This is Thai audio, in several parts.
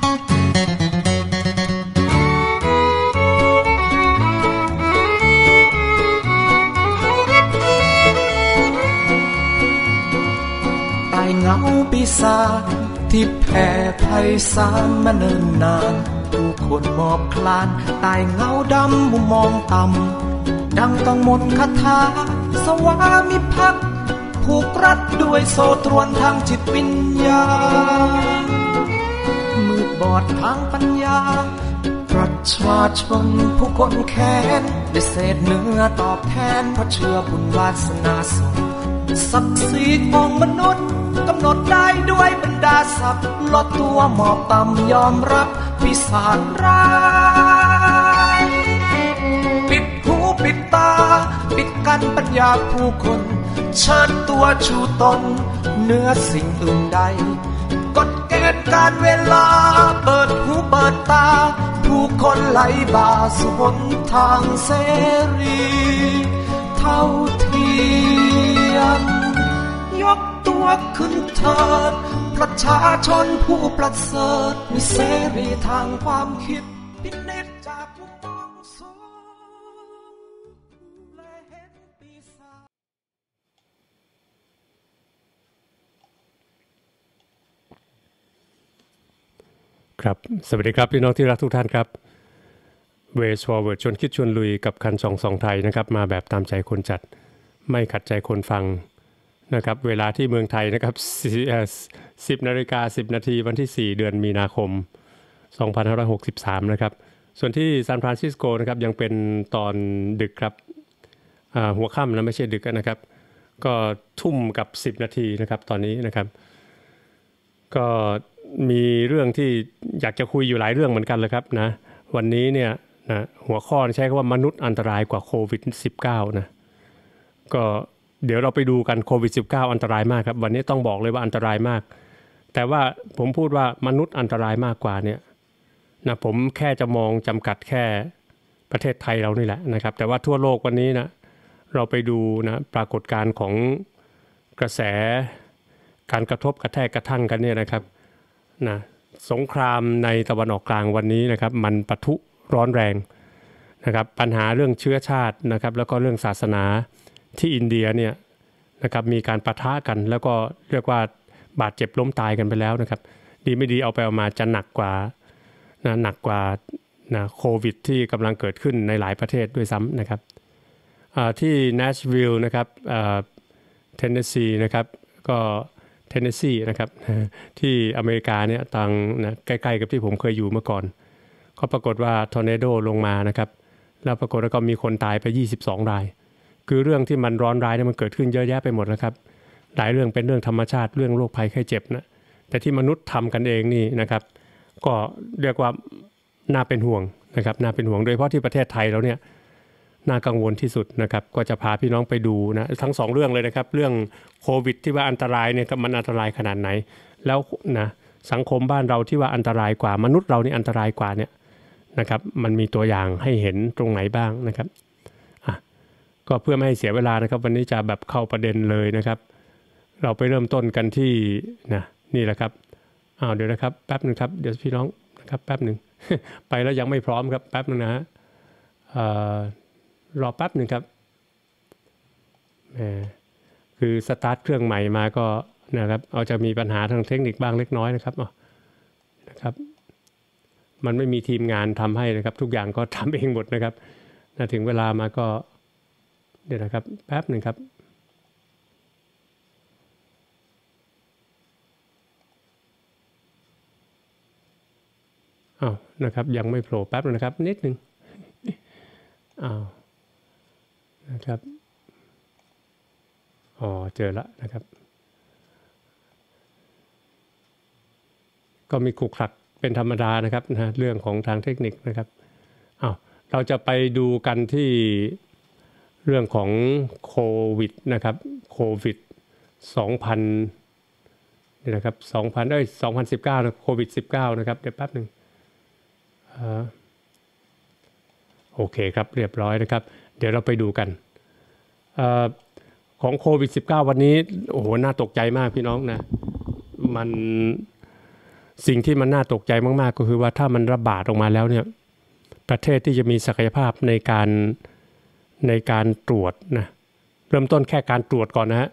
ใต้เงาปีศาจที่แผ่ไพศาลมาเนิ่นนานผู้คนหมอบคลานใต้เงาดำมุมมองต่ำดังต้องมนต์คาถาสวามิภักดิ์ผูกรัดด้วยโซ่ตรวนทางจิตวิญญาณมืดบอดทางปัญญาประชาชนผู้คนแค้นได้เศษเนื้อตอบแทนเพราะเชื่อบุญวาสนาส่งศักดิ์ศรีของมนุษย์กำหนดได้ด้วยบรรดาศักดิ์ลดตัวหมอบต่ำยอมรับปีศาจร้ายปิดหูปิดตาปิดกั้นปัญญาผู้คนเชิดตัวชูตนเหนือสิ่งอื่นใดกฎเกณฑ์การเวลาเปิดหูเปิดตาผู้คนไหลบ่าสู่หนทางเสรีเท่าเทียมยกตัวขึ้นเถิดประชาชนผู้ประเสริฐมีเสรีทางความคิดพิเนจจากมุมมองสูงและเห็นปีศาจครับสวัสดีครับพี่น้องที่รักทุกท่านครับ Way Forward ชวนคิดชวนลุยกับคัน22ไทยนะครับมาแบบตามใจคนจัดไม่ขัดใจคนฟังนะครับเวลาที่เมืองไทยนะครับ10:10 น.วันที่4เดือนมีนาคม2563นะครับส่วนที่ซานฟรานซิสโกนะครับยังเป็นตอนดึกครับหัวค่ำนะไม่ใช่ดึกนะครับก็ทุ่มกับ10 นาทีนะครับตอนนี้นะครับก็มีเรื่องที่อยากจะคุยอยู่หลายเรื่องเหมือนกันเลยครับนะวันนี้เนี่ยนะหัวข้อใช้คำว่ามนุษย์อันตรายกว่าโควิด-19 นะก็เดี๋ยวเราไปดูกันโควิด-19 อันตรายมากครับวันนี้ต้องบอกเลยว่าอันตรายมากแต่ว่าผมพูดว่ามนุษย์อันตรายมากกว่าเนี่ยนะผมแค่จะมองจำกัดแค่ประเทศไทยเรานี่แหละนะครับแต่ว่าทั่วโลกวันนี้นะเราไปดูนะปรากฏการณ์ของกระแสการกระทบกระแทกกระทั่งกันเนี่ยนะครับนะสงครามในตะวันออกกลางวันนี้นะครับมันปะทุร้อนแรงนะครับปัญหาเรื่องเชื้อชาตินะครับแล้วก็เรื่องศาสนาที่อินเดียเนี่ยนะครับมีการปะทะกันแล้วก็เรียกว่าบาดเจ็บล้มตายกันไปแล้วนะครับดีไม่ดีเอาไปเอามาจะหนักกว่าโควิดที่กำลังเกิดขึ้นในหลายประเทศด้วยซ้ำนะครับที่เนชวิลล์นะครับเทนเนสซีนะครับก็เทนเนสซีนะครับที่อเมริกาเนี่ยต่างนะใกล้ๆกับที่ผมเคยอยู่เมื่อก่อนก็ปรากฏว่าทอร์เนโดลงมานะครับแล้วปรากฏว่าก็มีคนตายไป22 รายคือเรื่องที่มันร้อนร้ายเนี่ยมันเกิดขึ้นเยอะแยะไปหมดนะครับหลายเรื่องเป็นเรื่องธรรมชาติเรื่องโรคภัยไข้เจ็บนะแต่ที่มนุษย์ทำกันเองนี่นะครับก็เรียกว่าน่าเป็นห่วงนะครับน่าเป็นห่วงโดยเฉพาะที่ประเทศไทยแล้วเนี่ยน่ากังวลที่สุดนะครับก็จะพาพี่น้องไปดูนะทั้ง2เรื่องเลยนะครับเรื่องโควิดที่ว่าอันตรายเนี่ยมันอันตรายขนาดไหนแล้วนะสังคมบ้านเราที่ว่าอันตรายกว่ามนุษย์เรานี่อันตรายกว่าเนี่ยนะครับมันมีตัวอย่างให้เห็นตรงไหนบ้างนะครับก็เพื่อไม่ให้เสียเวลานะครับวันนี้จะแบบเข้าประเด็นเลยนะครับเราไปเริ่มต้นกันที่นี่แหละครับเดี๋ยวนะครับแป๊บนึงครับเดี๋ยวพี่น้องนะครับแป๊บนึง ไปแล้วยังไม่พร้อมครับแป๊บนึงนะฮะรอแป๊บนึงครับคือสตาร์ทเครื่องใหม่มาก็นะครับจะมีปัญหาทางเทคนิคบ้างเล็กน้อยนะครับนะครับมันไม่มีทีมงานทำให้นะครับทุกอย่างก็ทำเองหมดนะครับถึงเวลามาก็เดี๋ยวนะครับแป๊บนึงครับนะครับยังไม่โผล่แป๊บนึงนะครับนิดนึงนะครับเจอแล้วนะครับก็มีขลุกขลักเป็นธรรมดานะครับเรื่องของทางเทคนิคนะครับเราจะไปดูกันที่เรื่องของโควิดนะครับโควิด2000นี่นะครับ2019นะโควิด19นะครับเดี๋ยวแป๊บนึงโอเคครับเรียบร้อยนะครับเดี๋ยวเราไปดูกันของโควิด19วันนี้โอ้โหน่าตกใจมากพี่น้องนะมันสิ่งที่มันน่าตกใจมากๆก็คือว่าถ้ามันระบาดออกมาแล้วเนี่ยประเทศที่จะมีศักยภาพในการตรวจนะเริ่มต้นแค่การตรวจก่อนนะฮะ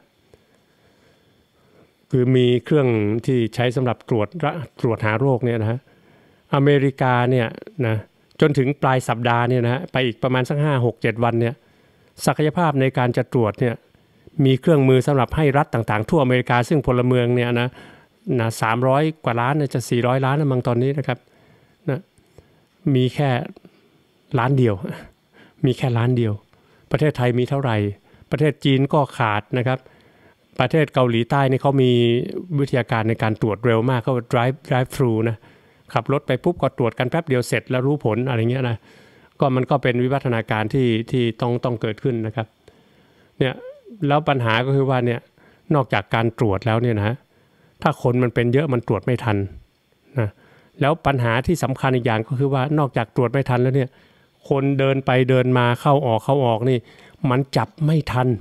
คือมีเครื่องที่ใช้สำหรับตรวจหาโรคเนี่ยนะฮะอเมริกาเนี่ยนะจนถึงปลายสัปดาห์เนี่ยนะฮะไปอีกประมาณสัก5-6-7 วันเนี่ยศักยภาพในการจะตรวจเนี่ยมีเครื่องมือสำหรับให้รัฐต่างๆทั่วอเมริกาซึ่งพลเมืองเนี่ยนะ300 กว่าล้านจะ400 ล้านนะมั้งตอนนี้นะครับนะมีแค่ล้านเดียวมีแค่ล้านเดียวประเทศไทยมีเท่าไหร่ประเทศจีนก็ขาดนะครับประเทศเกาหลีใต้นี่เขามีวิทยาการในการตรวจเร็วมากเขา drive thru นะขับรถไปปุ๊บก็ตรวจกันแป๊บเดียวเสร็จแล้วรู้ผลอะไรเงี้ยนะก็มันก็เป็นวิวัฒนาการที่ต้องเกิดขึ้นนะครับเนี่ยแล้วปัญหาก็คือว่าเนี่ยนอกจากการตรวจแล้วเนี่ยนะถ้าคนมันเป็นเยอะมันตรวจไม่ทันนะแล้วปัญหาที่สำคัญอีกอย่างก็คือว่านอกจากตรวจไม่ทันแล้วเนี่ยคนเดินไปเดินมาเข้าออกนี่มันจับไม่ทัน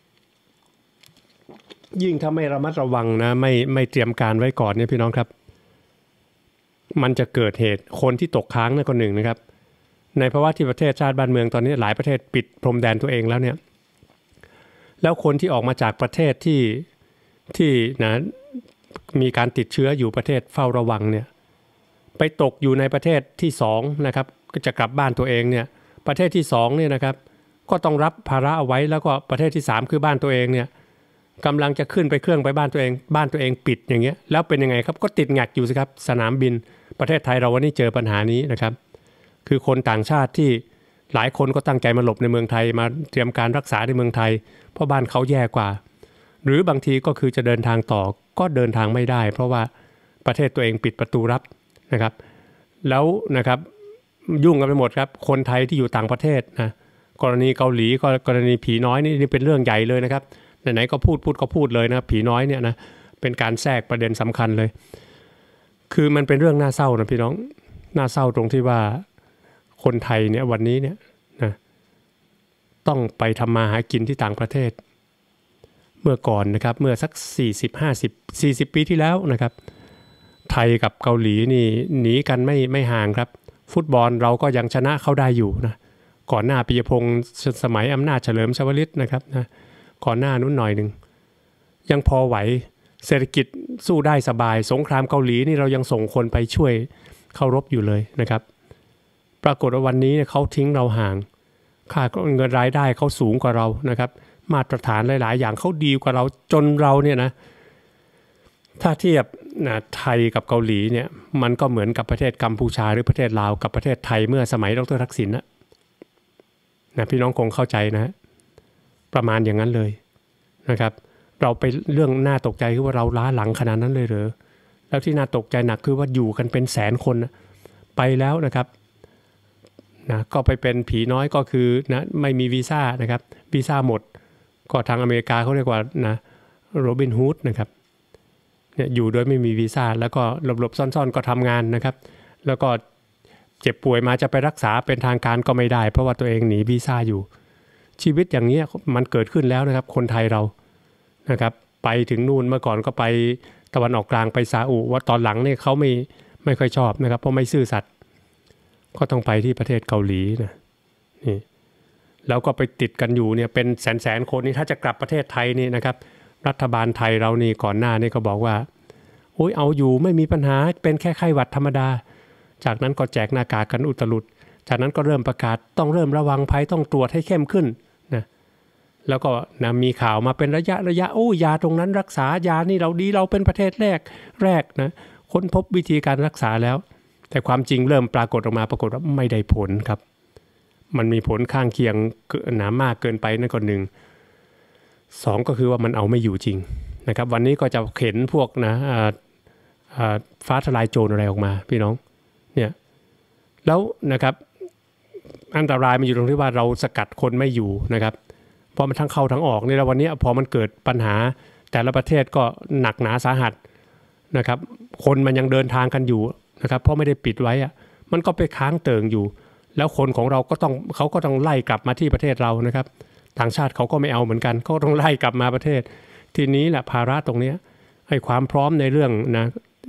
ยิ่งถ้าไม่ระมัดระวังนะไม่เตรียมการไว้ก่อนเนี่ยพี่น้องครับมันจะเกิดเหตุคนที่ตกค้างนั่นคนหนึ่งนะครับในภาวะที่ประเทศชาติบ้านเมืองตอนนี้หลายประเทศปิดพรมแดนตัวเองแล้วเนี่ยแล้วคนที่ออกมาจากประเทศที่นะมีการติดเชื้ออยู่ประเทศเฝ้าระวังเนี่ยไปตกอยู่ในประเทศที่2นะครับก็จะกลับบ้านตัวเองเนี่ยประเทศที่2เนี่ยนะครับก็ต้องรับภาระเอาไว้แล้วก็ประเทศที่3คือบ้านตัวเองเนี่ยกำลังจะขึ้นไปเครื่องไปบ้านตัวเองปิดอย่างเงี้ยแล้วเป็นยังไงครับก็ติดแงกอยู่สิครับสนามบินประเทศไทยเราวันนี้เจอปัญหานี้นะครับคือคนต่างชาติที่หลายคนก็ตั้งใจมาหลบในเมืองไทยมาเตรียมการรักษาในเมืองไทยเพราะบ้านเขาแย่กว่าหรือบางทีก็คือจะเดินทางต่อก็เดินทางไม่ได้เพราะว่าประเทศตัวเองปิดประตูรับนะครับแล้วนะครับยุ่งกันไปหมดครับคนไทยที่อยู่ต่างประเทศนะกรณีเกาหลีก็กรณีผีน้อยนี่เป็นเรื่องใหญ่เลยนะครับไหนๆก็พูดเลยนะผีน้อยเนี่ยนะเป็นการแทรกประเด็นสำคัญเลยคือมันเป็นเรื่องน่าเศร้านะพี่น้องน่าเศร้าตรงที่ว่าคนไทยเนี่ยวันนี้เนี่ยนะต้องไปทำมาหากินที่ต่างประเทศเมื่อก่อนนะครับเมื่อสัก40 ปีที่แล้วนะครับไทยกับเกาหลีนี่หนีกันไม่ห่างครับฟุตบอลเราก็ยังชนะเขาได้อยู่นะก่อนหน้าปิยพงษ์สมัยอำนาจเฉลิมชวลิตนะครับนะก่อนหน้านู้นหน่อยหนึ่งยังพอไหวเศรษฐกิจสู้ได้สบายสงครามเกาหลีนี่เรายังส่งคนไปช่วยเข้ารบอยู่เลยนะครับปรากฏว่าวันนี้เขาทิ้งเราห่างค่าเงินรายได้เขาสูงกว่าเรานะครับมาตรฐานหลายๆอย่างเขาดีกว่าเราจนเราเนี่ยนะถ้าเทียบนะไทยกับเกาหลีเนี่ยมันก็เหมือนกับประเทศกัมพูชาหรือประเทศลาวกับประเทศไทยเมื่อสมัยดร.ทักษิณนะพี่น้องคงเข้าใจนะประมาณอย่างนั้นเลยนะครับเราไปเรื่องน่าตกใจคือว่าเราล้าหลังขนาดนั้นเลยเหรอแล้วที่น่าตกใจหนักคือว่าอยู่กันเป็น100,000 คนไปแล้วนะครับนะก็ไปเป็นผีน้อยก็คือนะไม่มีวีซ่านะครับวีซ่าหมดก็ทางอเมริกาเขาเรียกว่านะโรบินฮูดนะครับเนี่ยอยู่โดยไม่มีวีซ่าแล้วก็หลบๆซ่อนๆก็ทำงานนะครับแล้วก็เจ็บป่วยมาจะไปรักษาเป็นทางการก็ไม่ได้เพราะว่าตัวเองหนีวีซ่าอยู่ชีวิตอย่างนี้มันเกิดขึ้นแล้วนะครับคนไทยเรานะครับไปถึงนู่นเมื่อก่อนก็ไปตะวันออกกลางไปซาอุว่าตอนหลังเนี่ยเขาไม่ค่อยชอบนะครับเพราะไม่ซื่อสัตย์ก็ต้องไปที่ประเทศเกาหลีนะนี่แล้วก็ไปติดกันอยู่เนี่ยเป็นแสนคนนี่ถ้าจะกลับประเทศไทยนี่นะครับรัฐบาลไทยเรานี่ก่อนหน้านี่ก็บอกว่าโอ้ยเอาอยู่ไม่มีปัญหาเป็นแค่ไข้หวัดธรรมดาจากนั้นก็แจกหน้ากากกันอุตลุดจากนั้นก็เริ่มประกาศต้องเริ่มระวังภัยต้องตรวจให้เข้มขึ้นนะแล้วก็นะมีข่าวมาเป็นระยะโอ้ยาตรงนั้นรักษายานี่เราดีเราเป็นประเทศแรกนะค้นพบวิธีการรักษาแล้วแต่ความจริงเริ่มปรากฏออกมาปรากฏว่าไม่ได้ผลครับมันมีผลข้างเคียงหนามากเกินไปนั่นก็1 2ก็คือว่ามันเอาไม่อยู่จริงนะครับวันนี้ก็จะเห็นพวกนะฟ้าทลายโจรอะไรออกมาพี่น้องเนี่ยแล้วนะครับอันตรายมันอยู่ตรงที่ว่าเราสกัดคนไม่อยู่นะครับเพราะมันทั้งเข้าทั้งออกนี่แล้ววันนี้พอมันเกิดปัญหาแต่ละประเทศก็หนักหนาสาหัสนะครับคนมันยังเดินทางกันอยู่นะครับเพราะไม่ได้ปิดไว้มันก็ไปค้างเติ่งอยู่แล้วคนของเราก็ต้องไล่กลับมาที่ประเทศเรานะครับต่างชาติเขาก็ไม่เอาเหมือนกันเขาต้องไล่กลับมาประเทศทีนี้แหละภาระตรงนี้ให้ความพร้อมในเรื่องนะ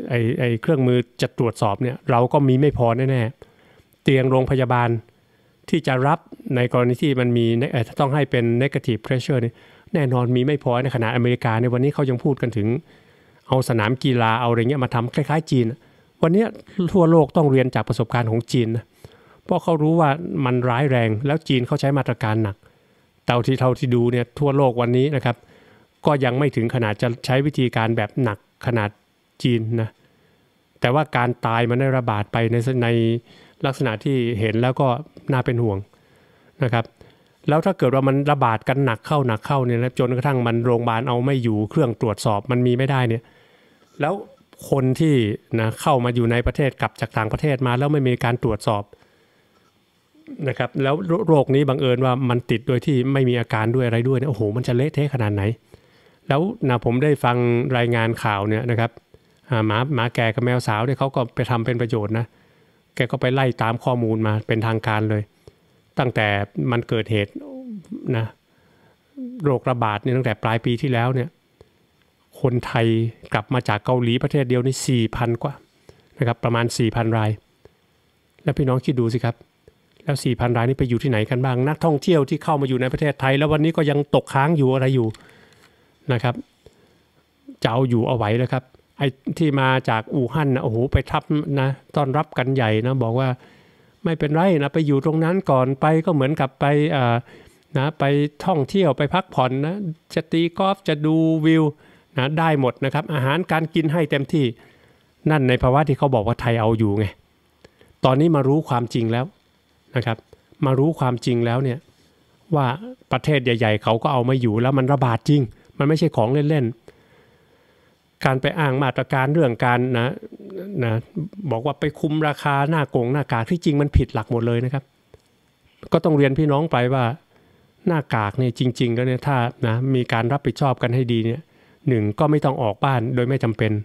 เครื่องมือจะตรวจสอบเนี่ยเราก็มีไม่พอแน่ๆเตียงโรงพยาบาลที่จะรับในกรณีที่มันมีต้องให้เป็น negative pressure นี่แน่นอนมีไม่พอในขณะอเมริกาในวันนี้เขายังพูดกันถึงเอาสนามกีฬาเอาอะไรเงี้ยมาทำคล้ายๆจีนวันนี้ทั่วโลกต้องเรียนจากประสบการณ์ของจีนนะเพราะเขารู้ว่ามันร้ายแรงแล้วจีนเขาใช้มาตรการหนักเท่าที่ดูเนี่ยทั่วโลกวันนี้นะครับก็ยังไม่ถึงขนาดจะใช้วิธีการแบบหนักขนาดจีนนะแต่ว่าการตายมันได้ระบาดไปในลักษณะที่เห็นแล้วก็น่าเป็นห่วงนะครับแล้วถ้าเกิดว่ามันระบาดกันหนักเข้าเนี่ยจนกระทั่งมันโรงพยาบาลเอาไม่อยู่เครื่องตรวจสอบมันมีไม่ได้เนี่ยแล้วคนที่นะเข้ามาอยู่ในประเทศกลับจากต่างประเทศมาแล้วไม่มีการตรวจสอบนะครับแล้วโรคนี้บังเอิญว่ามันติดโดยที่ไม่มีอาการด้วยอะไรด้วยเนี่ยโอ้โหมันจะเละเทะขนาดไหนแล้วนะผมได้ฟังรายงานข่าวเนี่ยนะครับหมาแก่กับแมวสาวเนี่ยเขาก็ไปทำเป็นประโยชน์นะแกก็ไปไล่ตามข้อมูลมาเป็นทางการเลยตั้งแต่มันเกิดเหตุนะโรคระบาดเนี่ยตั้งแต่ปลายปีที่แล้วเนี่ยคนไทยกลับมาจากเกาหลีประเทศเดียวนี่ 4,000 กว่านะครับประมาณ 4,000 รายแล้วพี่น้องคิดดูสิครับแล้ว 4,000 รายนี่ไปอยู่ที่ไหนกันบ้างนักท่องเที่ยวที่เข้ามาอยู่ในประเทศไทยแล้ววันนี้ก็ยังตกค้างอยู่อะไรอยู่นะครับจะเอาอยู่เอาไว้แล้วครับไอ้ที่มาจากอู่ฮั่นนะโอ้โหไปทับนะต้อนรับกันใหญ่นะบอกว่าไม่เป็นไรนะไปอยู่ตรงนั้นก่อนไปก็เหมือนกับไปนะไปท่องเที่ยวไปพักผ่อนนะจะตีกอล์ฟจะดูวิวนะได้หมดนะครับอาหารการกินให้เต็มที่นั่นในภาวะที่เขาบอกว่าไทยเอาอยู่ไงตอนนี้มารู้ความจริงแล้วนะครับมารู้ความจริงแล้วเนี่ยว่าประเทศใหญ่ๆเขาก็เอาไม่อยู่แล้วมันระบาดจริงมันไม่ใช่ของเล่นๆการไปอ้างมาตรการเรื่องการนะบอกว่าไปคุมราคาหน้ากากที่จริงมันผิดหลักหมดเลยนะครับก็ต้องเรียนพี่น้องไปว่าหน้ากากเนี่ยจริงๆแล้วเนี่ยถ้านะมีการรับผิดชอบกันให้ดีเนี่ย1ก็ไม่ต้องออกบ้านโดยไม่จำเป็น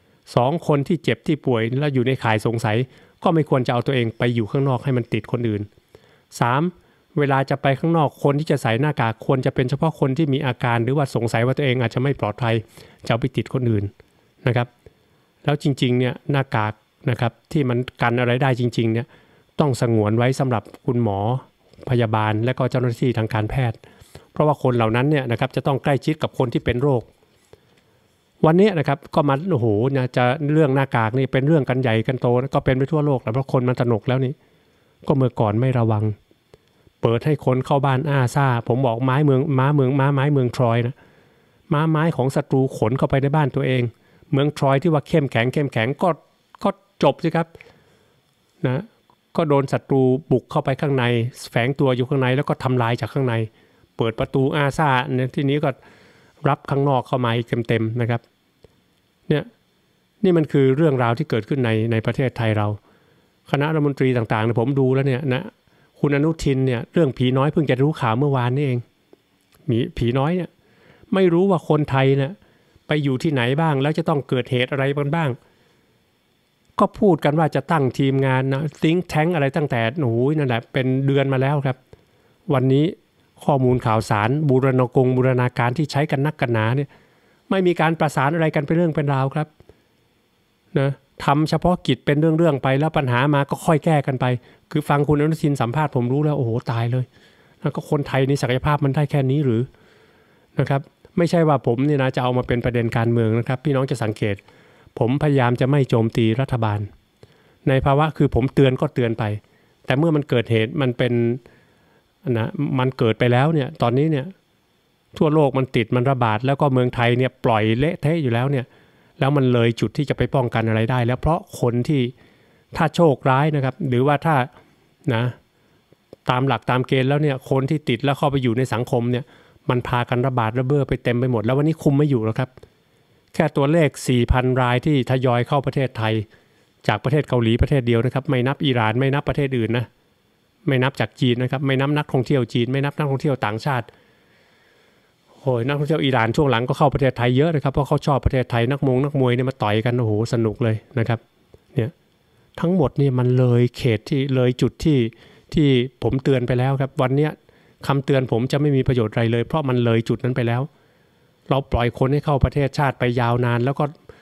2คนที่เจ็บที่ป่วยแล้วอยู่ในข่ายสงสัยก็ไม่ควรจะเอาตัวเองไปอยู่ข้างนอกให้มันติดคนอื่น3เวลาจะไปข้างนอกคนที่จะใส่หน้ากากควรจะเป็นเฉพาะคนที่มีอาการหรือว่าสงสัยว่าตัวเองอาจจะไม่ปลอดภัยจะเอาไปติดคนอื่นนะครับแล้วจริงๆเนี่ยหน้ากากนะครับที่มันกันอะไรได้จริงๆเนี่ยต้องสงวนไว้สำหรับคุณหมอพยาบาลและก็เจ้าหน้าที่ทางการแพทย์เพราะว่าคนเหล่านั้นเนี่ยนะครับจะต้องใกล้ชิดกับคนที่เป็นโรควันนี้นะครับก็มาโอ้โหนะจะเรื่องหน้ากากนี่เป็นเรื่องกันใหญ่กันโตก็เป็นไปทั่วโลกแล้วเพราะคนมันตระหนกแล้วนี่ก็เมื่อก่อนไม่ระวังเปิดให้คนเข้าบ้านซ่าผมบอกม้าไม้เมืองทรอยนะม้าไม้ของศัตรูขนเข้าไปในบ้านตัวเองเมืองทรอยที่ว่าเข้มแข็งก็จบสิครับนะก็โดนศัตรูบุกเข้าไปข้างในแฝงตัวอยู่ข้างในแล้วก็ทำลายจากข้างในเปิดประตูซ่าในที่นี้ก็รับข้างนอกเข้ามาอีกเต็มๆนะครับเนี่ยนี่มันคือเรื่องราวที่เกิดขึ้นในประเทศไทยเราคณะรัฐมนตรีต่างๆผมดูแล้วเนี่ยนะคุณอนุทินเนี่ยเรื่องผีน้อยเพิ่งจะรู้ข่าวเมื่อวานนี่เองมีผีน้อยเนี่ยไม่รู้ว่าคนไทยเนี่ยไปอยู่ที่ไหนบ้างแล้วจะต้องเกิดเหตุอะไรบ้างก็พูดกันว่าจะตั้งทีมงานนะ think tank อะไรตั้งแต่โอ้โหนั่นแหละเป็นเดือนมาแล้วครับวันนี้ข้อมูลข่าวสารบูรณาการที่ใช้กันนักกันหนาเนี่ยไม่มีการประสานอะไรกันเป็นเรื่องเป็นราวครับนะทำเฉพาะกิจเป็นเรื่องไปแล้วปัญหามาก็ค่อยแก้กันไปคือฟังคุณอนุทินสัมภาษณ์ผมรู้แล้วโอ้โหตายเลยแล้วก็คนไทยในศักยภาพมันได้แค่นี้หรือนะครับไม่ใช่ว่าผมเนี่ยนะจะเอามาเป็นประเด็นการเมืองนะครับพี่น้องจะสังเกตผมพยายามจะไม่โจมตีรัฐบาลในภาวะคือผมเตือนก็เตือนไปแต่เมื่อมันเกิดเหตุมันเป็นนะมันเกิดไปแล้วเนี่ยตอนนี้เนี่ยทั่วโลกมันติดมันระบาดแล้วก็เมืองไทยเนี่ยปล่อยเละเทะอยู่แล้วเนี่ยแล้วมันเลยจุดที่จะไปป้องกันอะไรได้แล้วเพราะคนที่ถ้าโชคร้ายนะครับหรือว่าถ้านะตามหลักตามเกณฑ์แล้วเนี่ยคนที่ติดแล้วเข้าไปอยู่ในสังคมเนี่ยมันพากันระบาดระเบ้อไปเต็มไปหมดแล้ววันนี้คุมไม่อยู่แล้วครับแค่ตัวเลข 4,000 รายที่ทยอยเข้าประเทศไทยจากประเทศเกาหลีประเทศเดียวนะครับไม่นับอิหร่านไม่นับประเทศอื่นนะไม่นับจากจีนนะครับไม่นับนักท่องเที่ยวจีนไม่นับนักท่องเที่ยวต่างชาติโอ้ยนักท่องเที่ยวอิหร่านช่วงหลังก็เข้าประเทศไทยเยอะนะครับเพราะเขาชอบประเทศไทยนักมวยเนี่ยมาต่อยกันโอ้โหสนุกเลยนะครับเนี่ยทั้งหมดนี่มันเลยเขตที่เลยจุดที่ผมเตือนไปแล้วครับวันเนี้ยคำเตือนผมจะไม่มีประโยชน์อะไรเลยเพราะมันเลยจุดนั้นไปแล้วเราปล่อยคนให้เข้าประเทศชาติไปยาวนานแล้วก็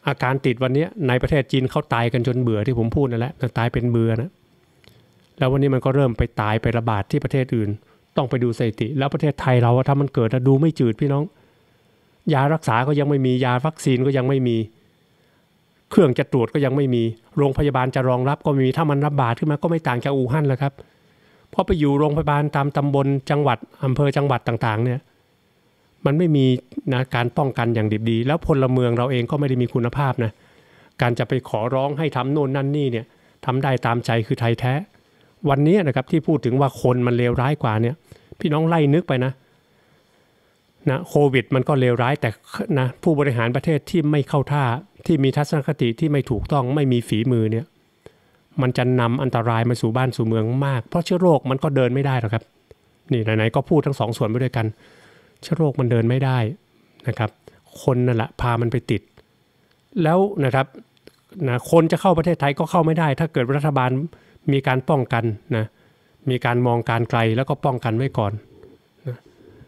อาการติดวันนี้ในประเทศจีนเขาตายกันจนเบื่อที่ผมพูดนั่นแหละตายเป็นเบื่อนะแล้ววันนี้มันก็เริ่มไปตายไประบาดที่ประเทศอื่นต้องไปดูสถิติแล้วประเทศไทยเราถ้ามันเกิดดูไม่จืดพี่น้องยารักษาก็ยังไม่มียาวัคซีนก็ยังไม่มีเครื่องจะตรวจก็ยังไม่มีโรงพยาบาลจะรองรับก็มีถ้ามันระบาดขึ้นมาก็ไม่ต่างจากอู่ฮั่นแล้วครับเพราะไปอยู่โรงพยาบาลตามตำบลจังหวัดอำเภอจังหวัดต่างๆเนี่ยมันไม่มีนะการป้องกันอย่างดิบดีแล้วพลเมืองเราเองก็ไม่ได้มีคุณภาพนะการจะไปขอร้องให้ทำโน่นนั่นนี่เนี่ยทำได้ตามใจคือไทยแท้วันนี้นะครับที่พูดถึงว่าคนมันเลวร้ายกว่าเนี่ยพี่น้องไล่นึกไปนะโควิดมันก็เลวร้ายแต่นะผู้บริหารประเทศที่ไม่เข้าท่าที่มีทัศนคติที่ไม่ถูกต้องไม่มีฝีมือเนี่ยมันจะนำอันตรายมาสู่บ้านสู่เมืองมากเพราะเชื้อโรคมันก็เดินไม่ได้หรอกครับนี่ไหนๆก็พูดทั้งสองส่วนไปด้วยกันเชื้อโรคมันเดินไม่ได้นะครับคนนั่นแหละพามันไปติดแล้วนะครับนะคนจะเข้าประเทศไทยก็เข้าไม่ได้ถ้าเกิดรัฐบาลมีการป้องกันนะมีการมองการไกลแล้วก็ป้องกันไว้ก่อนนะ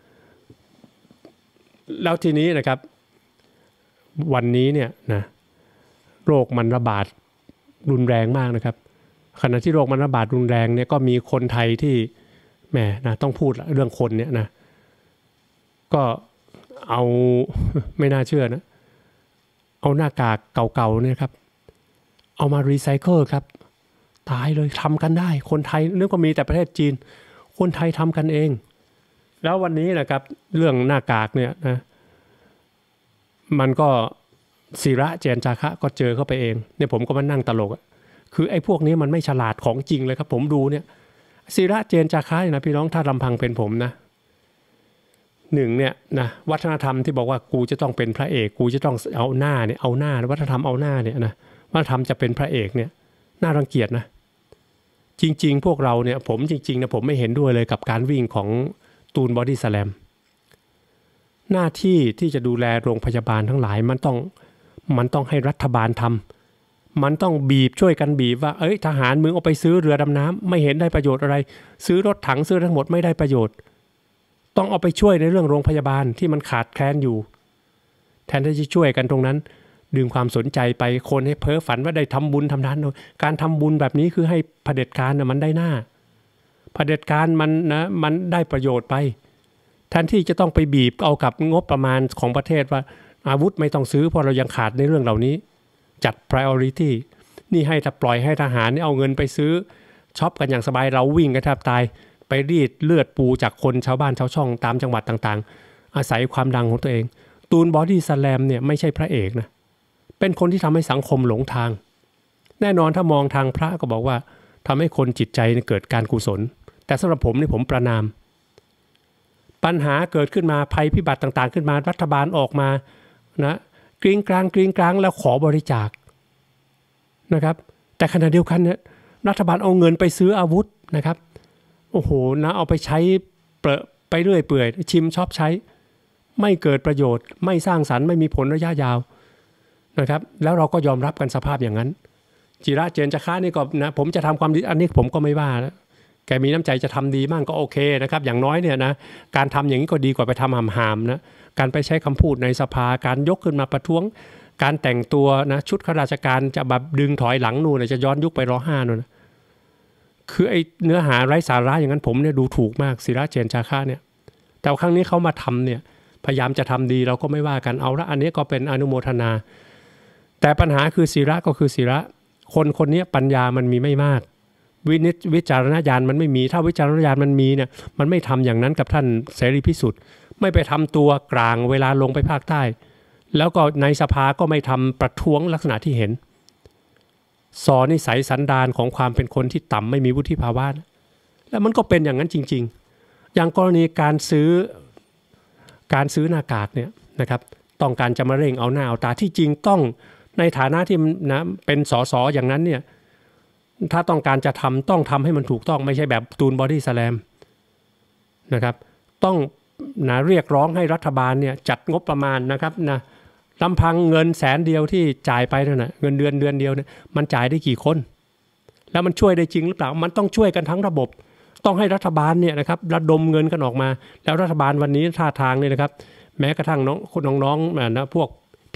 แล้วทีนี้นะครับวันนี้เนี่ยนะโรคมันระบาดรุนแรงมากนะครับขณะที่โรคมันระบาดรุนแรงเนี่ยก็มีคนไทยที่แหมนะต้องพูดเรื่องคนเนี่ยนะก็เอาไม่น่าเชื่อนะเอาหน้ากากเก่าๆเนี่ยครับเอามารีไซเคิลครับตายเลยทำกันได้คนไทยนึกว่ามีแต่ประเทศจีนคนไทยทำกันเองแล้ววันนี้นะครับเรื่องหน้ากากเนี่ยนะมันก็ศิระเจนจาคะก็เจอเข้าไปเองเนี่ยผมก็มานั่งตลกคือไอ้พวกนี้มันไม่ฉลาดของจริงเลยครับผมดูเนี่ยศิระเจนจาคะนะพี่น้องถ้าลำพังเป็นผมนะหนึ่งเนี่ยนะวัฒนธรรมที่บอกว่ากูจะต้องเป็นพระเอกกูจะต้องเอาหน้าเนี่ยเอาหน้าวัฒนธรรมเอาหน้าเนี่ยนะวัฒนธรรมจะเป็นพระเอกเนี่ยน่ารังเกียจนะจริงๆพวกเราเนี่ยผมจริงๆนะผมไม่เห็นด้วยเลยกับการวิ่งของตูนบอดี้สแลมหน้าที่ที่จะดูแลโรงพยาบาลทั้งหลายมันต้องให้รัฐบาลทำมันต้องบีบช่วยกันบีบว่าทหารมึงเอาไปซื้อเรือดำน้ำไม่เห็นได้ประโยชน์อะไรซื้อรถถังซื้อทั้งหมดไม่ได้ประโยชน์ต้องเอาไปช่วยในเรื่องโรงพยาบาลที่มันขาดแคลนอยู่แทนที่จะช่วยกันตรงนั้นดึงความสนใจไปคนให้เพ้อฝันว่าได้ทำบุญทำทานการทำบุญแบบนี้คือให้เผด็จการนะมันได้หน้าเผด็จการมันได้ประโยชน์ไปแทนที่จะต้องไปบีบเอากับงบประมาณของประเทศว่าอาวุธไม่ต้องซื้อเพราะเรายังขาดในเรื่องเหล่านี้จัด priority นี่ให้ถ้าปล่อยให้ทหารนี่เอาเงินไปซื้อช็อปกันอย่างสบายเราวิ่งกันแทบตายไปรีดเลือดปูจากคนชาวบ้านชาวช่องตามจังหวัดต่างๆอาศัยความดังของตัวเองตูนบอดี้สแลมเนี่ยไม่ใช่พระเอกนะเป็นคนที่ทำให้สังคมหลงทางแน่นอนถ้ามองทางพระก็บอกว่าทำให้คนจิตใจเกิดการกุศลแต่สำหรับผมนี่ผมประณามปัญหาเกิดขึ้นมาภัยพิบัติต่างๆขึ้นมารัฐบาลออกมานะกริ้งกลางแล้วขอบริจาคนะครับแต่ขณะเดียวกันเนี่ยรัฐบาลเอาเงินไปซื้ออาวุธนะครับโอ้โหนะเอาไปใช้ไปเรื่อยเปื่อยชิมชอบใช้ไม่เกิดประโยชน์ไม่สร้างสรรค์ไม่มีผลระยะยาวนะครับแล้วเราก็ยอมรับกันสภาพอย่างนั้นจิระเจนจาคะนี่ก็นะผมจะทำความดีอันนี้ผมก็ไม่ว่านะแกมีน้ำใจจะทำดีมั่งก็โอเคนะครับอย่างน้อยเนี่ยนะการทำอย่างนี้ก็ดีกว่าไปทำหามๆนะการไปใช้คำพูดในสภาการยกขึ้นมาประท้วงการแต่งตัวนะชุดข้าราชการจะแบบดึงถอยหลังนู่นจะย้อนยุคไปร.5นู่นนะคือไอ้เนื้อหาไร้สาระอย่างนั้นผมเนี่ยดูถูกมากศิระเจนจาคะเนี่ยแต่ครั้งนี้เขามาทำเนี่ยพยายามจะทำดีเราก็ไม่ว่ากันเอาละอันนี้ก็เป็นอนุโมทนาแต่ปัญหาคือศิระก็คือศิระคนนี้ปัญญามันมีไม่มากวิจารณญาณมันไม่มีถ้าวิจารณญาณมันมีเนี่ยมันไม่ทำอย่างนั้นกับท่านเสรีพิสุทธิ์ไม่ไปทำตัวกลางเวลาลงไปภาคใต้แล้วก็ในสภาก็ไม่ทำประท้วงลักษณะที่เห็นสอนนิสัยสันดานของความเป็นคนที่ต่ำไม่มีวุฒิภาวะแล้วมันก็เป็นอย่างนั้นจริงๆอย่างกรณีการซื้อหน้ากากเนี่ยนะครับต้องการจะมาเร่งเอาหน้าเอาตาที่จริงต้องในฐานะที่นะเป็นสสอย่างนั้นเนี่ยถ้าต้องการจะต้องทำให้มันถูกต้องไม่ใช่แบบตูนบอดี้สแลมนะครับต้องนะเรียกร้องให้รัฐบาลเนี่ยจัดงบประมาณนะครับนะลำพังเงิน100,000เดียวที่จ่ายไปนั่นนะเงินเดือนเดียวเนี่ยมันจ่ายได้กี่คนแล้วมันช่วยได้จริงหรือเปล่ามันต้องช่วยกันทั้งระบบต้องให้รัฐบาลเนี่ยนะครับระดมเงินกันออกมาแล้วรัฐบาลวันนี้ท่าทางเนี่ยนะครับแม้กระทั่งน้องๆนะพวก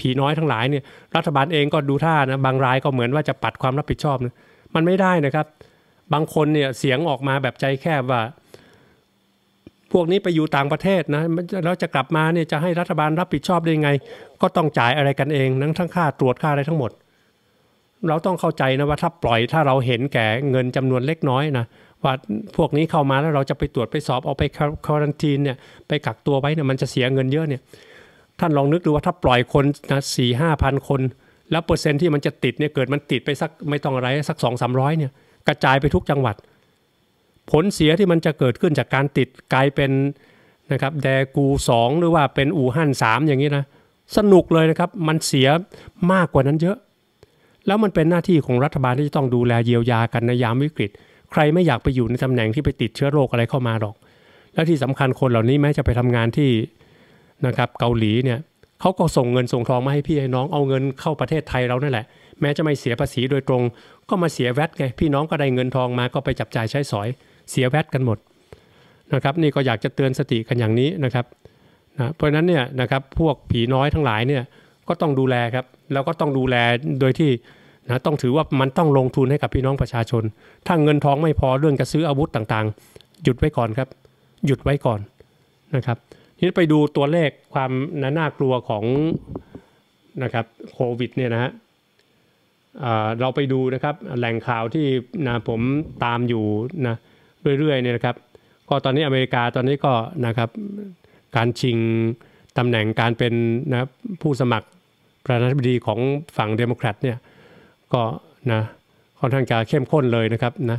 ผีน้อยทั้งหลายเนี่ยรัฐบาลเองก็ดูท่านะบางรายก็เหมือนว่าจะปัดความรับผิดชอบนะมันไม่ได้นะครับบางคนเนี่ยเสียงออกมาแบบใจแคบว่าพวกนี้ไปอยู่ต่างประเทศนะแล้วจะกลับมาเนี่ยจะให้รัฐบาลรับผิดชอบได้ไงก็ต้องจ่ายอะไรกันเองทั้งค่าตรวจค่าอะไรทั้งหมดเราต้องเข้าใจนะว่าถ้าเราเห็นแก่เงินจำนวนเล็กน้อยนะว่าพวกนี้เข้ามาแล้วเราจะไปตรวจไปสอบเอาไปควอรันทีนเนี่ยไปกักตัวไว้เนี่ยมันจะเสียเงินเยอะเนี่ยท่านลองนึกดูว่าถ้าปล่อยคนนะ4-5,000 คนแล้วเปอร์เซ็นต์ที่มันจะติดเนี่ยเกิดมันติดไปสักไม่ต้องอะไรสัก200-300เนี่ยกระจายไปทุกจังหวัดผลเสียที่มันจะเกิดขึ้นจากการติดกลายเป็นนะครับแดกู2หรือว่าเป็นอู่ฮั่น3อย่างนี้นะสนุกเลยนะครับมันเสียมากกว่านั้นเยอะแล้วมันเป็นหน้าที่ของรัฐบาลที่จะต้องดูแลเยียวยากันในยามวิกฤตใครไม่อยากไปอยู่ในตำแหน่งที่ไปติดเชื้อโรคอะไรเข้ามาหรอกและที่สำคัญคนเหล่านี้แม้จะไปทำงานที่นะครับเกาหลีเนี่ยเขาก็ส่งเงินส่งทองมาให้พี่ให้น้องเอาเงินเข้าประเทศไทยเรานั่นแหละแม้จะไม่เสียภาษีโดยตรงก็มาเสียแวตไงพี่น้องก็ได้เงินทองมาก็ไปจับจ่ายใช้สอยเสียแวตกันหมดนะครับนี่ก็อยากจะเตือนสติกันอย่างนี้นะครับนะเพราะฉะนั้นเนี่ยนะครับพวกผีน้อยทั้งหลายเนี่ยก็ต้องดูแลครับแล้วก็ต้องดูแลโดยที่นะต้องถือว่ามันต้องลงทุนให้กับพี่น้องประชาชนถ้าเงินทองไม่พอเรื่องจะซื้ออาวุธต่างๆหยุดไว้ก่อนครับหยุดไว้ก่อนนะครับทีนี้ไปดูตัวเลขความน่ากลัวของนะครับโควิดเนี่ยนะฮะเราไปดูนะครับแหล่งข่าวที่นะผมตามอยู่นะเรื่อยๆเนี่ยนะครับก็ตอนนี้อเมริกาตอนนี้ก็นะครับการชิงตำแหน่งการเป็นนะผู้สมัครประธานาธิบดีของฝั่งเดโมแครตเนี่ยก็นะค่อนข้างจะเข้มข้นเลยนะครับนะ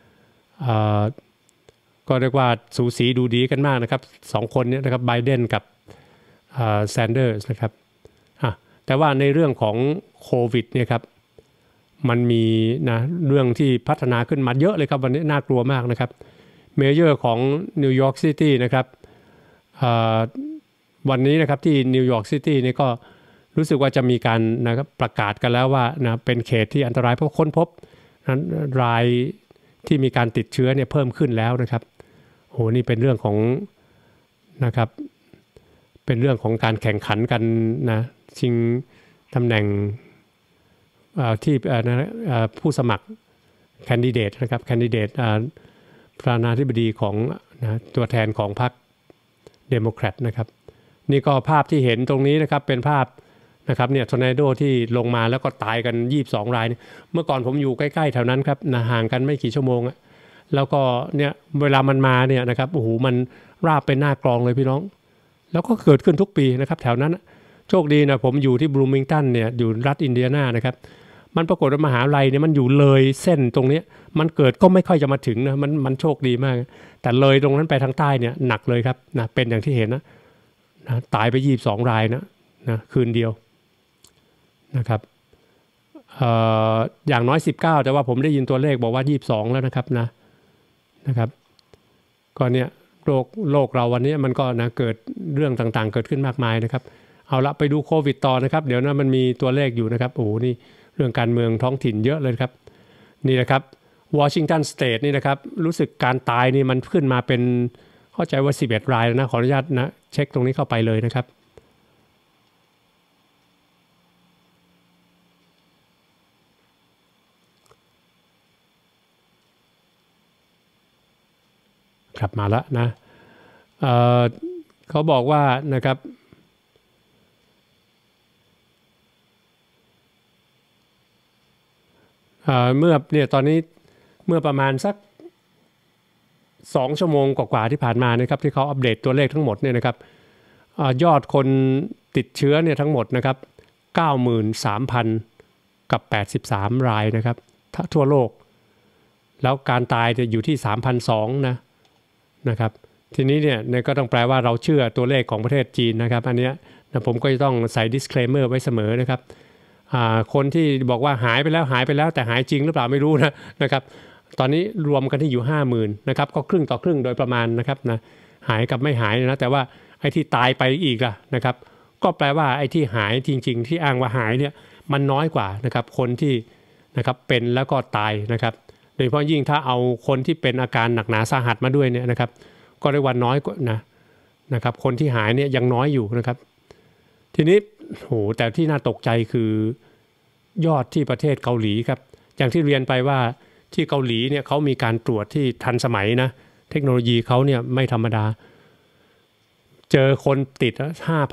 ก็เรียกว่าสูสีดูดีกันมากนะครับ2คนนี้นะครับไบเดนกับแซนเดอร์สนะครับแต่ว่าในเรื่องของโควิดเนี่ยครับมันมีนะเรื่องที่พัฒนาขึ้นมาเยอะเลยครับวันนี้น่ากลัวมากนะครับเมเยอร์ของนิวยอร์กซิตี้นะครับวันนี้นะครับที่นิวยอร์กซิตี้นี่ก็รู้สึกว่าจะมีการนะครับประกาศกันแล้วว่านะเป็นเขตที่อันตรายเพราะค้นพบรายที่มีการติดเชื้อเนี่ยเพิ่มขึ้นแล้วนะครับโหนี่เป็นเรื่องของนะครับเป็นเรื่องของการแข่งขันกันนะชิงตำแหน่งที่ผู้สมัครแคนดิเดตนะครับแคนดิเดตประธานาธิบดีของนะตัวแทนของพรรคเดโมแครตนะครับนี่ก็ภาพที่เห็นตรงนี้นะครับเป็นภาพนะครับเนี่ยทอร์นาโดที่ลงมาแล้วก็ตายกัน22 รายเมื่อก่อนผมอยู่ใกล้ๆแถวนั้นครับนะห่างกันไม่กี่ชั่วโมงแล้วก็เนี่ยเวลามันมาเนี่ยนะครับโอ้โหมันราบเป็นหน้ากลองเลยพี่น้องแล้วก็เกิดขึ้นทุกปีนะครับแถวนั้นโชคดีนะผมอยู่ที่บรูมิงตันเนี่ยอยู่รัฐอินเดียนานะครับมันปรากฏว่ามหาวิทยาลัยเนี่ยมันอยู่เลยเส้นตรงนี้มันเกิดก็ไม่ค่อยจะมาถึงนะมันโชคดีมากแต่เลยตรงนั้นไปทางใต้เนี่ยหนักเลยครับนะเป็นอย่างที่เห็นนะตายไป22 รายนะคืนเดียวนะครับอย่างน้อย19แต่ว่าผมได้ยินตัวเลขบอกว่า22แล้วนะครับนะครับก็เนี่ยโลกเราวันนี้มันก็นะเกิดเรื่องต่างๆเกิดขึ้นมากมายนะครับเอาละไปดูโควิดต่อนะครับเดี๋ยวนะมันมีตัวเลขอยู่นะครับโอ้โหนี่เรื่องการเมืองท้องถิ่นเยอะเลยครับนี่นะครับวอชิงตันสเตทนี่นะครับรู้สึกการตายนี่มันขึ้นมาเป็นเข้าใจว่า11 รายแล้วนะขออนุญาตนะเช็คตรงนี้เข้าไปเลยนะครับครับมาแล้วนะเขาบอกว่านะครับเมื่อเนี่ยตอนนี้เมื่อประมาณสัก2 ชั่วโมงกว่าที่ผ่านมานะครับที่เขาอัปเดตตัวเลขทั้งหมดเนี่ยนะครับยอดคนติดเชื้อเนี่ยทั้งหมดนะครับ 93,000 กับ83 รายนะครับทั่วโลกแล้วการตายจะอยู่ที่ 3,200 นะครับทีนี้เนี่ยก็ต้องแปลว่าเราเชื่อตัวเลขของประเทศจีนนะครับอันนี้นะผมก็จะต้องใส่ disclaimer ไว้เสมอนะครับคนที่บอกว่าหายไปแล้วแต่หายจริงหรือเปล่าไม่รู้นะครับตอนนี้รวมกันที่อยู่ 50,000 นะครับก็ครึ่งต่อครึ่งโดยประมาณนะครับนะหายกับไม่หายนะแต่ว่าไอ้ที่ตายไปอีกล่ะนะครับก็แปลว่าไอ้ที่หายจริงๆที่อ้างว่าหายเนี่ยมันน้อยกว่านะครับคนที่นะครับเป็นแล้วก็ตายนะครับโดยเฉพาะยิ่งถ้าเอาคนที่เป็นอาการหนักหนาสาหัสมาด้วยเนี่ยนะครับก็เรียกว่าน้อยกว่านะครับคนที่หายเนี่ยยังน้อยอยู่นะครับทีนี้โหแต่ที่น่าตกใจคือยอดที่ประเทศเกาหลีครับอย่างที่เรียนไปว่าที่เกาหลีเนี่ยเขามีการตรวจที่ทันสมัยนะเทคโนโลยีเขาเนี่ยไม่ธรรมดาเจอคนติด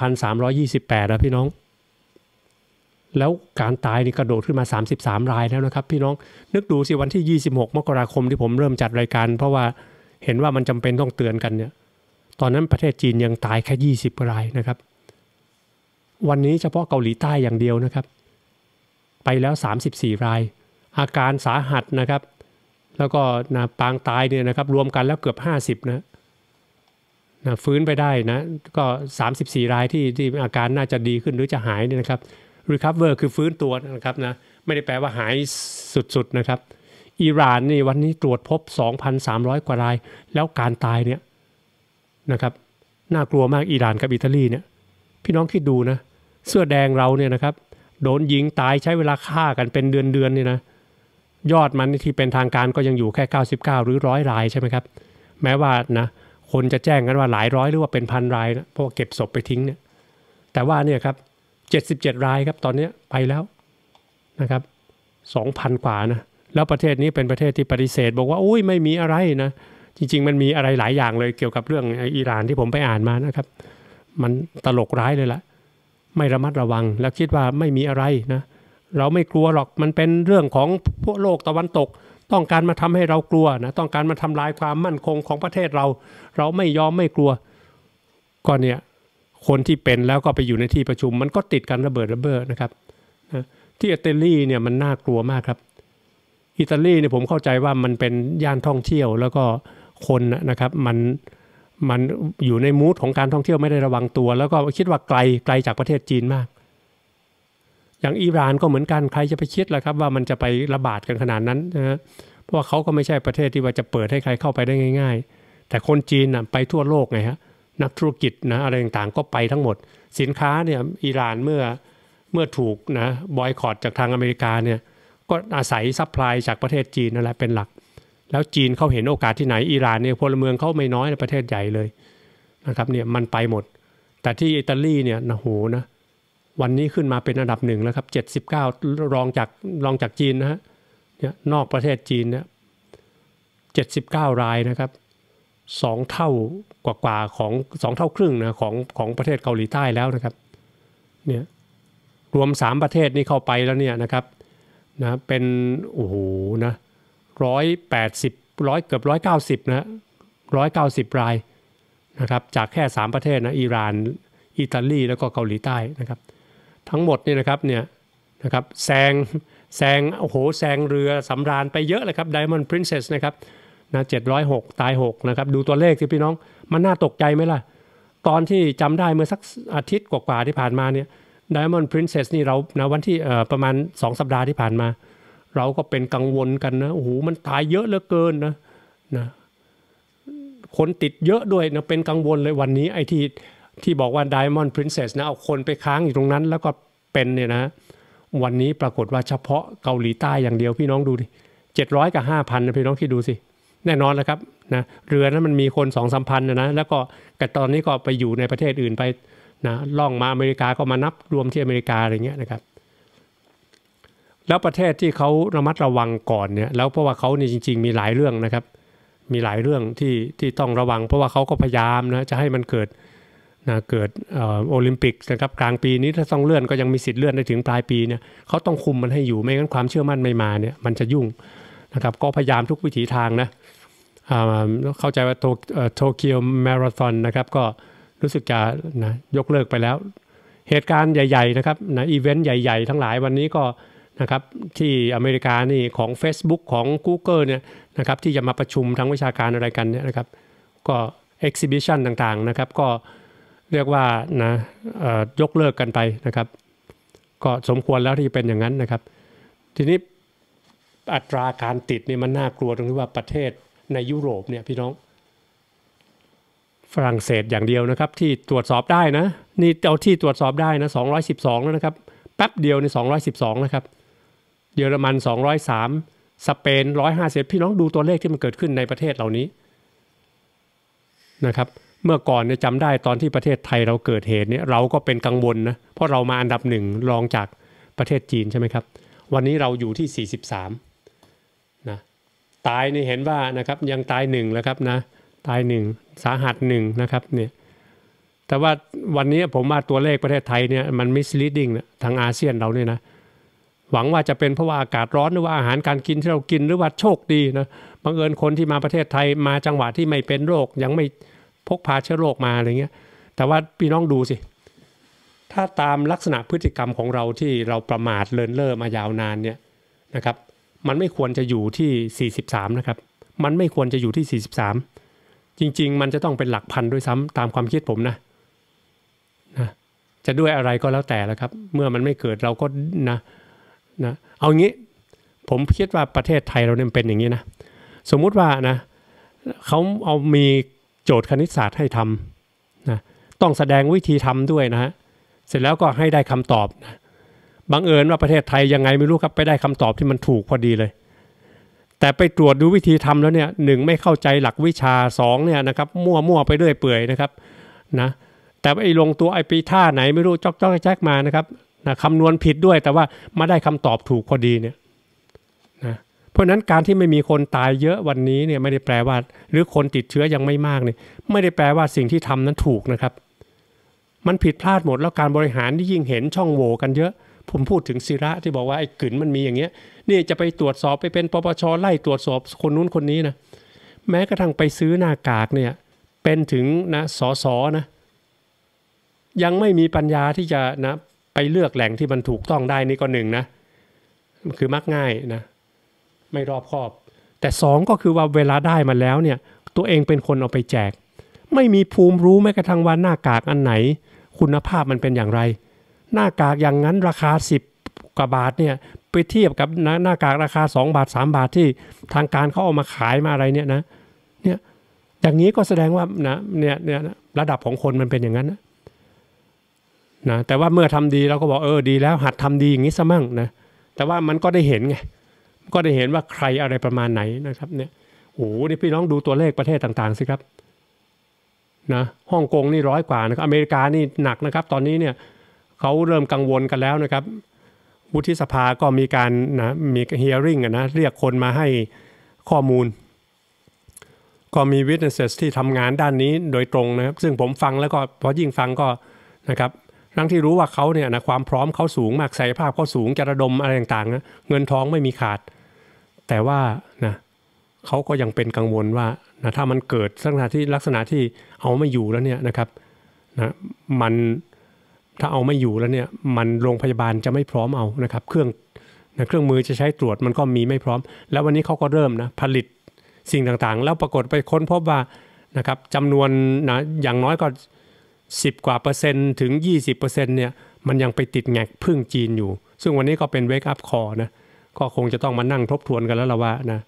5,328 นะพี่น้องแล้วการตายนี่กระโดดขึ้นมา33รายแล้วนะครับพี่น้องนึกดูสิวันที่26มกราคมที่ผมเริ่มจัดรายการเพราะว่าเห็นว่ามันจำเป็นต้องเตือนกันเนี่ยตอนนั้นประเทศจีนยังตายแค่20รายนะครับวันนี้เฉพาะเกาหลีใต้อย่างเดียวนะครับไปแล้ว34รายอาการสาหัสนะครับแล้วก็นะปางตายเนี่ยนะครับรวมกันแล้วเกือบ50นะฟื้นไปได้นะก็34รายที่อาการน่าจะดีขึ้นหรือจะหายเนี่ยนะครับ recover คือฟื้นตัวนะครับนะไม่ได้แปลว่าหายสุดๆนะครับอิหร่านนี่วันนี้ตรวจพบ 2,300 กว่ารายแล้วการตายเนี่ยนะครับน่ากลัวมากอิหร่านกับอิตาลีเนี่ยพี่น้องคิดดูนะเสื้อแดงเราเนี่ยนะครับโดนยิงตายใช้เวลาฆ่ากันเป็นเดือนๆนี่นะยอดมันที่เป็นทางการก็ยังอยู่แค่99หรือ100รายใช่ไหมครับแม้ว่านะคนจะแจ้งกันว่าหลายร้อยหรือว่าเป็นพันรายนะเพราะว่าเก็บศพไปทิ้งเนี่ยแต่ว่าเนี่ยครับ77รายครับตอนนี้ไปแล้วนะครับ 2,000 กว่านะแล้วประเทศนี้เป็นประเทศที่ปฏิเสธบอกว่าอุ้ยไม่มีอะไรนะจริงๆมันมีอะไรหลายอย่างเลยเกี่ยวกับเรื่องอิหร่านที่ผมไปอ่านมานะครับมันตลกร้ายเลยล่ะไม่ระมัดระวังแล้วคิดว่าไม่มีอะไรนะเราไม่กลัวหรอกมันเป็นเรื่องของพวกโลกตะวันตกต้องการมาทำให้เรากลัวนะต้องการมาทำลายความมั่นคงของประเทศเราไม่ยอมไม่กลัวก็เนี่ยคนที่เป็นแล้วก็ไปอยู่ในที่ประชุมมันก็ติดกันระเบิดนะครับนะที่อิตาลีเนี่ยมันน่ากลัวมากครับอิตาลีเนี่ยผมเข้าใจว่ามันเป็นย่านท่องเที่ยวแล้วก็คนนะครับมันอยู่ในมูดของการท่องเที่ยวไม่ได้ระวังตัวแล้วก็คิดว่าไกลจากประเทศจีนมากอย่างอิหร่านก็เหมือนกันใครจะไปคิดล่ะครับว่ามันจะไประบาดกันขนาดนั้นนะเพราะว่าเขาก็ไม่ใช่ประเทศที่ว่าจะเปิดให้ใครเข้าไปได้ง่ายๆแต่คนจีนนะไปทั่วโลกไงฮะนักธุรกิจนะอะไรต่างๆก็ไปทั้งหมดสินค้าเนี่ยอิหร่านเมื่อถูกนะบอยคอตจากทางอเมริกาเนี่ยก็อาศัยซัพพลายจากประเทศจีนนั่นแหละเป็นหลักแล้วจีนเขาเห็นโอกาสที่ไหนอิหร่านเนี่ยพลเมืองเขาไม่น้อยในประเทศใหญ่เลยนะครับเนี่ยมันไปหมดแต่ที่อิตาลีเนี่ยนะโหนะวันนี้ขึ้นมาเป็นอันดับ1แล้วครับ79รองจากจีนนะฮะเนี่ยนอกประเทศจีนเนี่ย79รายนะครับ2เท่ากว่าของ2เท่าครึ่งนะของประเทศเกาหลีใต้แล้วนะครับเนี่ยรวม3ประเทศนี้เข้าไปแล้วเนี่ยนะครับนะเป็นโอ้โหนะ180เกือบ190นะ190รายนะครับจากแค่3ประเทศนะอิหร่านอิตาลีแล้วก็เกาหลีใต้นะครับทั้งหมดนี่นะครับเนี่ยนะครับแซงโอ้โหแซงเรือสำราญไปเยอะเลยครับ Diamond Princess นะครับนะ706ตาย6นะครับดูตัวเลขที่พี่น้องมันน่าตกใจไหมล่ะตอนที่จำได้เมื่อสักอาทิตย์กว่าๆที่ผ่านมาเนี่ย Diamond Princess นี่เรานะวันที่ประมาณ2สัปดาห์ที่ผ่านมาเราก็เป็นกังวลกันนะโอ้โหมันตายเยอะเหลือเกินนะคนติดเยอะด้วยนะเป็นกังวลเลยวันนี้ไอ้ที่บอกว่า Diamond Princess นะเอาคนไปค้างอยู่ตรงนั้นแล้วก็เป็นเนี่ยนะวันนี้ปรากฏว่าเฉพาะเกาหลีใต้อย่างเดียวพี่น้องดูดิ700กับ 5,000 นะพี่น้องคิดดูสิแน่นอนแล้วครับนะเรือนั้นมันมีคน 2-3 พันนะแล้วก็แต่ตอนนี้ก็ไปอยู่ในประเทศอื่นไปนะล่องมาอเมริกาก็มานับรวมที่อเมริกาอะไรเงี้ยนะครับแล้วประเทศที่เขาระมัดระวังก่อนเนี่ยแล้วเพราะว่าเขาเนี่ยจริงๆมีหลายเรื่องนะครับมีหลายเรื่องที่ต้องระวังเพราะว่าเขาก็พยายามนะจะให้มันเกิดโอลิมปิกนะครับกลางปีนี้ถ้าต้องเลื่อนก็ยังมีสิทธิ์เลื่อนได้ถึงปลายปีเนี่ยเขาต้องคุมมันให้อยู่ไม่งั้นความเชื่อมั่นไม่มาเนี่ยมันจะยุ่งนะครับก็พยายามทุกวิถีทางนะเข้าใจว่าโตเกียวมาราธอนนะครับก็รู้สึกจะนะยกเลิกไปแล้วเหตุการณ์ใหญ่ๆนะครับนะอีเวนต์ใหญ่ๆทั้งหลายวันนี้ก็นะครับที่อเมริกานี่ของ Facebook ของ Google เนี่ยนะครับที่จะมาประชุมทางวิชาการอะไรกันเนี่ยนะครับก็ exhibition ต่างๆนะครับก็เรียกว่านะยกเลิกกันไปนะครับก็สมควรแล้วที่จะเป็นอย่างนั้นนะครับทีนี้อัตราการติดนี่มันน่ากลัวตรงที่ว่าประเทศในยุโรปเนี่ยพี่น้องฝรั่งเศสอย่างเดียวนะครับที่ตรวจสอบได้นะนี่เอาที่ตรวจสอบได้นะ212แล้วนะครับแป๊บเดียวนี่212นะครับเยอรมัน203สเปน150พี่น้องดูตัวเลขที่มันเกิดขึ้นในประเทศเหล่านี้นะครับเมื่อก่อนเนี่ยจำได้ตอนที่ประเทศไทยเราเกิดเหตุเนี่ยเราก็เป็นกังวลนะเพราะเรามาอันดับหนึ่งรองจากประเทศจีนใช่ไหมครับวันนี้เราอยู่ที่43นะตายนี่เห็นว่านะครับยังตาย1แล้วครับนะตาย1สาหัส1นะครับเนี่ยแต่ว่าวันนี้ผมว่าตัวเลขประเทศไทยเนี่ยมัน misleading นะทางอาเซียนเราเนี่ยนะหวังว่าจะเป็นเพราะว่าอากาศร้อนหรือว่าอาหารการกินที่เรากินหรือว่าโชคดีนะบังเอิญคนที่มาประเทศไทยมาจังหวะที่ไม่เป็นโรคยังไม่พกพาเชื้อโรคมาอะไรเงี้ยแต่ว่าพี่น้องดูสิถ้าตามลักษณะพฤติกรรมของเราที่เราประมาทเลินเล่อมายาวนานเนี่ยนะครับมันไม่ควรจะอยู่ที่43นะครับมันไม่ควรจะอยู่ที่43จริงๆมันจะต้องเป็นหลักพันด้วยซ้ำตามความคิดผมนะจะด้วยอะไรก็แล้วแต่ละครับเมื่อมันไม่เกิดเราก็นะเอางี้ผมคิดว่าประเทศไทยเราเนี่ยเป็นอย่างนี้นะสมมุติว่านะเขาเอามีโจทย์คณิตศาสตร์ให้ทำนะต้องแสดงวิธีทำด้วยนะฮะเสร็จแล้วก็ให้ได้คำตอบนะบังเอิญว่าประเทศไทยยังไงไม่รู้ครับไปได้คำตอบที่มันถูกพอดีเลยแต่ไปตรวจดูวิธีทำแล้วเนี่ย1ไม่เข้าใจหลักวิชา2เนี่ยนะครับมั่วไปเรื่อยเปื่อยนะครับนะแต่ไอ้ลงตัวไอ้ปีท่าไหนไม่รู้จ๊อกแจ๊กมานะครับนะคำนวณผิดด้วยแต่ว่ามาได้คำตอบถูกพอดีเนี่ยนะเพราะนั้นการที่ไม่มีคนตายเยอะวันนี้เนี่ยไม่ได้แปลว่าหรือคนติดเชื้อยังไม่มากเนี่ยไม่ได้แปลว่าสิ่งที่ทำนั้นถูกนะครับมันผิดพลาดหมดแล้วการบริหารที่ยิ่งเห็นช่องโหว่กันเยอะผมพูดถึงศิระที่บอกว่าไอ้กลิ่นมันมีอย่างเงี้ยนี่จะไปตรวจสอบไปเป็นปปช.ไล่ตรวจสอบคนนู้นคนนี้นะแม้กระทั่งไปซื้อหน้ากากเนี่ยเป็นถึงนะสสนะยังไม่มีปัญญาที่จะนะไปเลือกแหล่งที่มันถูกต้องได้นี่ก็1นะคือมักง่ายนะไม่รอบคอบแต่2ก็คือว่าเวลาได้มาแล้วเนี่ยตัวเองเป็นคนเอาไปแจกไม่มีภูมิรู้แม้กระทั่งว่าหน้ากากอันไหนคุณภาพมันเป็นอย่างไรหน้ากากอย่างนั้นราคา10กว่าบาทเนี่ยไปเทียบกับหน้ากากราคา2บาท3บาทที่ทางการเขาเอามาขายมาอะไรเนี่ยนะเนี่ยอย่างนี้ก็แสดงว่านะเนี่ยระดับของคนมันเป็นอย่างนั้นนะแต่ว่าเมื่อทำดีเราก็บอกดีแล้วหัดทำดีอย่างนี้ซะมั่งนะแต่ว่ามันก็ได้เห็นไงก็ได้เห็นว่าใครอะไรประมาณไหนนะครับเนี่ยโอ้โหนี่พี่น้องดูตัวเลขประเทศต่างๆสิครับนะฮ่องกงนี่100 กว่านะครับอเมริกานี่หนักนะครับตอนนี้เนี่ยเขาเริ่มกังวลกันแล้วนะครับวุฒิสภาก็มีการนะมี hearing นะเรียกคนมาให้ข้อมูลก็มี witnesses ที่ทำงานด้านนี้โดยตรงนะครับซึ่งผมฟังแล้วก็พอยิ่งฟังก็นะครับทั้งที่รู้ว่าเขาเนี่ยนะความพร้อมเขาสูงมากศักยภาพเขาสูงจะระดมอะไรต่างๆนะเงินทองไม่มีขาดแต่ว่านะเขาก็ยังเป็นกังวลว่านะถ้ามันเกิดลักษณะที่เอาไม่อยู่แล้วเนี่ยนะครับนะมันถ้าเอาไม่อยู่แล้วเนี่ยมันโรงพยาบาลจะไม่พร้อมเอานะครับเครื่องมือจะใช้ตรวจมันก็มีไม่พร้อมแล้ววันนี้เขาก็เริ่มนะผลิตสิ่งต่างๆแล้วปรากฏไปค้นพบว่านะครับจำนวนนะอย่างน้อยก็10 กว่า%ถึง 20% เนี่ยมันยังไปติดแงกพึ่งจีนอยู่ซึ่งวันนี้ก็เป็น wake up call นะก็คงจะต้องมานั่งทบทวนกันแล้วล่ะว่านะ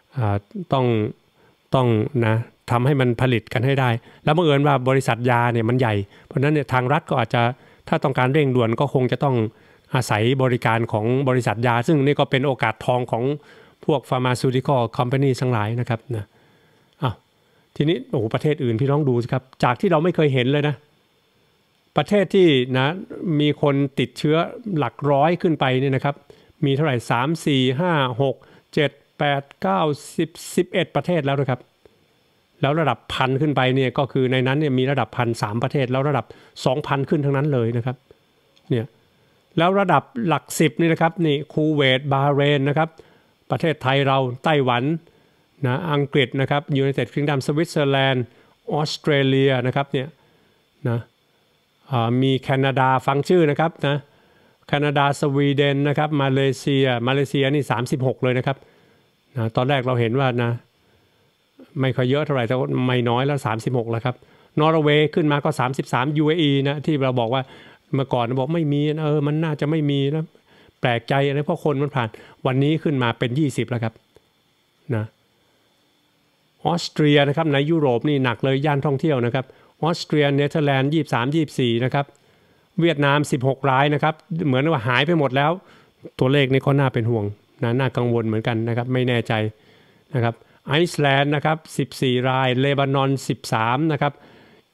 ต้องนะทำให้มันผลิตกันให้ได้แล้วบังเอิญว่าบริษัทยาเนี่ยมันใหญ่เพราะนั้นเนี่ยทางรัฐก็อาจจะถ้าต้องการเร่งด่วนก็คงจะต้องอาศัยบริการของบริษัทยาซึ่งนี่ก็เป็นโอกาสทองของพวก pharmaceutical company ทั้งหลายนะครับนะทีนี้โอ้โหประเทศอื่นพี่น้องดูสิครับจากที่เราไม่เคยเห็นเลยนะประเทศที่นะมีคนติดเชื้อหลักร้อยขึ้นไปเนี่ยนะครับมีเท่าไหร่3 4 5 6 7 8 9 10 11ประเทศแล้วนะครับแล้วระดับพันขึ้นไปเนี่ยก็คือในนั้นเนี่ยมีระดับ1,300ประเทศแล้วระดับ 2,000 ขึ้นทั้งนั้นเลยนะครับเนี่ยแล้วระดับหลัก10นี่นะครับนี่คูเวตบาห์เรนนะครับประเทศไทยเราไต้หวันนะอังกฤษนะครับยูไนเต็ดคิงดอมสวิตเซอร์แลนด์ออสเตรเลียนะครับเนี่ยนะมีแคนาดาฟังชื่อนะครับนะแคนาดาสวีเดนนะครับมาเลเซียนี่36เลยนะครับนะตอนแรกเราเห็นว่านะไม่ค่อยเยอะเท่าไหร่แต่ไม่น้อยแล้ว36แล้วครับนอร์เวย์ขึ้นมาก็33 UAE นะที่เราบอกว่าเมื่อก่อนบอกไม่มีมันน่าจะไม่มีนะแปลกใจอะไรเพราะคนมันผ่านวันนี้ขึ้นมาเป็น20แล้วครับนะออสเตรียนะครับในยุโรปนี่หนักเลยย่านท่องเที่ยวนะครับออสเตรียเนเธอร์แลนด์23-24นะครับเวียดนาม16รายนะครับเหมือนว่าหายไปหมดแล้วตัวเลขนี้ก็น่าเป็นห่วงนะน่ากังวลเหมือนกันนะครับไม่แน่ใจนะครับไอซ์แลนด์นะครับ14รายเลบานอน13นะครับ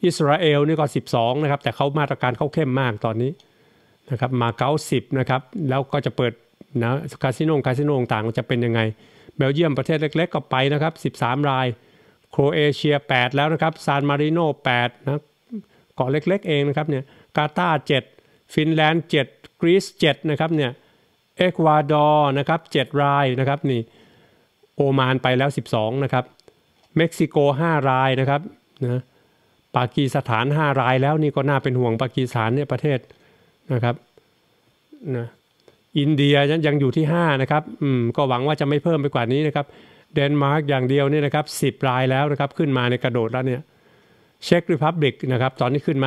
อิสราเอลนี่ก็12นะครับแต่เขามาตรการเขาเข้มมากตอนนี้นะครับมาเก๊า10นะครับแล้วก็จะเปิดนะคาสิโนต่างๆจะเป็นยังไงเบลเยียมประเทศเล็กๆก็ไปนะครับ13รายโครเอเชีย8แล้วนะครับซานมาริโน8นะเกาะเล็กๆเองนะครับเนี่ยกาตาร์7ฟินแลนด์7กรีซ7นะครับเนี่ยเอกวาดอร์นะครับ7รายนะครับนี่โอมานไปแล้ว12นะครับเม็กซิโก5รายนะครับนะปากีสถาน5รายแล้วนี่ก็น่าเป็นห่วงปากีสถานเนี่ยประเทศนะครับนะอินเดียยังอยู่ที่5นะครับก็หวังว่าจะไม่เพิ่มไปกว่านี้นะครับเดนมาร์กอย่างเดียวเนี่ยนะครับ10รายแล้วนะครับขึ้นมาในกระโดดแล้วเนี่ยเช็กรีพับลิกนะครับตอนนี้ขึ้นมา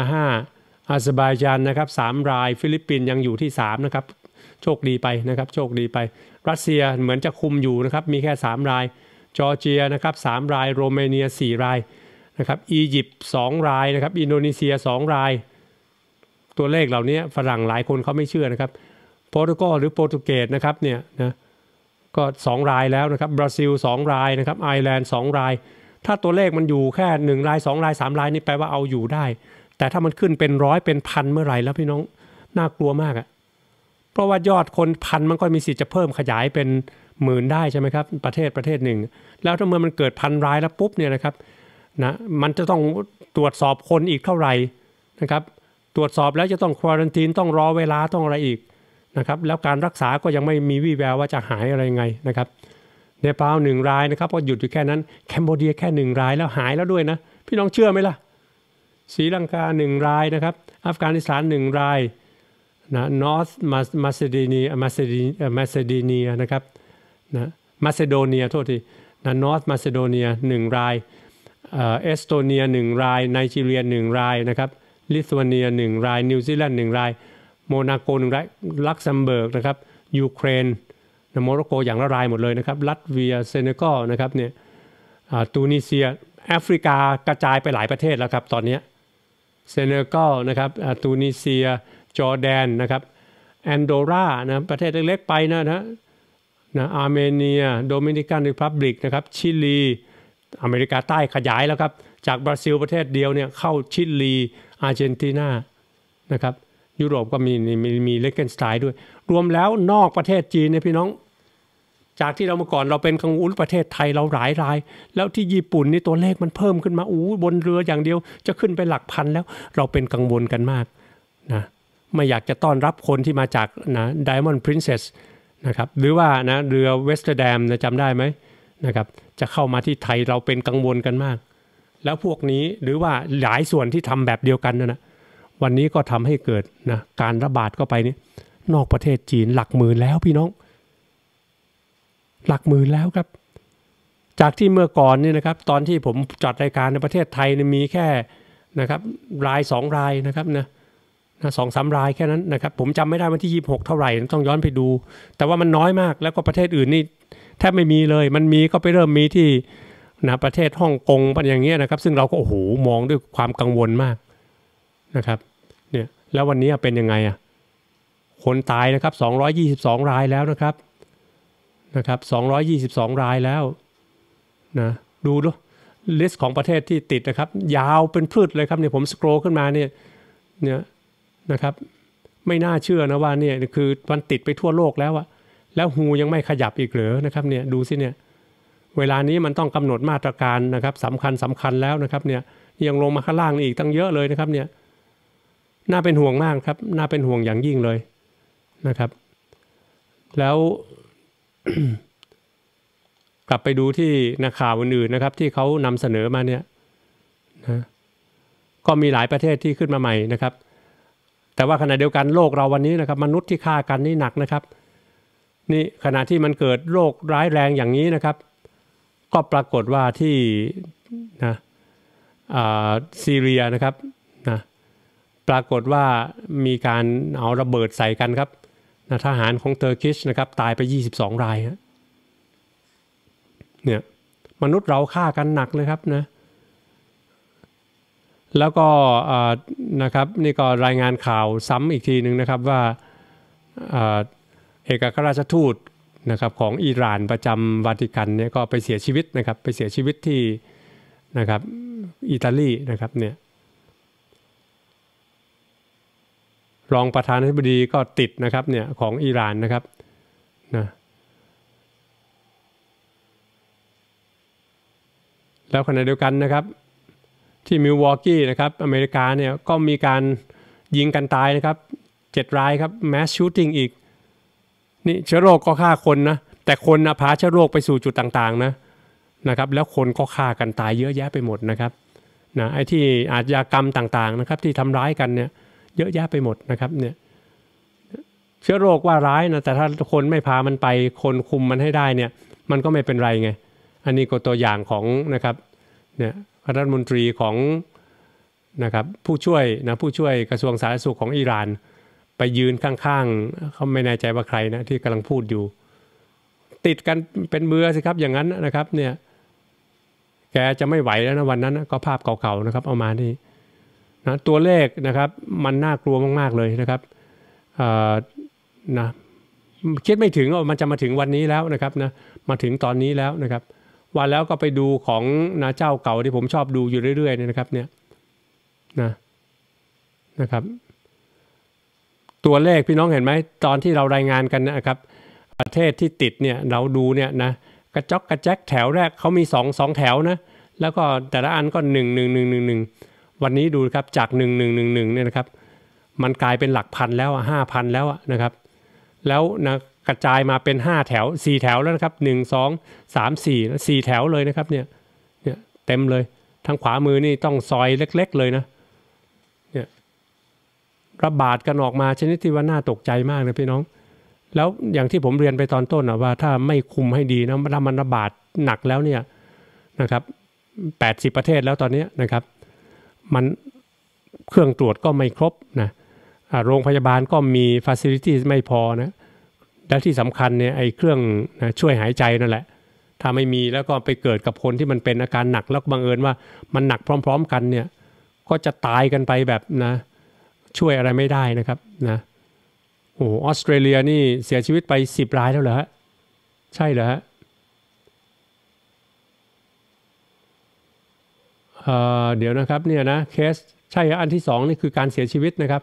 5อาเซอร์ไบจานนะครับ3รายฟิลิปปินส์ยังอยู่ที่3นะครับโชคดีไปนะครับโชคดีไปรัสเซียเหมือนจะคุมอยู่นะครับมีแค่3รายจอร์เจียนะครับ3รายโรมาเนีย4รายนะครับอียิปต์2รายนะครับอินโดนีเซีย2รายตัวเลขเหล่านี้ฝรั่งหลายคนเขาไม่เชื่อนะครับโปรตุเกสหรือโปรตุเกสนะครับเนี่ยนะก็2รายแล้วนะครับบราซิล2รายนะครับไอร์แลนด์2รายถ้าตัวเลขมันอยู่แค่1ราย2ราย3รายนี่แปลว่าเอาอยู่ได้แต่ถ้ามันขึ้นเป็น100เป็นพันเมื่อไหร่แล้วพี่น้องน่ากลัวมากอะเพราะว่ายอดคนพันมันก็มีสิทธิ์จะเพิ่มขยายเป็นหมื่นได้ใช่ไหมครับประเทศหนึ่งแล้วถ้าเมื่อมันเกิดพันรายแล้วปุ๊บเนี่ยนะครับนะมันจะต้องตรวจสอบคนอีกเท่าไหร่นะครับตรวจสอบแล้วจะต้องควอรันทีนต้องรอเวลาต้องอะไรอีกนะครับแล้วการรักษาก็ยังไม่มีวี่แววว่าจะหายอะไรไงนะครับเนปาล1รายนะครับก็หยุดอยู่แค่นั้นแคนเบเดียแค่1รายแล้วหายแล้วด้วยนะพี่น้องเชื่อไหมล่ะศรีลังกา1รายนะครับอัฟกานิสถาน1รายนะนอร์ทมาซิโดเนียนะครับนะมาซิโดเนียโทษทีนะนอร์ทมาซิโดเนีย1รายเอสโตเนีย1รายไนจีเรีย1รายนะครับลิทัวเนีย1รายนิวซีแลนด์1รายโมนาโก1รายลักเซมเบิร์กนะครับยูเครนโมร็อกโกอย่างละรายหมดเลยนะครับลัตเวียเซเนกัลนะครับเนี่ยตูนิเซียแอฟริกากระจายไปหลายประเทศแล้วครับตอนนี้เซเนกัลนะครับตูนิเซียจอร์แดนนะครับแอนโดรานะประเทศเล็กๆไปนะอาร์เมเนียโดมินิกันรีพับลิกนะครับชิลีอเมริกาใต้ขยายแล้วครับจากบราซิลประเทศเดียวเนี่ยเข้าชิลีอาร์เจนตินานะครับยุโรปก็มีเลกเกนสไตน์ด้วยรวมแล้วนอกประเทศจีนเนี่ยพี่น้องจากที่เราเมื่อก่อนเราเป็นกังวลประเทศไทยเราหลายรายแล้วที่ญี่ปุ่นนี่ตัวเลขมันเพิ่มขึ้นมาบนเรืออย่างเดียวจะขึ้นไปหลักพันแล้วเราเป็นกังวลกันมากนะไม่อยากจะต้อนรับคนที่มาจากนะ Diamond Princess นะครับหรือว่านะเรือเวสเทอร์แดมนะจำได้ไหมนะครับจะเข้ามาที่ไทยเราเป็นกังวลกันมากแล้วพวกนี้หรือว่าหลายส่วนที่ทำแบบเดียวกันนะวันนี้ก็ทำให้เกิดนะการระบาดเข้าไปนี่นอกประเทศจีนหลักหมื่นแล้วพี่น้องหลักหมื่นแล้วครับจากที่เมื่อก่อนนี่นะครับตอนที่ผมจัดรายการในประเทศไทยมีแค่นะครับราย2รายนะครับนะ2-3 รายแค่นั้นนะครับผมจำไม่ได้วันที่26เท่าไหร่ต้องย้อนไปดูแต่ว่ามันน้อยมากแล้วก็ประเทศอื่นนี่แทบไม่มีเลยมันมีก็ไปเริ่มมีที่นะประเทศฮ่องกงเป็นอย่างเงี้ยนะครับซึ่งเราก็โอ้โหมองด้วยความกังวลมากนะครับเนี่ยแล้ววันนี้เป็นยังไงอ่ะคนตายนะครับ222รายแล้วนะครับ222รายแล้วนะดูดูลิสต์ของประเทศที่ติดนะครับยาวเป็นพืชเลยครับเนี่ยผมสครอลขึ้นมาเนี่ยนะครับไม่น่าเชื่อนะว่าเนี่ยคือมันติดไปทั่วโลกแล้วอะแล้วฮูยังไม่ขยับอีกเหรอนะครับเนี่ยดูสิเนี่ยเวลานี้มันต้องกำหนดมาตรการนะครับสำคัญแล้วนะครับเนี่ยยังลงมาข้างล่างอีกตั้งเยอะเลยนะครับเนี่ยน่าเป็นห่วงมากครับน่าเป็นห่วงอย่างยิ่งเลยนะครับแล้ว กลับไปดูที่ข่าวอื่นๆนะครับที่เขานำเสนอมาเนี่ยนะก็มีหลายประเทศที่ขึ้นมาใหม่นะครับแต่ว่าขณะเดียวกันโลกเราวันนี้นะครับมนุษย์ที่ฆ่ากันนี่หนักนะครับนี่ขณะที่มันเกิดโรคร้ายแรงอย่างนี้นะครับก็ปรากฏว่าที่นะซีเรียนะครับนะปรากฏว่ามีการเอาระเบิดใส่กันครับนะทหารของเตอร์กิชนะครับตายไป22รายเนี่ยมนุษย์เราฆ่ากันหนักเลยครับนะแล้วก็นะครับนี่ก็รายงานข่าวซ้ำอีกทีหนึ่งนะครับว่าเอกอัครราชทูตนะครับของอิหร่านประจำวาติกันเนี่ยก็ไปเสียชีวิตนะครับไปเสียชีวิตที่นะครับอิตาลีนะครับเนี่ยรองประธานาธิบดีก็ติดนะครับเนี่ยของอิหร่านนะครับนะแล้วขณะเดียวกันนะครับที่มิลวอกกี้นะครับอเมริกาเนี่ยก็มีการยิงกันตายนะครับ7 รายครับแมสชูตติ้งอีกนี่เชื้อโรคก็ฆ่าคนนะแต่คนพาเชื้อโรคไปสู่จุดต่างๆนะครับแล้วคนก็ฆ่ากันตายเยอะแยะไปหมดนะครับนะไอ้ที่อาชญากรรมต่างๆนะครับที่ทำร้ายกันเนี่ยเยอะแยะไปหมดนะครับเนี่ยเชื้อโรคว่าร้ายนะแต่ถ้าคนไม่พามันไปคนคุมมันให้ได้เนี่ยมันก็ไม่เป็นไรไงอันนี้ก็ตัวอย่างของนะครับเนี่ยรัฐมนตรีของนะครับผู้ช่วยกระทรวงสาธารณสุขของอิหร่านไปยืนข้างๆเขาไม่แน่ใจว่าใครนะที่กำลังพูดอยู่ติดกันเป็นเบื่อสิครับอย่างนั้นนะครับเนี่ยแกจะไม่ไหวแล้วนะวันนั้นนะก็ภาพเก่าๆนะครับเอามานี่นะตัวเลขนะครับมันน่ากลัวมากๆเลยนะครับนะคิดไม่ถึงว่ามันจะมาถึงวันนี้แล้วนะครับนะมาถึงตอนนี้แล้วนะครับวันแล้วก็ไปดูของนะเจ้าเก่าที่ผมชอบดูอยู่เรื่อยๆเนี่ยนะครับเนี่ยนะครับตัวเลขพี่น้องเห็นไหมตอนที่เรารายงานกันนะครับประเทศที่ติดเนี่ยเราดูเนี่ยนะกระจอกกระแจกแถวแรกเขามี2แถวนะแล้วก็แต่ละอันก็1วันนี้ดูครับจาก1111เนี่ยนะครับมันกลายเป็นหลักพันแล้ว5,000แล้วนะครับแล้วนะกระจายมาเป็น5 แถว4 แถวแล้วนะครับ1 2 3 4 แถวเลยนะครับเนี่ยเต็มเลยทางขวามือนี่ต้องซอยเล็กๆเลยนะเนี่ยระบาดกันออกมาชนิดที่ว่าน่าตกใจมากนะพี่น้องแล้วอย่างที่ผมเรียนไปตอนต้นว่าถ้าไม่คุมให้ดีนะถ้ามันระบาดหนักแล้วเนี่ยนะครับ80 ประเทศแล้วตอนนี้นะครับมันเครื่องตรวจก็ไม่ครบนะโรงพยาบาลก็มี facilities ไม่พอนะและที่สำคัญเนี่ยไอ้เครื่องช่วยหายใจนั่นแหละถ้าไม่มีแล้วก็ไปเกิดกับคนที่มันเป็นอาการหนักแล้วบังเอิญว่ามันหนักพร้อมๆกันเนี่ยก็จะตายกันไปแบบนะช่วยอะไรไม่ได้นะครับนะโอ้ออสเตรเลียนี่เสียชีวิตไป10 รายแล้วเหรอฮะใช่เหรอฮะเดี๋ยวนะครับเนี่ยนะเคสใช่อันที่2นี่คือการเสียชีวิตนะครับ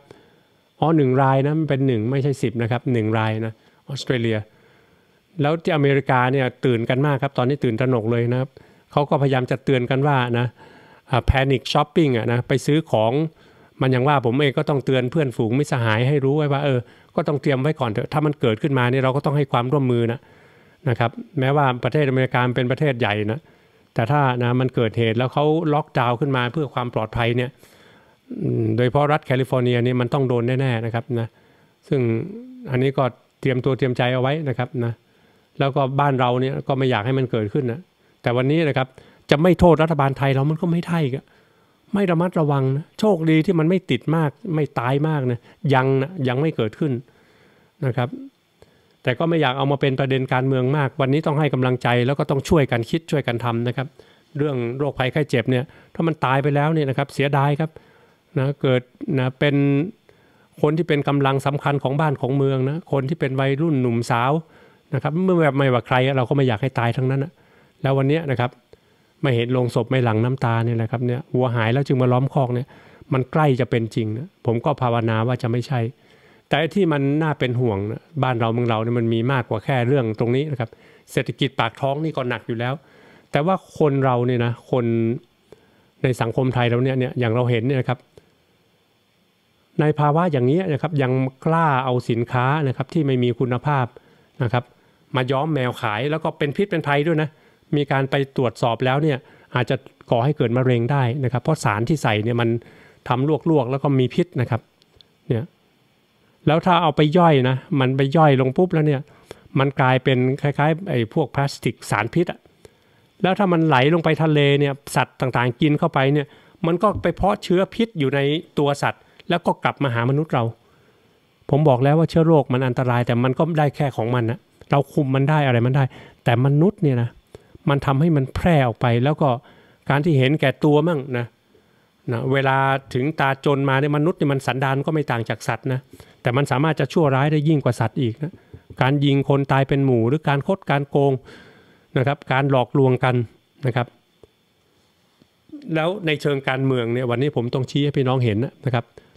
1 รายนะมันเป็น1ไม่ใช่10นะครับ1 รายนะออสเตรเลียแล้วที่อเมริกาเนี่ยตื่นกันมากครับตอนนี้ตื่นตระหนกเลยนะครับเขาก็พยายามจะเตือนกันว่านะpanic shopping นะไปซื้อของมันอย่างว่าผมเองก็ต้องเตือนเพื่อนฝูงมิตรสหายให้รู้ไว้ว่าก็ต้องเตรียมไว้ก่อนเถอะถ้ามันเกิดขึ้นมาเนี่ยเราก็ต้องให้ความร่วมมือนะครับแม้ว่าประเทศอเมริกาเป็นประเทศใหญ่นะแต่ถ้านะมันเกิดเหตุแล้วเขาล็อกดาวน์ขึ้นมาเพื่อความปลอดภัยเนี่ยโดยเฉพาะรัฐแคลิฟอร์เนียนี่มันต้องโดนแน่ๆนะครับนะซึ่งอันนี้ก็เตรียมตัวเตรียมใจเอาไว้นะครับนะแล้วก็บ้านเราเนี่ยก็ไม่อยากให้มันเกิดขึ้นนะแต่วันนี้นะครับจะไม่โทษรัฐบาลไทยเรามันก็ไม่ได้ก็ไม่ระมัดระวังนะโชคดีที่มันไม่ติดมากไม่ตายมากนะยังไม่เกิดขึ้นนะครับแต่ก็ไม่อยากเอามาเป็นประเด็นการเมืองมากวันนี้ต้องให้กำลังใจแล้วก็ต้องช่วยกันคิดช่วยกันทำนะครับเรื่องโรคภัยไข้เจ็บเนี่ยถ้ามันตายไปแล้วเนี่ยนะครับเสียดายครับนะเกิดนะเป็นคนที่เป็นกำลังสำคัญของบ้านของเมืองนะคนที่เป็นวัยรุ่นหนุ่มสาวนะครับไม่ว่าใครเราก็ไม่อยากให้ตายทั้งนั้นนะแล้ววันนี้นะครับไม่เห็นโลงศพไม่หลั่งน้ำตาเนี่ยนะครับเนี่ยวัวหายแล้วจึงมาล้อมคอกเนี่ยมันใกล้จะเป็นจริงนะผมก็ภาวนาว่าจะไม่ใช่แต่ที่มันน่าเป็นห่วงนะบ้านเราเมืองเราเนี่ยมันมีมากกว่าแค่เรื่องตรงนี้นะครับเศรษฐกิจปากท้องนี่ก็หนักอยู่แล้วแต่ว่าคนเราเนี่ยนะคนในสังคมไทยเราเนี่ยอย่างเราเห็นเนี่ยนะครับในภาวะอย่างนี้นะครับยังกล้าเอาสินค้านะครับที่ไม่มีคุณภาพนะครับมาย้อมแมวขายแล้วก็เป็นพิษเป็นภัยด้วยนะมีการไปตรวจสอบแล้วเนี่ยอาจจะก่อให้เกิดมะเร็งได้นะครับเพราะสารที่ใส่เนี่ยมันทำลวกแล้วก็มีพิษนะครับเนี่ยแล้วถ้าเอาไปย่อยนะมันไปย่อยลงปุ๊บแล้วเนี่ยมันกลายเป็นคล้ายๆไอ้พวกพลาสติกสารพิษอ่ะแล้วถ้ามันไหลลงไปทะเลเนี่ยสัตว์ต่างๆกินเข้าไปเนี่ยมันก็ไปเพาะเชื้อพิษอยู่ในตัวสัตว์แล้วก็กลับมาหามนุษย์เราผมบอกแล้วว่าเชื้อโรคมันอันตรายแต่มันก็ได้แค่ของมันนะเราคุมมันได้อะไรมันได้แต่มนุษย์เนี่ยนะมันทำให้มันแพร่ออกไปแล้วก็การที่เห็นแก่ตัวมั่งนะเวลาถึงตาจนมาเนี่ยมนุษย์เนี่ยมันสันดานก็ไม่ต่างจากสัตว์นะแต่มันสามารถจะชั่วร้ายได้ยิ่งกว่าสัตว์อีกนะการยิงคนตายเป็นหมู่หรือการคดการโกงนะครับการหลอกลวงกันนะครับแล้วในเชิงการเมืองเนี่ยวันนี้ผมต้องชี้ให้พี่น้องเห็นนะครับ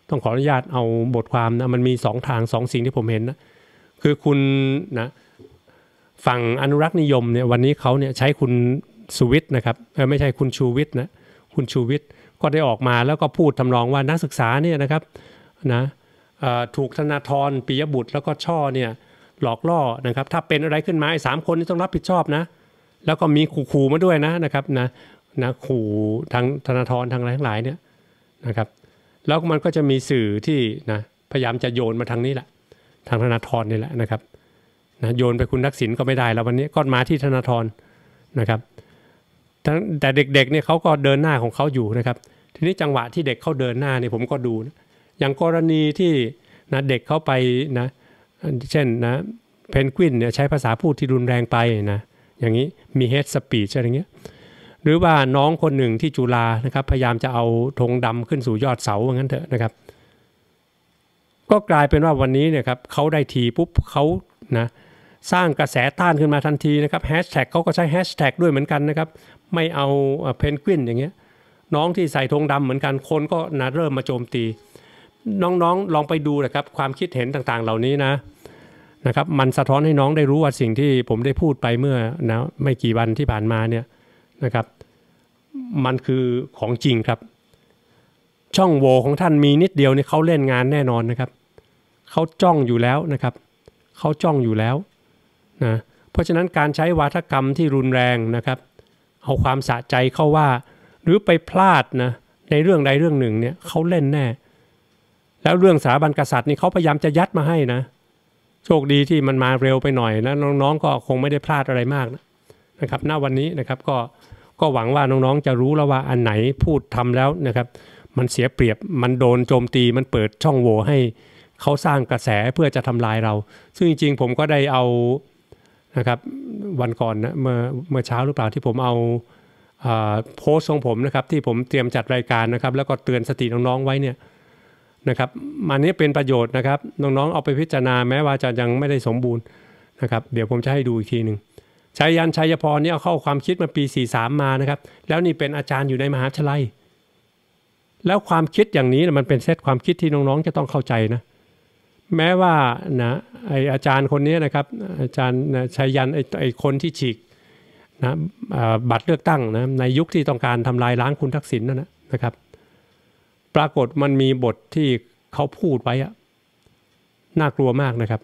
ต้องขออนุญาตเอาบทความนะมันมี2 ทาง 2 สิ่งที่ผมเห็นนะคือคุณนะฝั่งอนุรักษ์นิยมเนี่ยวันนี้เขาเนี่ยใช้คุณสุวิทย์นะครับไม่ใช่คุณชูวิทย์นะคุณชูวิทย์ก็ได้ออกมาแล้วก็พูดทำนองว่านักศึกษาเนี่ยนะครับนะถูกธนาธรปิยบุตรแล้วก็ช่อเนี่ยหลอกล่อนะครับถ้าเป็นอะไรขึ้นมาไอ้3 คนนี่ต้องรับผิดชอบนะแล้วก็มีขู่มาด้วยนะครับนะขู่ทางธนาธรทางอะไรทั้งหลายเนี่ยนะครับแล้วมันก็จะมีสื่อที่นะพยายามจะโยนมาทางนี้แหละทางธนาธรนี่แหละนะครับนะโยนไปคุณทักษิณก็ไม่ได้แล้ววันนี้ก็มาที่ธนาธรนะครับแต่เด็กๆเนี่ยเขาก็เดินหน้าของเขาอยู่นะครับทีนี้จังหวะที่เด็กเขาเดินหน้าเนี่ยผมก็ดูนะอย่างกรณีที่นะเด็กเข้าไปนะเช่นนะเพนกวินเนี่ยใช้ภาษาพูดที่รุนแรงไปนะอย่างนี้มี hate speech อะไรเงี้ยหรือว่าน้องคนหนึ่งที่จุฬานะครับพยายามจะเอาธงดำขึ้นสู่ยอดเสาว่างั้นเถอะนะครับก็กลายเป็นว่าวันนี้เนี่ยครับเขาได้ทีปุ๊บเขานะสร้างกระแสต้านขึ้นมาทันทีนะครับแฮชแท็กเขาก็ใช้แฮชแท็กด้วยเหมือนกันนะครับไม่เอาเพนกวินอย่างเงี้ยน้องที่ใส่ธงดำเหมือนกันคนก็นะเริ่มมาโจมตีน้องๆลองไปดูนะครับความคิดเห็นต่างๆเหล่านี้นะครับมันสะท้อนให้น้องได้รู้ว่าสิ่งที่ผมได้พูดไปเมื่อนะไม่กี่วันที่ผ่านมาเนี่ยนะครับมันคือของจริงครับช่องโหว่ของท่านมีนิดเดียวเนี่ยเขาเล่นงานแน่นอนนะครับเขาจ้องอยู่แล้วนะครับเขาจ้องอยู่แล้วนะเพราะฉะนั้นการใช้วาทกรรมที่รุนแรงนะครับเอาความสะใจเข้าว่าหรือไปพลาดนะในเรื่องใดเรื่องหนึ่งเนี่ยเขาเล่นแน่แล้วเรื่องสถาบันกษัตริย์นี่เขาพยายามจะยัดมาให้นะโชคดีที่มันมาเร็วไปหน่อยนะน้องๆก็คงไม่ได้พลาดอะไรมากนะครับณวันนี้นะครับก็หวังว่าน้องๆจะรู้แล้วว่าอันไหนพูดทำแล้วนะครับมันเสียเปรียบมันโดนโจมตีมันเปิดช่องโหว่ให้เขาสร้างกระแสเพื่อจะทำลายเราซึ่งจริงๆผมก็ได้เอานะครับวันก่อนนะเมื่อเช้าหรือเปล่าที่ผมเอาโพสต์ของผมนะครับที่ผมเตรียมจัดรายการนะครับแล้วก็เตือนสติน้องๆไว้เนี่ยนะครับมันนี้เป็นประโยชน์นะครับน้องๆเอาไปพิจารณาแม้ว่าจะยังไม่ได้สมบูรณ์นะครับเดี๋ยวผมจะให้ดูอีกทีหนึ่งชัยพรนี่เอาเข้าความคิดมาปี43มานะครับแล้วนี่เป็นอาจารย์อยู่ในมหาวิทยาลัยแล้วความคิดอย่างนี้มันเป็นเซตความคิดที่น้องๆจะต้องเข้าใจนะแม้ว่านะไออาจารย์คนนี้นะครับอาจารย์ชัยยันไอคนที่ฉีกนะบัตรเลือกตั้งนะในยุคที่ต้องการทำลายล้างคุณทักษิณนะครับปรากฏมันมีบทที่เขาพูดไว้อะน่ากลัวมากนะครับ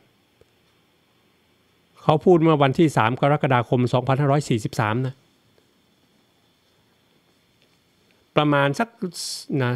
เขาพูดเมื่อวันที่3 กรกฎาคม 2543นะประมาณสักนะ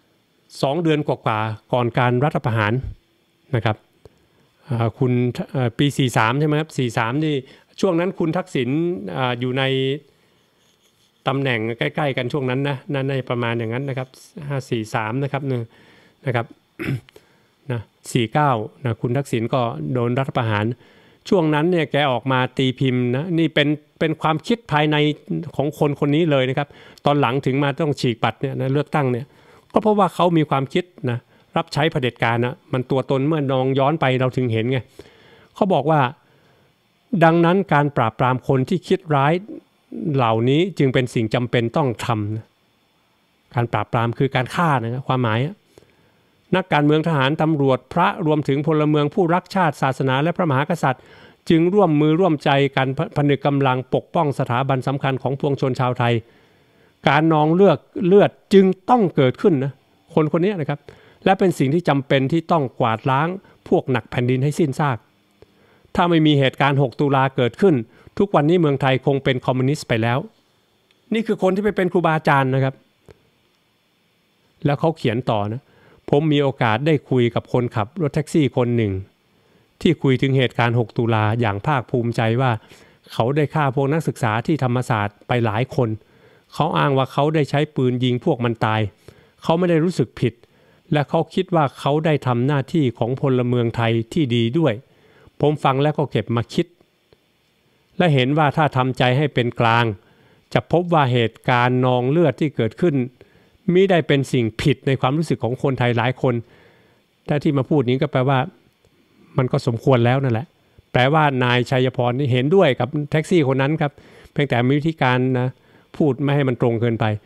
2 เดือนกว่าๆก่อนการรัฐประหารนะครับคุณปี43ใช่ไหมครับ43นี่ช่วงนั้นคุณทักษิณอยู่ในตำแหน่งใกล้ๆกันช่วงนั้นนะในประมาณอย่างนั้นนะครับ543นะครับนะครับนะ49นะคุณทักษิณก็โดนรัฐประหารช่วงนั้นเนี่ยแกออกมาตีพิมพ์นะนี่เป็นความคิดภายในของคนนี้เลยนะครับตอนหลังถึงมาต้องฉีกบัตรเนี่ยนะเลือกตั้งเนี่ยก็เพราะว่าเขามีความคิดนะรับใช้เผด็จการนะมันตัวตนเมื่อนองย้อนไปเราถึงเห็นไงเขาบอกว่าดังนั้นการปราบปรามคนที่คิดร้ายเหล่านี้จึงเป็นสิ่งจำเป็นต้องทำนะการปราบปรามคือการฆ่านะความหมายนักการเมืองทหารตำรวจพระรวมถึงพลเมืองผู้รักชาติศาสนาและพระมหากษัตริย์จึงร่วมมือร่วมใจกันผนึกกำลังปกป้องสถาบันสำคัญของปวงชนชาวไทยการนองเลือดจึงต้องเกิดขึ้นนะคนนี้นะครับและเป็นสิ่งที่จำเป็นที่ต้องกวาดล้างพวกหนักแผ่นดินให้สิ้นซากถ้าไม่มีเหตุการณ์6 ตุลาเกิดขึ้นทุกวันนี้เมืองไทยคงเป็นคอมมิวนิสต์ไปแล้วนี่คือคนที่ไปเป็นครูบาอาจารย์นะครับแล้วเขาเขียนต่อนะผมมีโอกาสได้คุยกับคนขับรถแท็กซี่คนหนึ่งที่คุยถึงเหตุการณ์6 ตุลาอย่างภาคภูมิใจว่าเขาได้ฆ่าพวกนักศึกษาที่ธรรมศาสตร์ไปหลายคนเขาอ้างว่าเขาได้ใช้ปืนยิงพวกมันตายเขาไม่ได้รู้สึกผิดและเขาคิดว่าเขาได้ทำหน้าที่ของพลเมืองไทยที่ดีด้วยผมฟังแล้วก็เก็บมาคิดและเห็นว่าถ้าทำใจให้เป็นกลางจะพบว่าเหตุการณ์นองเลือดที่เกิดขึ้นมิได้เป็นสิ่งผิดในความรู้สึกของคนไทยหลายคนถ้าที่มาพูดนี้ก็แปลว่ามันก็สมควรแล้วนั่นแหละแปลว่านายชัยพรนี่เห็นด้วยกับแท็กซี่คนนั้นครับเพียงแต่มีวิธีการนะพูดไม่ให้มันตรงเกินไป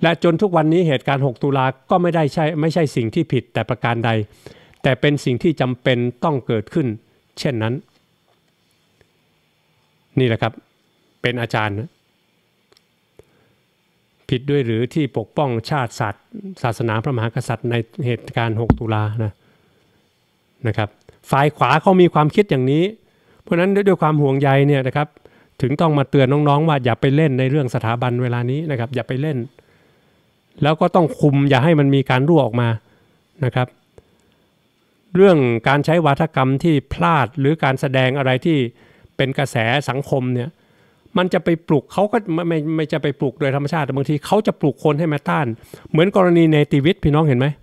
และจนทุกวันนี้เหตุการณ์6ตุลาก็ไม่ใช่สิ่งที่ผิดแต่ประการใดแต่เป็นสิ่งที่จำเป็นต้องเกิดขึ้นเช่นนั้นนี่แหละครับเป็นอาจารย์ผิดด้วยหรือที่ปกป้องชาติศาสนาพระมหากษัตริย์ในเหตุการณ์6ตุลานะครับฝ่ายขวาเขามีความคิดอย่างนี้เพราะฉะนั้นด้วยความห่วงใยเนี่ยนะครับถึงต้องมาเตือนน้องๆว่าอย่าไปเล่นในเรื่องสถาบันเวลานี้นะครับอย่าไปเล่นแล้วก็ต้องคุมอย่าให้มันมีการรั่วออกมานะครับเรื่องการใช้วาทกรรมที่พลาดหรือการแสดงอะไรที่เป็นกระแสสังคมเนี่ยมันจะไปปลุกเขาก็ไม่จะไปปลุกโดยธรรมชาติแต่บางทีเขาจะปลุกคนให้มาต้านเหมือนกรณีเนติวิทย์พี่น้องเห็นไหม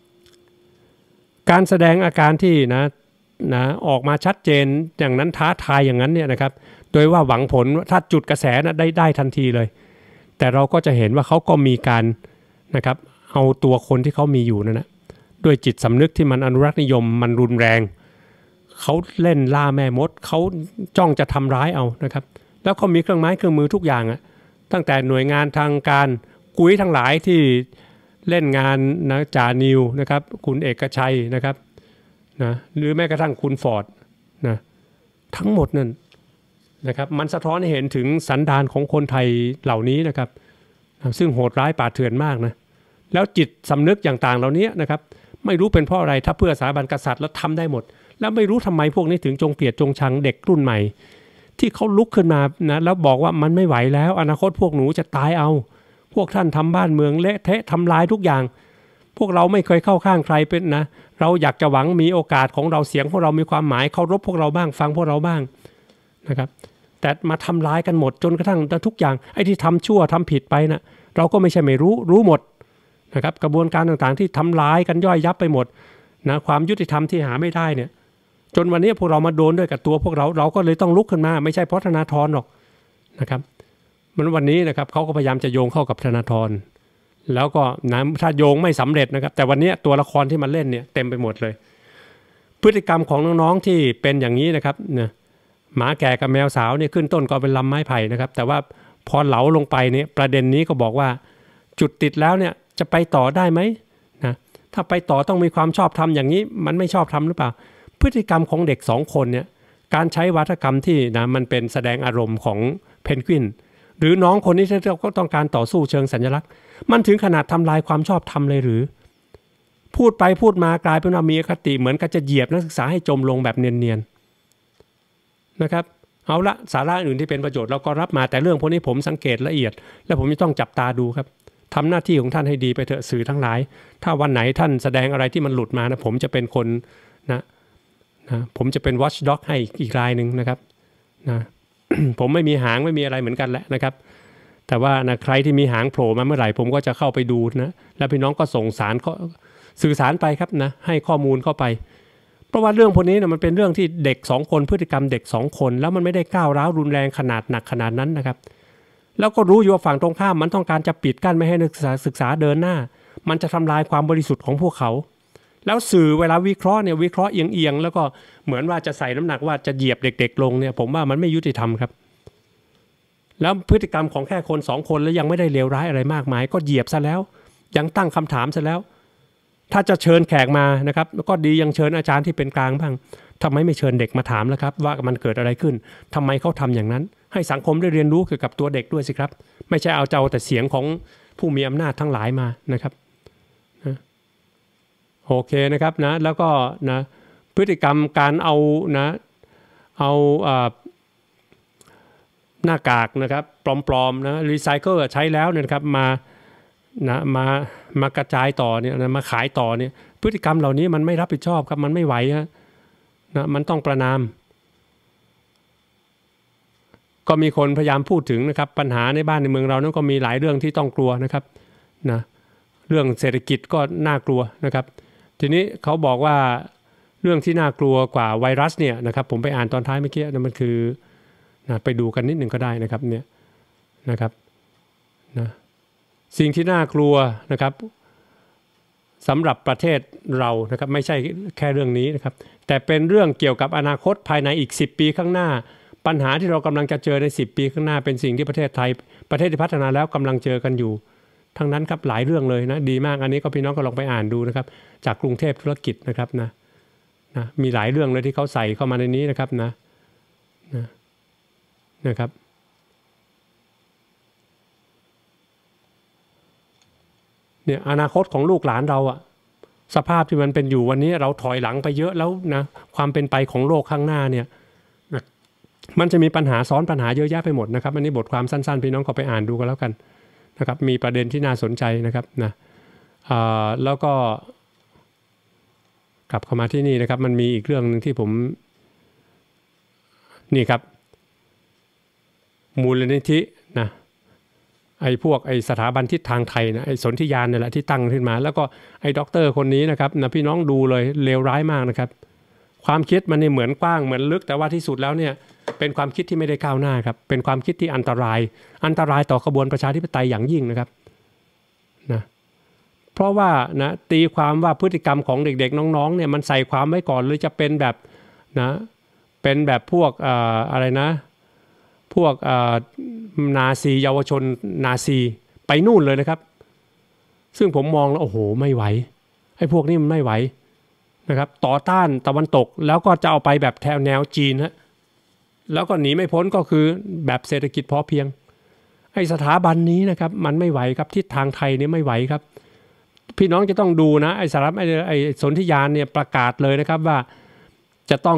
การแสดงอาการที่นะออกมาชัดเจนอย่างนั้นท้าทายอย่างนั้นเนี่ยนะครับโดยว่าหวังผลถ้าจุดกระแสนะได้ทันทีเลยแต่เราก็จะเห็นว่าเขาก็มีการนะครับเอาตัวคนที่เขามีอยู่นั่นนะด้วยจิตสำนึกที่มันอนุรักษ์นิยมมันรุนแรงเขาเล่นล่าแม่มดเขาจ้องจะทำร้ายเอานะครับแล้วเขามีเครื่องไม้เครื่องมือทุกอย่างตั้งแต่หน่วยงานทางการกุ้ยทั้งหลายที่เล่นงานนะจ่านิวนะครับคุณเอกชัยนะครับนะหรือแม้กระทั่งคุณฟอร์ดนะทั้งหมดนั่นนะครับมันสะท้อนให้เห็นถึงสันดานของคนไทยเหล่านี้นะครับซึ่งโหดร้ายป่าเถื่อนมากนะแล้วจิตสำนึกอย่างต่างเหล่านี้นะครับไม่รู้เป็นเพราะอะไรถ้าเพื่อสถาบันกษัตริย์แล้วทำได้หมดแล้วไม่รู้ทำไมพวกนี้ถึงจงเกลียดจงชังเด็กรุ่นใหม่ที่เขาลุกขึ้นมานะแล้วบอกว่ามันไม่ไหวแล้วอนาคตพวกหนูจะตายเอาพวกท่านทำบ้านเมืองเละเทะทำลายทุกอย่างพวกเราไม่เคยเข้าข้างใครเป็นนะเราอยากจะหวังมีโอกาสของเราเสียงพวกเรามีความหมายเคารพพวกเราบ้างฟังพวกเราบ้างนะครับแต่มาทำร้ายกันหมดจนกระทั่งทุกอย่างไอ้ที่ทำชั่วทำผิดไปนะเราก็ไม่ใช่ไม่รู้หมดนะครับกระบวนการต่างๆที่ทำร้ายกันย่อยยับไปหมดนะความยุติธรรมที่หาไม่ได้เนี่ยจนวันนี้พวกเรามาโดนด้วยกับตัวพวกเราก็เลยต้องลุกขึ้นมาไม่ใช่เพราะธนาธรหรอกนะครับมันวันนี้นะครับเขาก็พยายามจะโยงเข้ากับธนาธรแล้วก็นะถ้าโยงไม่สำเร็จนะครับแต่วันนี้ตัวละครที่มันเล่นเนี่ยเต็มไปหมดเลยพฤติกรรมของน้องๆที่เป็นอย่างนี้นะครับเนี่ยหมาแก่กับแมวสาวเนี่ยขึ้นต้นก็เป็นลำไม้ไผ่นะครับแต่ว่าพอเหลาลงไปเนี่ยประเด็นนี้ก็บอกว่าจุดติดแล้วเนี่ยจะไปต่อได้ไหมนะถ้าไปต่อต้องมีความชอบธรรมอย่างนี้มันไม่ชอบธรรมหรือเปล่าพฤติกรรมของเด็ก2คนเนี่ยการใช้วาทกรรมที่นะมันเป็นแสดงอารมณ์ของเพนกวินหรือน้องคนนี้ที่เราก็ต้องการต่อสู้เชิงสัญลักษณ์มันถึงขนาดทำลายความชอบธรรมเลยหรือพูดไปพูดมากลายเป็นว่ามีอคติเหมือนกับจะเหยียบนักศึกษาให้จมลงแบบเนียนๆนะครับเอาละสาระอื่นที่เป็นประโยชน์เราก็รับมาแต่เรื่องพวกนี้ผมสังเกตละเอียดและผมจะต้องจับตาดูครับทำหน้าที่ของท่านให้ดีไปเถอะสื่อทั้งหลายถ้าวันไหนท่านแสดงอะไรที่มันหลุดมานะผมจะเป็นคนนะผมจะเป็น watchdog ให้อีกรายหนึ่งนะครับนะ ผมไม่มีหางไม่มีอะไรเหมือนกันแหละนะครับแต่ว่านะใครที่มีหางโผล่มาเมื่อไหร่ผมก็จะเข้าไปดูนะแล้วพี่น้องก็ส่งสารสื่อสารไปครับนะให้ข้อมูลเข้าไปเพราะว่าเรื่องพวกนี้นะมันเป็นเรื่องที่เด็ก2คนพฤติกรรมเด็ก2คนแล้วมันไม่ได้ก้าวร้าวรุนแรงขนาดหนักขนาดนั้นนะครับแล้วก็รู้อยู่ว่าฝั่งตรงข้ามมันต้องการจะปิดกั้นไม่ให้นักศึกษาเดินหน้ามันจะทำลายความบริสุทธิ์ของพวกเขาแล้วสื่อเวลาวิเคราะห์เนี่ยวิเคราะห์เอียงๆแล้วก็เหมือนว่าจะใส่น้ำหนักว่าจะเหยียบเด็กๆลงเนี่ยผมว่ามันไม่ยุติธรรมครับแล้วพฤติกรรมของแค่คน2คนแล้วยังไม่ได้เลวร้ายอะไรมากมายก็เหยียบซะแล้วยังตั้งคำถามซะแล้วถ้าจะเชิญแขกมานะครับก็ดียังเชิญอาจารย์ที่เป็นกลางบ้างทำไมไม่เชิญเด็กมาถามล่ะครับว่ามันเกิดอะไรขึ้นทำไมเขาทำอย่างนั้นให้สังคมได้เรียนรู้เกี่ยวกับตัวเด็กด้วยสิครับไม่ใช่เอาแต่เสียงของผู้มีอำนาจทั้งหลายมานะครับโอเคนะครับนะแล้วก็นะพฤติกรรมการเอาหน้ากากนะครับปลอมๆนะรีไซเคิลใช้แล้วเนี่ยครับมากระจายต่อเนี่ยนะมาขายต่อเนี่ยพฤติกรรมเหล่านี้มันไม่รับผิดชอบครับมันไม่ไหวนะมันต้องประณามก็มีคนพยายามพูดถึงนะครับปัญหาในบ้านในเมืองเรานั้นก็มีหลายเรื่องที่ต้องกลัวนะครับนะเรื่องเศรษฐกิจก็น่ากลัวนะครับทีนี้เขาบอกว่าเรื่องที่น่ากลัวกว่าไวรัสเนี่ยนะครับผมไปอ่านตอนท้ายเมื่อกี้นะมันคือนะไปดูกันนิดหนึ่งก็ได้นะครับเนี่ยนะครับนะสิ่งที่น่ากลัวนะครับสำหรับประเทศเรานะครับไม่ใช่แค่เรื่องนี้นะครับแต่เป็นเรื่องเกี่ยวกับอนาคตภายในอีก10 ปีข้างหน้าปัญหาที่เรากำลังจะเจอใน10 ปีข้างหน้าเป็นสิ่งที่ประเทศไทยประเทศที่พัฒนาแล้วกำลังเจอกันอยู่ทั้งนั้นครับหลายเรื่องเลยนะดีมากอันนี้ก็พี่น้องก็ลองไปอ่านดูนะครับจากกรุงเทพธุรกิจนะครับนะมีหลายเรื่องเลยที่เขาใส่เข้ามาในนี้นะครับนะครับเนี่ยอนาคตของลูกหลานเราอะสภาพที่มันเป็นอยู่วันนี้เราถอยหลังไปเยอะแล้วนะความเป็นไปของโลกข้างหน้าเนี่ยมันจะมีปัญหาซ้อนปัญหาเยอะแยะไปหมดนะครับอันนี้บทความสั้นๆพี่น้องก็ไปอ่านดูกันแล้วกันนะครับมีประเด็นที่น่าสนใจนะครับแล้วก็กลับเข้ามาที่นี่นะครับมันมีอีกเรื่องนึงที่ผมนี่ครับมูลนิธินะไอ้พวกไอ้สถาบันทิศทางไทยนะไอ้สนธิญาณนี่แหละที่ตั้งขึ้นมาแล้วก็ไอ้ด็อกเตอร์คนนี้นะครับนะพี่น้องดูเลยเลวร้ายมากนะครับความคิดมันนี่เหมือนกว้างเหมือนลึกแต่ว่าที่สุดแล้วเนี่ยเป็นความคิดที่ไม่ได้ก้าวหน้าครับเป็นความคิดที่อันตรายต่อกระบวนประชาธิปไตยอย่างยิ่งนะครับนะเพราะว่านะตีความว่าพฤติกรรมของเด็กๆน้องๆเนี่ยมันใส่ความไว้ก่อนหรือจะเป็นแบบนะเป็นแบบพวกอะไรนะพวกนาซีเยาวชนนาซีไปนู่นเลยนะครับซึ่งผมมองแล้วโอ้โหไม่ไหวไอ้พวกนี้มันไม่ไหวนะครับต่อต้านตะวันตกแล้วก็จะเอาไปแบบแนวจีนฮะแล้วก็หนีไม่พ้นก็คือแบบเศรษฐกิจพอเพียงไอ้สถาบันนี้นะครับมันไม่ไหวครับทิศทางไทยเนี่ยไม่ไหวครับพี่น้องจะต้องดูนะไอ้สารไอ้สนธิญาณเนี่ยประกาศเลยนะครับว่าจะต้อง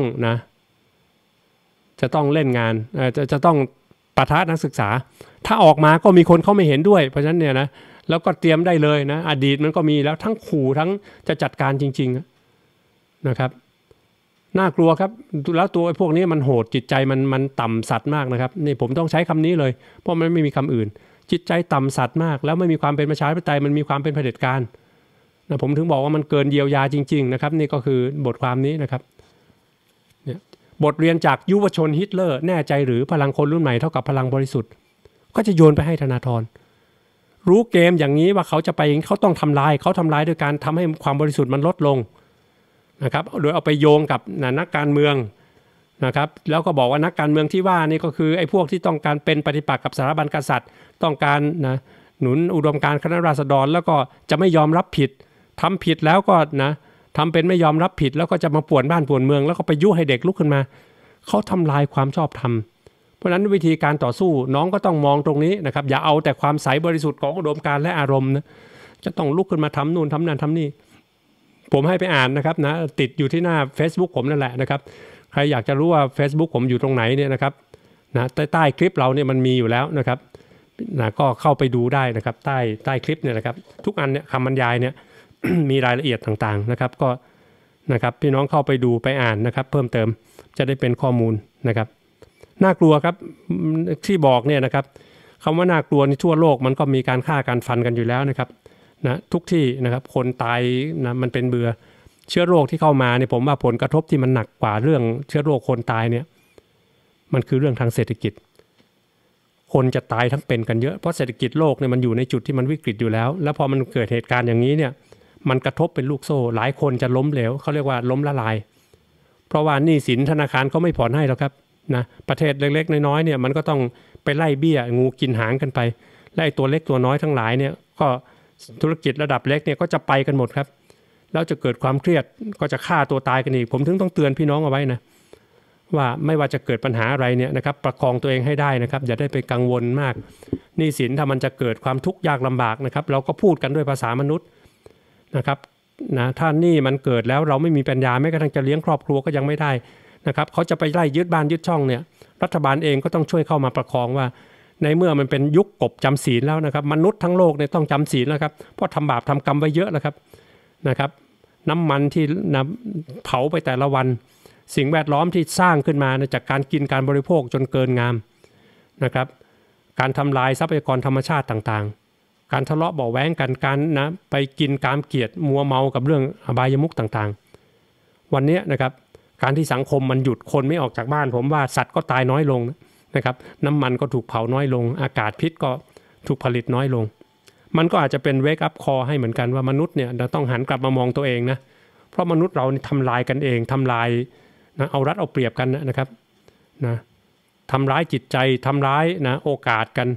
เล่นงานจะต้องปะทะนักศึกษาถ้าออกมาก็มีคนเขาไม่เห็นด้วยเพราะฉะนั้นเนี่ยนะแล้วก็เตรียมได้เลยนะอดีตมันก็มีแล้วทั้งขู่ทั้งจะจัดการจริงๆนะครับน่ากลัวครับแล้วตัวไอ้พวกนี้มันโหดจิตใจมันต่ำสัตว์มากนะครับนี่ผมต้องใช้คำนี้เลยเพราะมันไม่มีคำอื่นจิตใจต่ำสัตว์มากแล้วไม่มีความเป็นประชาธิปไตยมันมีความเป็นเผด็จการนะผมถึงบอกว่ามันเกินเยียวยาจริงๆนะครับนี่ก็คือบทความนี้นะครับเนี่ยบทเรียนจากยุวชนฮิตเลอร์แน่ใจหรือพลังคนรุ่นใหม่เท่ากับพลังบริสุทธิ์ก็จะโยนไปให้ธนาธรรู้เกมอย่างนี้ว่าเขาจะไปเขาต้องทำลายโดยการทำให้ความบริสุทธิ์มันลดลงนะครับโดยเอาไปโยงกับนักการเมืองนะครับแล้วก็บอกว่านักการเมืองที่ว่านี่ก็คือไอ้พวกที่ต้องการเป็นปฏิปักษ์กับสถาบันกษัตริย์ต้องการหนุนอุดมการณ์คณะราษฎรแล้วก็จะไม่ยอมรับผิดทำผิดแล้วก็ทำเป็นไม่ยอมรับผิดแล้วก็จะมาป่วนบ้านป่วนเมืองแล้วก็ไปยุให้เด็กลุกขึ้นมาเขาทำลายความชอบธรรมเพราะฉะนั้นวิธีการต่อสู้น้องก็ต้องมองตรงนี้นะครับอย่าเอาแต่ความใสบริสุทธิ์ของอุดมการณ์และอารมณ์นะจะต้องลุกขึ้นมาทำนู่นทำนั่นทำนี่ผมให้ไปอ่านนะครับนะติดอยู่ที่หน้า Facebook ผมนั่นแหละนะครับใครอยากจะรู้ว่า Facebook ผมอยู่ตรงไหนเนี่ยนะครับนะใต้คลิปเราเนี่ยมันมีอยู่แล้วนะครับนะก็เข้าไปดูได้นะครับใต้คลิปเนี่ยนะครับทุกอันเนี่ยคำบรรยายเนี่ย มีรายละเอียดต่างๆนะครับก็นะครับพี่น้องเข้าไปดูไปอ่านนะครับเพิ่มเติมจะได้เป็นข้อมูลนะครับน่ากลัวครับที่บอกเนี่ยนะครับคำว่าน่ากลัวในทั่วโลกมันก็มีการฆ่าการฟันกันอยู่แล้วนะครับนะทุกที่นะครับคนตายนะมันเป็นเบื่อเชื้อโรคที่เข้ามาเนี่ยผมว่าผลกระทบที่มันหนักกว่าเรื่องเชื้อโรคคนตายเนี่ยมันคือเรื่องทางเศรษฐกิจคนจะตายทั้งเป็นกันเยอะเพราะเศรษฐกิจโลกเนี่ยมันอยู่ในจุดที่มันวิกฤตอยู่แล้วแล้วพอมันเกิดเหตุการณ์อย่างนี้เนี่ยมันกระทบเป็นลูกโซ่หลายคนจะล้มเหลวเขาเรียกว่าล้มละลายเพราะว่าหนี้สินธนาคารเขาไม่ผ่อนให้หรอกครับนะประเทศเล็กๆน้อยๆเนี่ยมันก็ต้องไปไล่เบี้ยงูกินหางกันไปไล่ตัวเล็กตัวน้อยทั้งหลายเนี่ยก็ธุรกิจระดับเล็กเนี่ยก็จะไปกันหมดครับแล้วจะเกิดความเครียดก็จะฆ่าตัวตายกันอีกผมถึงต้องเตือนพี่น้องเอาไว้นะว่าไม่ว่าจะเกิดปัญหาอะไรเนี่ยนะครับประคองตัวเองให้ได้นะครับอย่าได้ไปกังวลมากหนี้สินถ้ามันจะเกิดความทุกข์ยากลำบากนะครับเราก็พูดกันด้วยภาษามนุษย์นะครับนะถ้านี่มันเกิดแล้วเราไม่มีปัญญาแม้กระทั่งจะเลี้ยงครอบครัวก็ยังไม่ได้นะครับเขาจะไปไล่ยึดบ้านยึดช่องเนี่ยรัฐบาลเองก็ต้องช่วยเข้ามาประคองว่าในเมื่อมันเป็นยุคกบจำศีลแล้วนะครับมนุษย์ทั้งโลกเนี่ยต้องจำศีลแล้วครับเพราะทำบาปทำกรรมไว้เยอะแล้วครับนะครับน้ำมันที่เผาไปแต่ละวันสิ่งแวดล้อมที่สร้างขึ้นมาจากการกินการบริโภคจนเกินงามนะครับการทำลายทรัพยากรธรรมชาติต่างๆการทะเลาะเบาะแว้งกันการไปกินกามเกียรติมัวเมากับเรื่องอบายมุขต่างๆวันนี้นะครับการที่สังคมมันหยุดคนไม่ออกจากบ้านผมว่าสัตว์ก็ตายน้อยลงนะครับน้ำมันก็ถูกเผาน้อยลงอากาศพิษก็ถูกผลิตน้อยลงมันก็อาจจะเป็นเวกอัพคอให้เหมือนกันว่ามนุษย์เนี่ยเราต้องหันกลับมามองตัวเองนะเพราะมนุษย์เราทำลายกันเองทำลายนะเอารัดเอาเปรียบกันนะครับนะทำร้ายจิตใจทำร้ายนะโอกาสกัน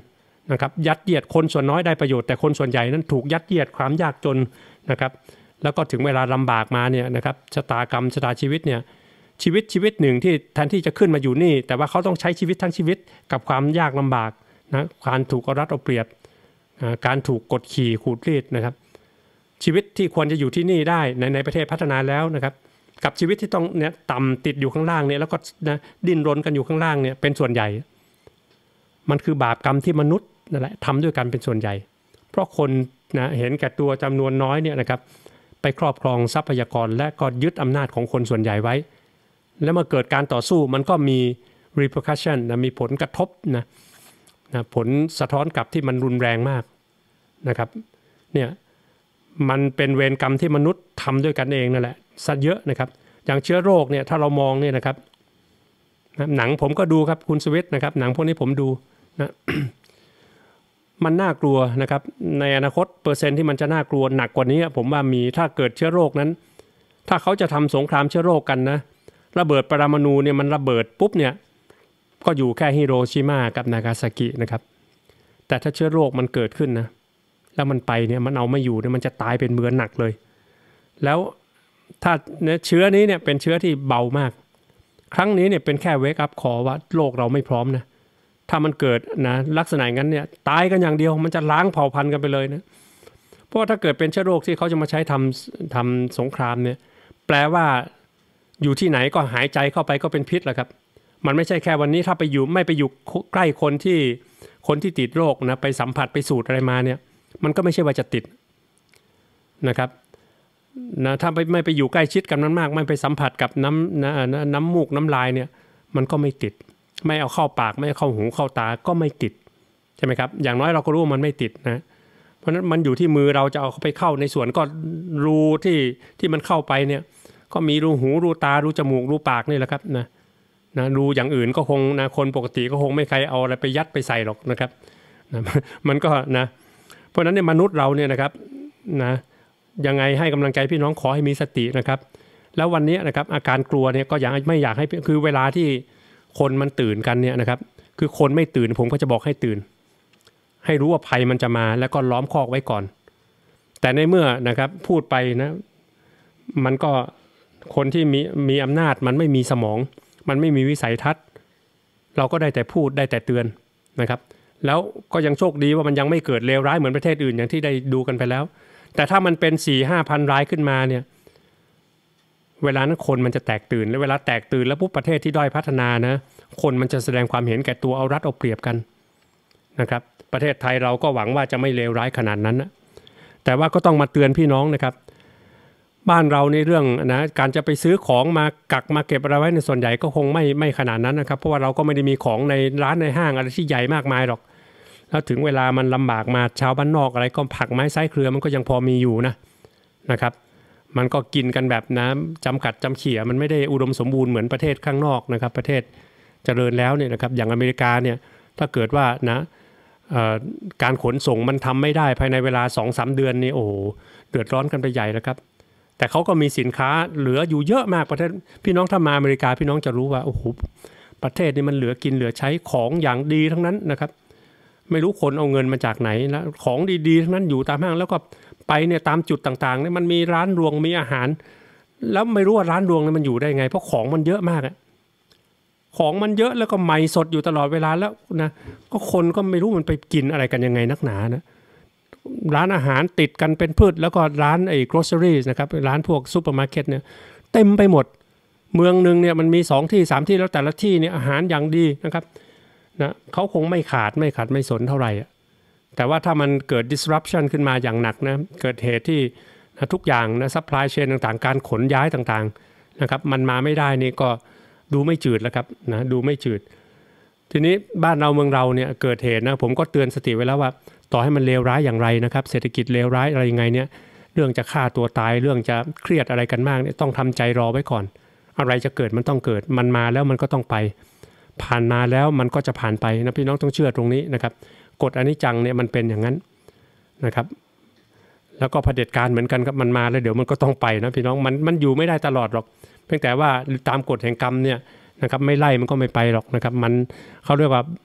นะครับยัดเยียดคนส่วนน้อยได้ประโยชน์แต่คนส่วนใหญ่นั้นถูกยัดเยียดความยากจนนะครับแล้วก็ถึงเวลาลำบากมาเนี่ยนะครับชะตากรรมชะตาชีวิตเนี่ยชีวิตหนึ่งที่แทนที่จะขึ้นมาอยู่นี่แต่ว่าเขาต้องใช้ชีวิตทั้งชีวิตกับความยากลำบากนะการถูกเอารัดเอาเปรียบการถูกกดขี่ขูดรีดนะครับชีวิตที่ควรจะอยู่ที่นี่ได้ในประเทศพัฒนาแล้วนะครับกับชีวิตที่ต้องเนี่ยต่ำติดอยู่ข้างล่างเนี่ยแล้วก็นะดิ้นรนกันอยู่ข้างล่างเนี่ยเป็นส่วนใหญ่มันคือบาปกรรมที่มนุษย์นั่นแหละทำด้วยกันเป็นส่วนใหญ่เพราะคนนะเห็นแก่ตัวจำนวนน้อยเนี่ยนะครับไปครอบครองทรัพยากรและก็ยึดอำนาจของคนส่วนใหญ่ไว้แล้วเมื่อเกิดการต่อสู้มันก็มี repercussion นะมีผลกระทบนะผลสะท้อนกลับที่มันรุนแรงมากนะครับเนี่ยมันเป็นเวรกรรมที่มนุษย์ทำด้วยกันเองนั่นแหละซะเยอะนะครับอย่างเชื้อโรคเนี่ยถ้าเรามองเนี่ยนะครับหนังผมก็ดูครับคุณสวิทนะครับหนังพวกนี้ผมดูนะ มันน่ากลัวนะครับในอนาคตเปอร์เซ็นต์ที่มันจะน่ากลัวหนักกว่านี้ผมว่ามีถ้าเกิดเชื้อโรคนั้นถ้าเขาจะทำสงครามเชื้อโรคกันนะระเบิดปรมาณูเนี่ยมันระเบิดปุ๊บเนี่ยก็อยู่แค่ฮิโรชิมากับนากาซากินะครับแต่ถ้าเชื้อโรคมันเกิดขึ้นนะแล้วมันไปเนี่ยมันเอาไม่อยู่เนี่ยมันจะตายเป็นเมือหนักเลยแล้วถ้าเชื้อนี้เนี่ยเป็นเชื้อที่เบามากครั้งนี้เนี่ยเป็นแค่เวกอัพคอว่าโลกเราไม่พร้อมนะถ้ามันเกิดนะลักษณะงั้นเนี่ยตายกันอย่างเดียวมันจะล้างเผ่าพันธุ์กันไปเลยนะเพราะถ้าเกิดเป็นเชื้อโรคที่เขาจะมาใช้ทำสงครามเนี่ยแปลว่าอยู่ที่ไหนก็หายใจเข้าไปก็เป็นพิษแหละครับมันไม่ใช่แค่วันนี้ถ้าไม่ไปอยู่ใกล้คนที่ติดโรคนะไปสัมผัสไปสูดอะไรมาเนี่ยมันก็ไม่ใช่ว่าจะติดนะครับนะถ้าไม่ไปอยู่ใกล้ชิดกันมากไม่ไปสัมผัสกับน้ำมูกน้ำลายเนี่ยมันก็ไม่ติดไม่เอาเข้าปากไม่เอาเข้าหูเข้าตาก็ไม่ติดใช่ไหมครับอย่างน้อยเราก็รู้ว่ามันไม่ติดนะเพราะฉะนั้นมันอยู่ที่มือเราจะเอาไปเข้าในส่วนก็รูที่มันเข้าไปเนี่ยก็มีรูหูรูตารูจมูกรูปากนี่แหละครับนะรูอย่างอื่นก็คงนะคนปกติก็คงไม่ใครเอาอะไรไปยัดไปใส่หรอกนะครับนะมันก็นะเพราะฉะนั้นเนี่ยมนุษย์เราเนี่ยนะครับนะยังไงให้กำลังใจพี่น้องขอให้มีสตินะครับแล้ววันนี้นะครับอาการกลัวเนี่ยก็ไม่อยากให้คือเวลาที่คนมันตื่นกันเนี่ยนะครับคือคนไม่ตื่นผมก็จะบอกให้ตื่นให้รู้ว่าภัยมันจะมาแล้วก็ล้อมคอกไว้ก่อนแต่ในเมื่อนะครับพูดไปนะมันก็คนที่มีอำนาจมันไม่มีสมองมันไม่มีวิสัยทัศน์เราก็ได้แต่พูดได้แต่เตือนนะครับแล้วก็ยังโชคดีว่ามันยังไม่เกิดเลวร้ายเหมือนประเทศอื่นอย่างที่ได้ดูกันไปแล้วแต่ถ้ามันเป็น 4-5 พันรายขึ้นมาเนี่ยเวลานั้นคนมันจะแตกตื่นและเวลาแตกตื่นแล้วปุ๊บประเทศที่ด้อยพัฒนานะคนมันจะแสดงความเห็นแก่ตัวเอารัดเอาเปรียบกันนะครับประเทศไทยเราก็หวังว่าจะไม่เลวร้ายขนาดนั้นนะแต่ว่าก็ต้องมาเตือนพี่น้องนะครับบ้านเราในเรื่องนะการจะไปซื้อของมากักมาเก็บอะไรไว้ในส่วนใหญ่ก็คงไม่ขนาดนั้นนะครับเพราะว่าเราก็ไม่ได้มีของในร้านในห้างอะไรที่ใหญ่มากมายหรอกแล้วถึงเวลามันลำบากมาชาวบ้านนอกอะไรก็ผักไม้ไส้เครือมันก็ยังพอมีอยู่นะครับมันก็กินกันแบบน้ำจำกัดจำเขี่ยมันไม่ได้อุดมสมบูรณ์เหมือนประเทศข้างนอกนะครับประเทศเจริญแล้วเนี่ยนะครับอย่างอเมริกาเนี่ยถ้าเกิดว่านะการขนส่งมันทำไม่ได้ภายในเวลา 2-3 เดือนนี่โอ้โหเดือดร้อนกันไปใหญ่แล้วครับแต่เขาก็มีสินค้าเหลืออยู่เยอะมากประเทศพี่น้องถ้ามาอเมริกาพี่น้องจะรู้ว่าโอ้โหประเทศนี้มันเหลือกินเหลือใช้ของอย่างดีทั้งนั้นนะครับไม่รู้คนเอาเงินมาจากไหนนะของดีๆทั้งนั้นอยู่ตามห้างแล้วก็ไปเนี่ยตามจุดต่างๆเนี่ยมันมีร้านรวงมีอาหารแล้วไม่รู้ว่าร้านรวงนั้นมันอยู่ได้ไงเพราะของมันเยอะมากของมันเยอะแล้วก็ใหม่สดอยู่ตลอดเวลาแล้วนะก็คนก็ไม่รู้มันไปกินอะไรกันยังไงนักหนานะร้านอาหารติดกันเป็นพืชแล้วก็ร้านgroceries นะครับร้านพวกซูเปอร์มาร์เก็ตเนี่ยเต็มไปหมดเมืองนึงเนี่ยมันมี2 ที่ 3 ที่แล้วแต่ละที่เนี่ยอาหารอย่างดีนะครับนะเขาคงไม่ขาดไม่สนเท่าไหร่แต่ว่าถ้ามันเกิด disruption ขึ้นมาอย่างหนักนะเกิดเหตุที่นะทุกอย่างนะ supply chain ต่างๆการขนย้ายต่างๆนะครับมันมาไม่ได้นี่ก็ดูไม่จืดแล้วครับนะดูไม่จืดทีนี้บ้านเราเมืองเราเนี่ยเกิดเหตุนะผมก็เตือนสติไว้แล้วว่าต่อให้มันเลวร้ายอย่างไรนะครับเศรษฐกิจเลวร้ายอะไรยังไงเนี่ยเรื่องจะฆ่าตัวตายเรื่องจะเครียดอะไรกันมากเนี่ยต้องทำใจรอไว้ก่อนอะไรจะเกิดมันต้องเกิดมันมาแล้วมันก็ต้องไปผ่านมาแล้วมันก็จะผ่านไปนะพี่น้องต้องเชื่อตรงนี้นะครับกฎอนิจจังเนี่ยมันเป็นอย่างนั้นนะครับแล้วก็เผด็จการเหมือนกันครับมันมาแล้วเดี๋ยวมันก็ต้องไปนะพี่น้องมันอยู่ไม่ได้ตลอดหรอกเพียงแต่ว่าตามกฎแห่งกรรมเนี่ยนะครับไม่ไล่มันก็ไม่ไปหรอกนะครับมันเขาเรียกว่า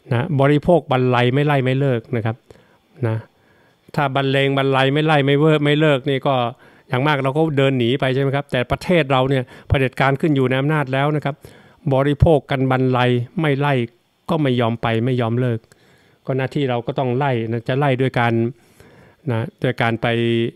นะบริโภคบรรลัยไม่ไล่ไม่เลิกนะครับนะถ้าบรรเลงบรรลัยไม่ไล่ไม่เลิกนี่ก็อย่างมากเราก็เดินหนีไปใช่ไหมครับแต่ประเทศเราเนี่ยเผด็จการขึ้นอยู่ในอำนาจแล้วนะครับบริโภคกันบรรลัยไม่ไล่ก็ไม่ยอมไปไม่ยอมเลิกก็หน้าที่เราก็ต้องไล่นะจะไล่ด้วยการไป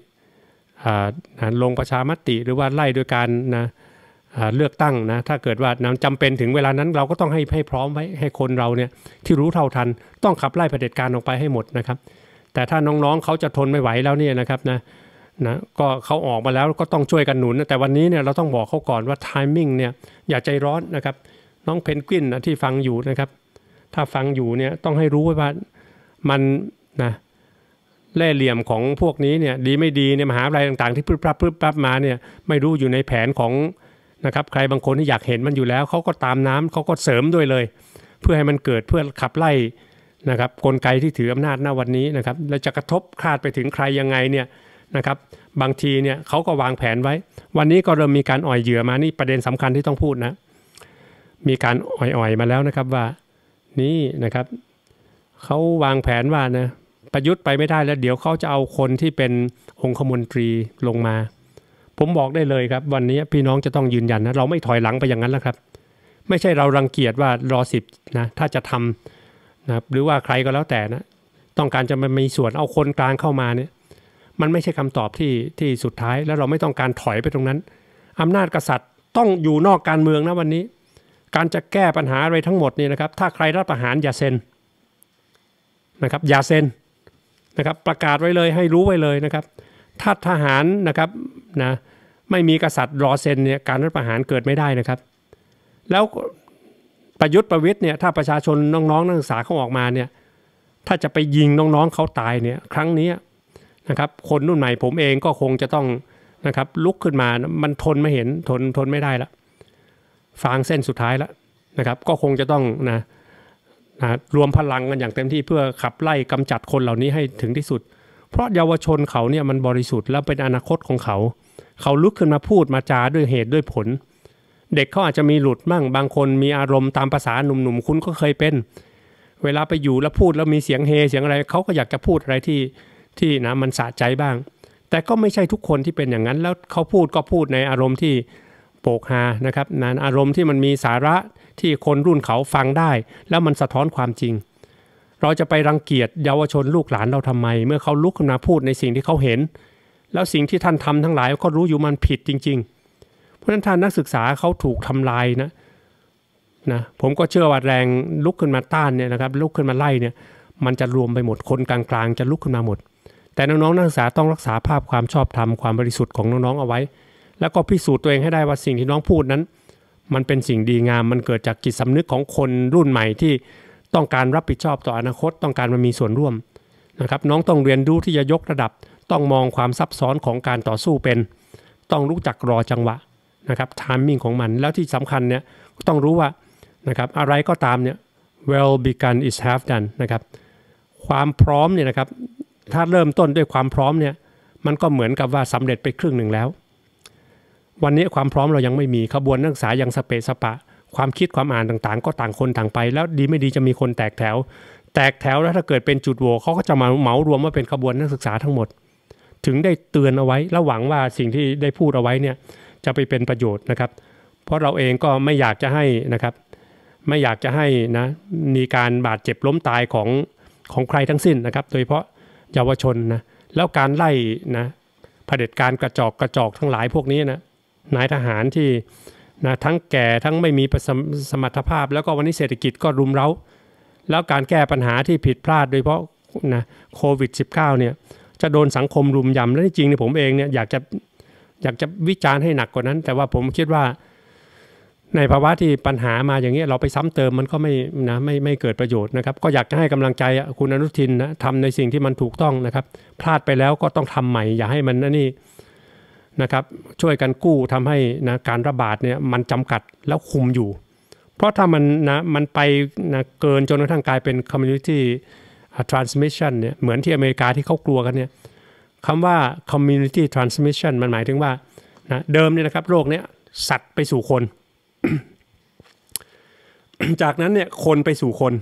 ลงประชามติหรือว่าไล่ด้วยการเลือกตั้งนะถ้าเกิดว่าจำเป็นถึงเวลานั้นเราก็ต้องให้พร้อมไว้ให้คนเราเนี่ยที่รู้เท่าทันต้องขับไล่เผด็จการออกไปให้หมดนะครับแต่ถ้าน้องๆเขาจะทนไม่ไหวแล้วเนี่ยนะครับนะก็เขาออกมาแล้วก็ต้องช่วยกันหนุนแต่วันนี้เนี่ยเราต้องบอกเขาก่อนว่าไทมิ่งเนี่ยอย่าใจร้อนนะครับน้องเพนกวินนะที่ฟังอยู่นะครับถ้าฟังอยู่เนี่ยต้องให้รู้ว่ามันนะเล่ห์เหลี่ยมของพวกนี้เนี่ยดีไม่ดีเนี่ยมหาวิทยาลัยต่างๆที่พึบปั๊บมาเนี่ยไม่รู้อยู่ในแผนของนะครับใครบางคนที่อยากเห็นมันอยู่แล้วเขาก็ตามน้ำเขาก็เสริมด้วยเลยเพื่อให้มันเกิดเพื่อขับไล่นะครับกลไกที่ถืออำนาจณวันนี้นะครับและจะกระทบคาดไปถึงใครยังไงเนี่ยนะครับบางทีเนี่ยเขาก็วางแผนไว้วันนี้ก็เริ่มมีการอ่อยเหยื่อมานี่ประเด็นสำคัญที่ต้องพูดนะมีการอ่อยมาแล้วนะครับว่านี่นะครับเขาวางแผนว่านะประยุทธ์ไปไม่ได้แล้วเดี๋ยวเขาจะเอาคนที่เป็นองคมนตรีลงมาผมบอกได้เลยครับวันนี้พี่น้องจะต้องยืนยันนะเราไม่ถอยหลังไปอย่างนั้นแล้วครับไม่ใช่เรารังเกียจว่ารอ10นะถ้าจะทำนะหรือว่าใครก็แล้วแต่นะต้องการจะมีส่วนเอาคนกลางเข้ามาเนี่ยมันไม่ใช่คำตอบที่สุดท้ายแล้วเราไม่ต้องการถอยไปตรงนั้นอำนาจกษัตริย์ต้องอยู่นอกการเมืองนะวันนี้การจะแก้ปัญหาอะไรทั้งหมดนี่นะครับถ้าใครรัฐประหารอย่าเซ็นนะครับอย่าเซ็นนะครับประกาศไว้เลยให้รู้ไว้เลยนะครับถ้าทหารนะครับนะไม่มีกษัตริย์รอเซ็นเนี่ยการรัฐประหารเกิดไม่ได้นะครับแล้วประยุทธ์ประวิตรเนี่ยถ้าประชาชนน้องๆนักศึกษาเขาออกมาเนี่ยถ้าจะไปยิงน้องๆเขาตายเนี่ยครั้งนี้นะครับคนรุ่นใหม่ผมเองก็คงจะต้องนะครับลุกขึ้นมามันทนไม่เห็นทนไม่ได้แล้วฟางเส้นสุดท้ายแล้วนะครับก็คงจะต้องรวมพลังกันอย่างเต็มที่เพื่อขับไล่กำจัดคนเหล่านี้ให้ถึงที่สุดเพราะเยาวชนเขาเนี่ยมันบริสุทธิ์และเป็นอนาคตของเขาลุกขึ้นมาพูดมาจาด้วยเหตุด้วยผลเด็กเขาอาจจะมีหลุดมั่งบางคนมีอารมณ์ตามภาษาหนุ่มๆคุณก็เคยเป็นเวลาไปอยู่แล้วพูดแล้วมีเสียงเฮเสียงอะไรเขาก็อยากจะพูดอะไรที่นะมันสะใจบ้างแต่ก็ไม่ใช่ทุกคนที่เป็นอย่างนั้นแล้วเขาพูดในอารมณ์ที่โปกฮานะครับอารมณ์ที่มันมีสาระที่คนรุ่นเขาฟังได้แล้วมันสะท้อนความจริงเราจะไปรังเกียจเยาวชนลูกหลานเราทำไมเมื่อเขาลุกขึ้นมาพูดในสิ่งที่เขาเห็นแล้วสิ่งที่ท่านทำทั้งหลายก็รู้อยู่มันผิดจริงๆเพราะฉะนั้นท่านนักศึกษาเขาถูกทำลายนะผมก็เชื่อว่าแรงลุกขึ้นมาต้านเนี่ยนะครับลุกขึ้นมาไล่เนี่ยมันจะรวมไปหมดคนกลางๆจะลุกขึ้นมาหมดแต่น้องๆนักศึกษาต้องรักษาภาพความชอบธรรมความบริสุทธิ์ของน้องๆเอาไว้แล้วก็พิสูจน์ตัวเองให้ได้ว่าสิ่งที่น้องพูดนั้นมันเป็นสิ่งดีงามมันเกิดจากจิตสำนึกของคนรุ่นใหม่ที่ต้องการรับผิดชอบต่ออนาคตต้องการมามีส่วนร่วมนะครับน้องต้องเรียนรู้ที่จะยกระดับต้องมองความซับซ้อนของการต่อสู้เป็นต้องรู้จักรอจังหวะนะครับไทมิ่งของมันแล้วที่สำคัญเนี่ยต้องรู้ว่านะครับอะไรก็ตามเนี่ย well begun is half done นะครับความพร้อมเนี่ยนะครับถ้าเริ่มต้นด้วยความพร้อมเนี่ยมันก็เหมือนกับว่าสำเร็จไปครึ่งหนึ่งแล้ววันนี้ความพร้อมเรายังไม่มีขบวนนักศึกษายังสเปะสปะความคิดความอ่านต่างๆก็ต่างคนต่างไปแล้วดีไม่ดีจะมีคนแตกแถวแล้วถ้าเกิดเป็นจุดโหว่เขาก็จะมาเหมารวมว่าเป็นขบวนนักศึกษาทั้งหมดถึงได้เตือนเอาไว้และหวังว่าสิ่งที่ได้พูดเอาไว้เนี่ยจะไปเป็นประโยชน์นะครับเพราะเราเองก็ไม่อยากจะให้นะครับไม่อยากจะให้นะมีการบาดเจ็บล้มตายของใครทั้งสิ้นนะครับโดยเฉพาะเยาวชนนะแล้วการไล่นะเผด็จการกระจอกทั้งหลายพวกนี้นะนายทหารที่นะทั้งแก่ทั้งไม่มีสมรรถภาพแล้วก็วันนี้เศรษฐกิจก็รุมเร้าแล้วการแก้ปัญหาที่ผิดพลาดโดยเฉพาะนะโควิด -19 เนี่ยจะโดนสังคมรุมยำและจริงๆผมเองเนี่ยอยากจะวิจารณ์ให้หนักกว่านั้นแต่ว่าผมคิดว่าในภาวะที่ปัญหามาอย่างนี้เราไปซ้ำเติมมันก็ไม่เกิดประโยชน์นะครับก็อยากจะให้กำลังใจคุณอนุทินนะทำในสิ่งที่มันถูกต้องนะครับพลาดไปแล้วก็ต้องทำใหม่อย่าให้มันนี่นะครับช่วยกันกู้ทำให้นะการระบาดเนี่ยมันจำกัดแล้วคุมอยู่เพราะถ้ามันไปนะเกินจนกระทั่งกลายเป็น community transmission เนี่ยเหมือนที่อเมริกาที่เขากลัวกันเนี่ยคำว่า community transmission มันหมายถึงว่านะเดิมเนี่ยนะครับโรคเนี้ยสัตว์ไปสู่คน จากนั้นเนี่ยคนไปสู่คน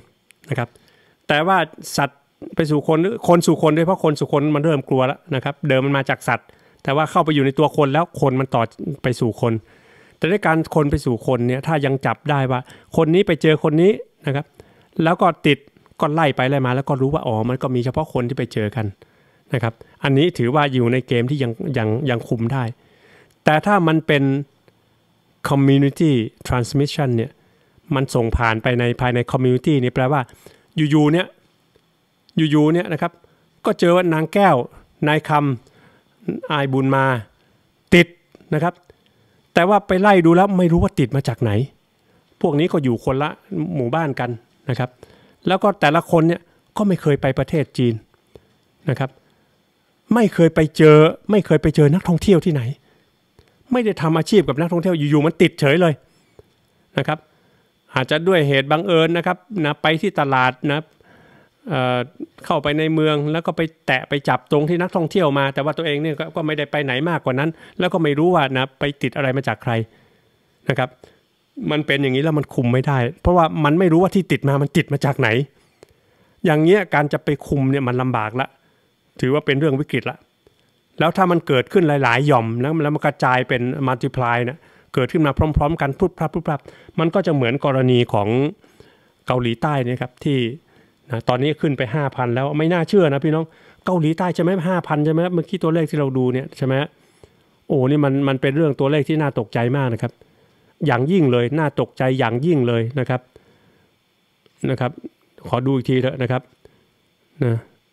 นะครับแต่ว่าสัตว์ไปสู่คนสู่คนด้วยเพราะคนสู่คนมันเริ่มกลัวแล้วนะครับเดิมมันมาจากสัตว์แต่ว่าเข้าไปอยู่ในตัวคนแล้วคนมันต่อไปสู่คนแต่ในการคนไปสู่คนเนี่ยถ้ายังจับได้ว่าคนนี้ไปเจอคนนี้นะครับแล้วก็ติดก็ไล่ไปไล่มาแล้วก็รู้ว่าอ๋อมันก็มีเฉพาะคนที่ไปเจอกันนะครับอันนี้ถือว่าอยู่ในเกมที่ยังคุมได้แต่ถ้ามันเป็น community transmission เนี่ยมันส่งผ่านไปในภายใน community นี่แปลว่าอยู่ๆเนี่ยนะครับก็เจอว่านางแก้วนายคำอายบุญมาติดนะครับแต่ว่าไปไล่ดูแล้วไม่รู้ว่าติดมาจากไหนพวกนี้ก็อยู่คนละหมู่บ้านกันนะครับแล้วก็แต่ละคนเนี่ยก็ไม่เคยไปประเทศจีนนะครับไม่เคยไปเจอนักท่องเที่ยวที่ไหนไม่ได้ทำอาชีพกับนักท่องเที่ยวอยู่ๆมันติดเฉยเลยนะครับอาจจะด้วยเหตุบังเอิญนะครับนะไปที่ตลาดนะเข้าไปในเมืองแล้วก็ไปแตะไปจับตรงที่นักท่องเที่ยวมาแต่ว่าตัวเองเนี่ยก็ไม่ได้ไปไหนมากกว่านั้นแล้วก็ไม่รู้ว่านะไปติดอะไรมาจากใครนะครับมันเป็นอย่างนี้แล้วมันคุมไม่ได้เพราะว่ามันไม่รู้ว่าที่ติดมามันติดมาจากไหนอย่างเงี้ยการจะไปคุมเนี่ยมันลำบากละถือว่าเป็นเรื่องวิกฤตละแล้วถ้ามันเกิดขึ้นหลายๆหย่อมแล้วมันกระจายเป็นมัลติพลายนะเกิดขึ้นมาพร้อมๆกันพุบพลับมันก็จะเหมือนกรณีของเกาหลีใต้นี่ครับที่นะตอนนี้ขึ้นไป 5,000 แล้วไม่น่าเชื่อนะพี่น้องเกาหลีใต้ใช่ไหม 5,000 ใช่ไหมเมื่อกี้ตัวเลขที่เราดูเนี่ยใช่ไหมโอ้นี่มันเป็นเรื่องตัวเลขที่น่าตกใจมากนะครับอย่างยิ่งเลยน่าตกใจอย่างยิ่งเลยนะครับขอดูอีกทีเถอะนะครับนะ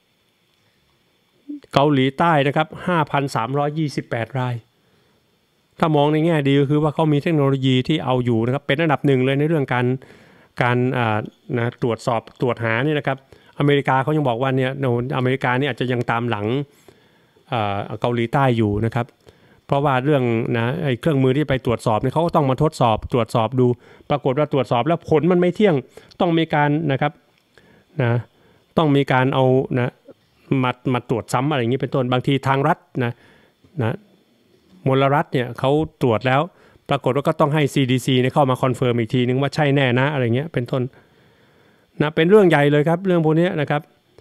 เกาหลีใต้นะครับ 5,328 รายถ้ามองในแง่ดีก็คือว่าเขามีเทคโนโลยีที่เอาอยู่นะครับเป็นอันดับหนึ่งเลยในเรื่องการนะตรวจสอบตรวจหานี่นะครับอเมริกาเขายังบอกว่าเนี่ยอเมริกานี่อาจจะยังตามหลังเกาหลีใต้อยู่นะครับเพราะว่าเรื่องนะไอ้เครื่องมือที่ไปตรวจสอบเนี่ยเขาก็ต้องมาทดสอบตรวจสอบดูปรากฏว่าตรวจสอบแล้วผลมันไม่เที่ยงต้องมีการนะครับนะต้องมีการเอานะมาตรวจซ้ำอะไรอย่างนี้เป็นต้นบางทีทางรัฐนะมลรัฐเนี่ยเขาตรวจแล้วปรากฏว่าก็ต้องให้ CDC เนี่ยเข้ามาคอนเฟิร์มอีกทีนึงว่าใช่แน่นะอะไรเงี้ยเป็นต้นนะเป็นเรื่องใหญ่เลยครับเรื่องพวกนี้นะครับ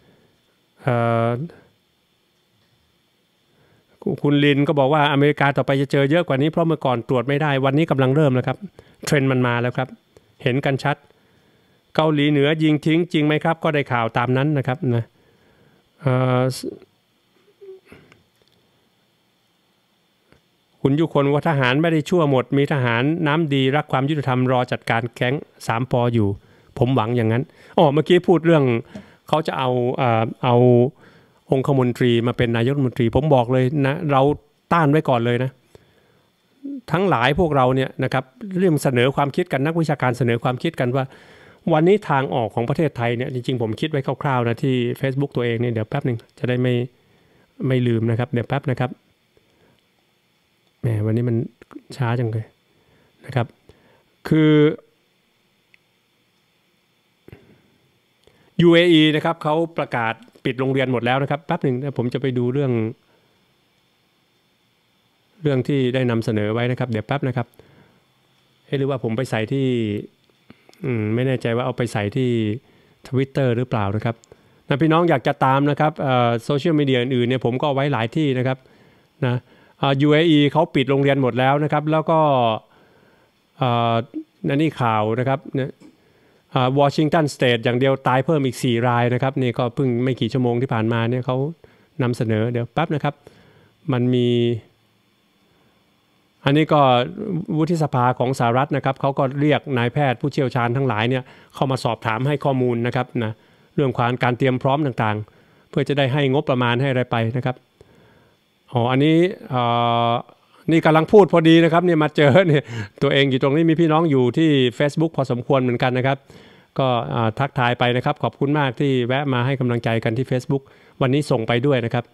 คุณลินก็บอกว่าอเมริกาต่อไปจะเจอเยอะกว่านี้เพราะเมื่อก่อนตรวจไม่ได้วันนี้กำลังเริ่มแล้วครับเทรนด์มันมาแล้วครับเห็นกันชัดเกาหลีเหนือยิงทิ้งจริงไหมครับก็ได้ข่าวตามนั้นนะครับนะคุณยุคนว่าทหารไม่ได้ชั่วหมดมีทหารน้ำดีรักความยุติธรรมรอจัดการแก๊ง3 ป.อยู่ผมหวังอย่างนั้นเมื่อกี้พูดเรื่องเขาจะเอาองคมนตรีมาเป็นนายกรัฐมนตรีผมบอกเลยนะเราต้านไว้ก่อนเลยนะทั้งหลายพวกเราเนี่ยนะครับเรื่องเสนอความคิดกันนักวิชาการเสนอความคิดกันว่าวันนี้ทางออกของประเทศไทยเนี่ยจริงๆผมคิดไว้คร่าวๆนะที่ Facebook ตัวเองเนี่ยเดี๋ยวแป๊บนึงจะได้ไม่ลืมนะครับเดี๋ยวแป๊บนะครับแหมวันนี้มันช้าจังเลยนะครับคือ UAE นะครับเขาประกาศปิดโรงเรียนหมดแล้วนะครับแป๊บนึงผมจะไปดูเรื่องที่ได้นำเสนอไว้นะครับเดี๋ยวแป๊บนะครับหรือว่าผมไปใส่ที่ไม่แน่ใจว่าเอาไปใส่ที่ Twitter หรือเปล่านะครับพี่น้องอยากจะตามนะครับโซเชียลมีเดียอื่นๆเนี่ยผมก็ไว้หลายที่นะครับนะUAE เขาปิดโรงเรียนหมดแล้วนะครับแล้วก็นี่ข่าวนะครับเนี่ยวอชิงตันสเตทอย่างเดียวตายเพิ่มอีก4 รายนะครับนี่ก็เพิ่งไม่กี่ชั่วโมงที่ผ่านมาเนี่ยเขานำเสนอเดี๋ยวแป๊บนะครับมันมีอันนี้ก็วุฒิสภาของสหรัฐนะครับเขาก็เรียกนายแพทย์ผู้เชี่ยวชาญทั้งหลายเนี่ยเข้ามาสอบถามให้ข้อมูลนะครับนะเรื่องการเตรียมพร้อมต่างๆเพื่อจะได้ให้งบประมาณให้อะไรไปนะครับอันนี้นี่กำลังพูดพอดีนะครับเนี่ยมาเจอเนี่ยตัวเองอยู่ตรงนี้มีพี่น้องอยู่ที่ Facebook พอสมควรเหมือนกันนะครับก็ทักทายไปนะครับขอบคุณมากที่แวะมาให้กำลังใจกันที่ Facebook วันนี้ส่งไปด้วยนะครับ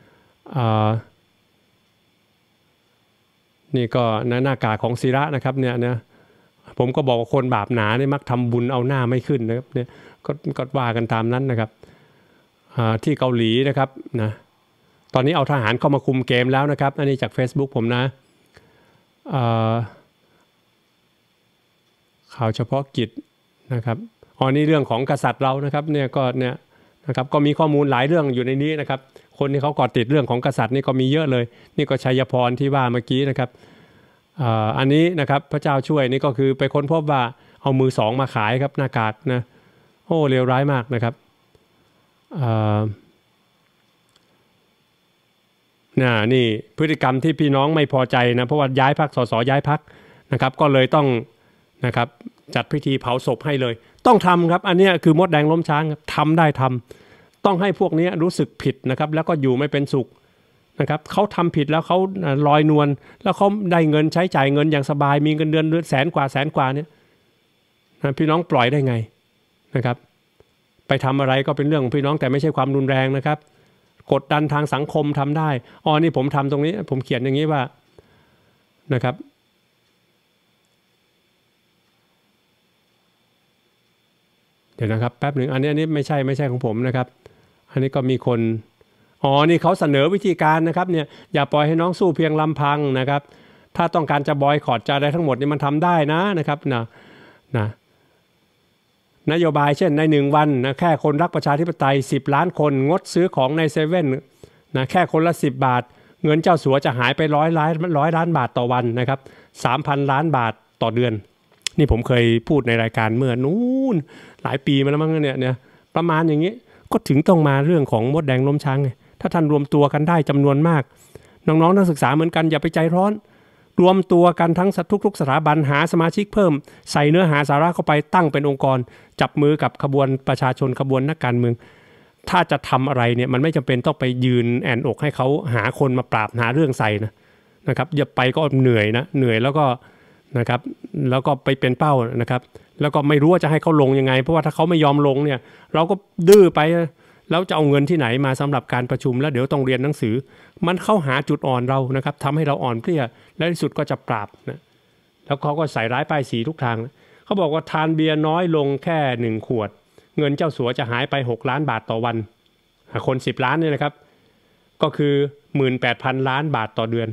นี่ก็หน้ากากของศิระนะครับเนี่ยนะผมก็บอกว่าคนบาปหนาเนี่ยมักทำบุญเอาหน้าไม่ขึ้นนะครับเนี่ยก็ว่ากันตามนั้นนะครับที่เกาหลีนะครับนะตอนนี้เอาทหารเข้ามาคุมเกมแล้วนะครับอันนี้จาก Facebook ผมนะข่าวเฉพาะกิจนะครับนี่เรื่องของกษัตริย์เรานะครับเนี่ยก็เนี่ยนะครับก็มีข้อมูลหลายเรื่องอยู่ในนี้นะครับคนที่เขาก่อติดเรื่องของกษัตริย์นี่ก็มีเยอะเลยนี่ก็ชัยพรที่ว่าเมื่อกี้นะครับอันนี้นะครับพระเจ้าช่วยนี่ก็คือไปค้นพบว่าเอามือสองมาขายครับหน้ากากนะโอ้เลวร้ายมากนะครับนี่พฤติกรรมที่พี่น้องไม่พอใจนะเพราะว่าย้ายพรรคสสย้ายพรรคนะครับก็เลยต้องนะครับจัดพิธีเผาศพให้เลยต้องทำครับอันนี้คือมดแดงล้มช้างทำได้ทำต้องให้พวกนี้รู้สึกผิดนะครับแล้วก็อยู่ไม่เป็นสุขนะครับเขาทำผิดแล้วเขาลอยนวลแล้วเขาได้เงินใช้จ่ายเงินอย่างสบายมีเงินเดือนแสนกว่าเนี่ยพี่น้องปล่อยได้ไงนะครับไปทำอะไรก็เป็นเรื่องของพี่น้องแต่ไม่ใช่ความรุนแรงนะครับกดดันทางสังคมทำได้นี่ผมทำตรงนี้ผมเขียนอย่างนี้ว่านะครับเดี๋ยวนะครับแป๊บหนึ่งอันนี้ไม่ใช่ของผมนะครับอันนี้ก็มีคนนี่เขาเสนอวิธีการนะครับเนี่ยอย่าปล่อยให้น้องสู้เพียงลำพังนะครับถ้าต้องการจะบอยคอตจะได้ทั้งหมดนี่มันทำได้นะครับนโยบายเช่นใน1วันนะแค่คนรักประชาธิปไตย10ล้านคนงดซื้อของในเซเว่นนะแค่คนละ10บาทเงินเจ้าสัวจะหายไป100 ล้านบาทต่อวันนะครับ 3,000 ล้านบาทต่อเดือนนี่ผมเคยพูดในรายการเมื่อนู้นหลายปีมาแล้วมั้งเนี่ยประมาณอย่างนี้ก็ถึงต้องมาเรื่องของมดแดงล้มช้างไงถ้าท่านรวมตัวกันได้จำนวนมากน้องๆนักศึกษาเหมือนกันอย่าไปใจร้อนรวมตัวกันทั้งทุกสถาบันหาสมาชิกเพิ่มใส่เนื้อหาสาระเข้าไปตั้งเป็นองค์กรจับมือกับขบวนประชาชนขบวนนักการเมืองถ้าจะทำอะไรเนี่ยมันไม่จำเป็นต้องไปยืนแอนอกให้เขาหาคนมาปราบหาเรื่องใส่นะครับอย่าไปก็เหนื่อยแล้วก็นะครับแล้วก็ไปเป็นเป้านะครับแล้วก็ไม่รู้ว่าจะให้เขาลงยังไงเพราะว่าถ้าเขาไม่ยอมลงเนี่ยเราก็ดื้อไปแล้วจะเอาเงินที่ไหนมาสำหรับการประชุมแล้วเดี๋ยวต้องเรียนหนังสือมันเข้าหาจุดอ่อนเรานะครับทำให้เราอ่อนเพลียและที่สุดก็จะปราบนะแล้วเขาก็ใส่ร้ายป้ายสีทุกทางเขาบอกว่าทานเบียร์น้อยลงแค่1ขวดเงินเจ้าสัวจะหายไป6ล้านบาทต่อวันคน10ล้านเนี่ยนะครับก็คือ 18,000 ล้านบาทต่อเดือน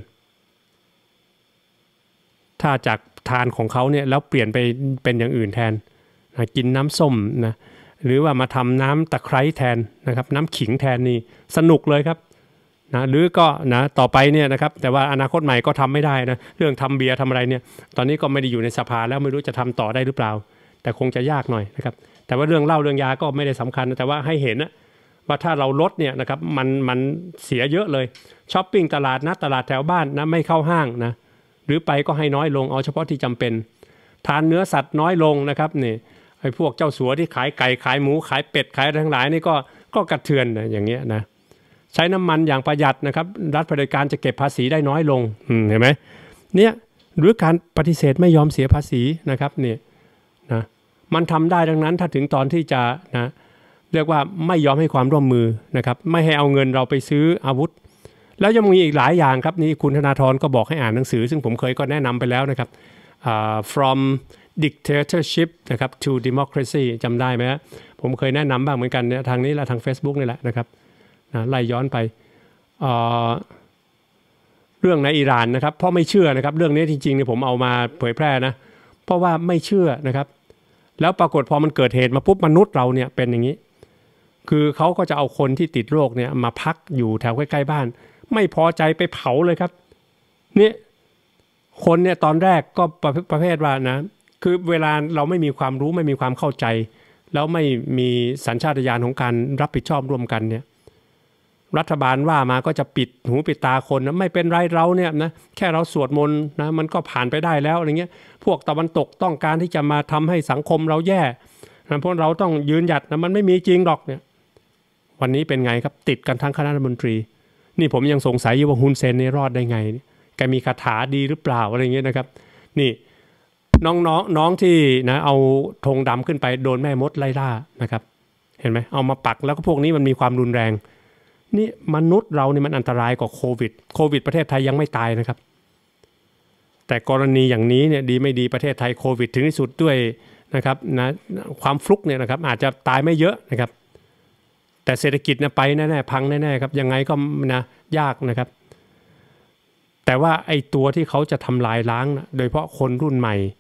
ถ้าจากทานของเขาเนี่ยแล้วเปลี่ยนไปเป็นอย่างอื่นแทนกินน้ำส้มนะหรือว่ามาทำน้ำตะไคร้แทนนะครับน้ำขิงแทนนี่สนุกเลยครับหรือก็ต่อไปเนี่ยนะครับแต่ว่าอนาคตใหม่ก็ทำไม่ได้นะเรื่องทำเบียร์ทำอะไรเนี่ยตอนนี้ก็ไม่ได้อยู่ในสภาแล้วไม่รู้จะทำต่อได้หรือเปล่าแต่คงจะยากหน่อยนะครับแต่ว่าเรื่องเหล้าเรื่องยาก็ไม่ได้สำคัญแต่ว่าให้เห็นนะว่าถ้าเราลดเนี่ยนะครับมันเสียเยอะเลยช้อปปิ้งตลาดตลาดแถวบ้านนะไม่เข้าห้างนะหรือไปก็ให้น้อยลงเอาเฉพาะที่จำเป็นทานเนื้อสัตว์น้อยลงนะครับนี่ไอ้พวกเจ้าสัวที่ขายไก่ขายหมูขายเป็ดขายทั้งหลายนี่ก็กระเทือนนะอย่างเงี้ยนะใช้น้ำมันอย่างประหยัดนะครับรัฐเผด็จการจะเก็บภาษีได้น้อยลงเห็นไหมเนี่ยหรือการปฏิเสธไม่ยอมเสียภาษีนะครับเนี่ยนะมันทำได้ดังนั้นถ้าถึงตอนที่จะนะเรียกว่าไม่ยอมให้ความร่วมมือนะครับไม่ให้เอาเงินเราไปซื้ออาวุธแล้วยังมีอีกหลายอย่างครับนี่คุณธนาธรก็บอกให้อ่านหนังสือซึ่งผมเคยก็แนะนำไปแล้วนะครับfrom dictatorship นะครับ to democracy จำได้ไหมผมเคยแนะนำบ้างเหมือนกันเนี่ยทางนี้และทาง Facebook นี่แหละนะครับไล่ย้อนไปเรื่องในอิหร่านนะครับเพราะไม่เชื่อนะครับเรื่องนี้จริงๆเนี่ยผมเอามาเผยแพร่นะเพราะว่าไม่เชื่อนะครับแล้วปรากฏพอมันเกิดเหตุมาปุ๊บมนุษย์เราเนี่ยเป็นอย่างนี้คือเขาก็จะเอาคนที่ติดโรคเนี่ยมาพักอยู่แถวใกล้ๆบ้านไม่พอใจไปเผาเลยครับนี่คนเนี่ยตอนแรกก็ประเภทว่านะคือเวลาเราไม่มีความรู้ไม่มีความเข้าใจแล้วไม่มีสัญชาตญาณของการรับผิดชอบร่วมกันเนี่ยรัฐบาลว่ามาก็จะปิดหูปิดตาคนนะไม่เป็นไรเราเนี่ยนะแค่เราสวดมนต์นะมันก็ผ่านไปได้แล้วอะไรเงี้ยพวกตะวันตกต้องการที่จะมาทำให้สังคมเราแย่นะเพราะเราต้องยืนหยัดนะมันไม่มีจริงหรอกเนี่ยวันนี้เป็นไงครับติดกันทั้งคณะรัฐมนตรีนี่ผมยังสงสัยอยู่ว่าฮุนเซนนี่รอดได้ไงแกมีคาถาดีหรือเปล่าอะไรเงี้ยนะครับนี่น้องที่นะเอาธงดำขึ้นไปโดนแม่มดไล่ล่านะครับเห็นไหมเอามาปักแล้วก็พวกนี้มันมีความรุนแรงนี่มนุษย์เราเนี่ยมันอันตรายกว่าโควิดประเทศไทยยังไม่ตายนะครับแต่กรณีอย่างนี้เนี่ยดีไม่ดีประเทศไทยโควิดถึงที่สุดด้วยนะครับนะความฟลุกเนี่ยนะครับอาจจะตายไม่เยอะนะครับแต่เศรษฐกิจเนี่ยไปแน่ๆพังแน่ๆครับยังไงก็นะยากนะครับแต่ว่าไอ้ตัวที่เขาจะทำลายล้างนะโดยเฉพาะคนรุ่นใหม่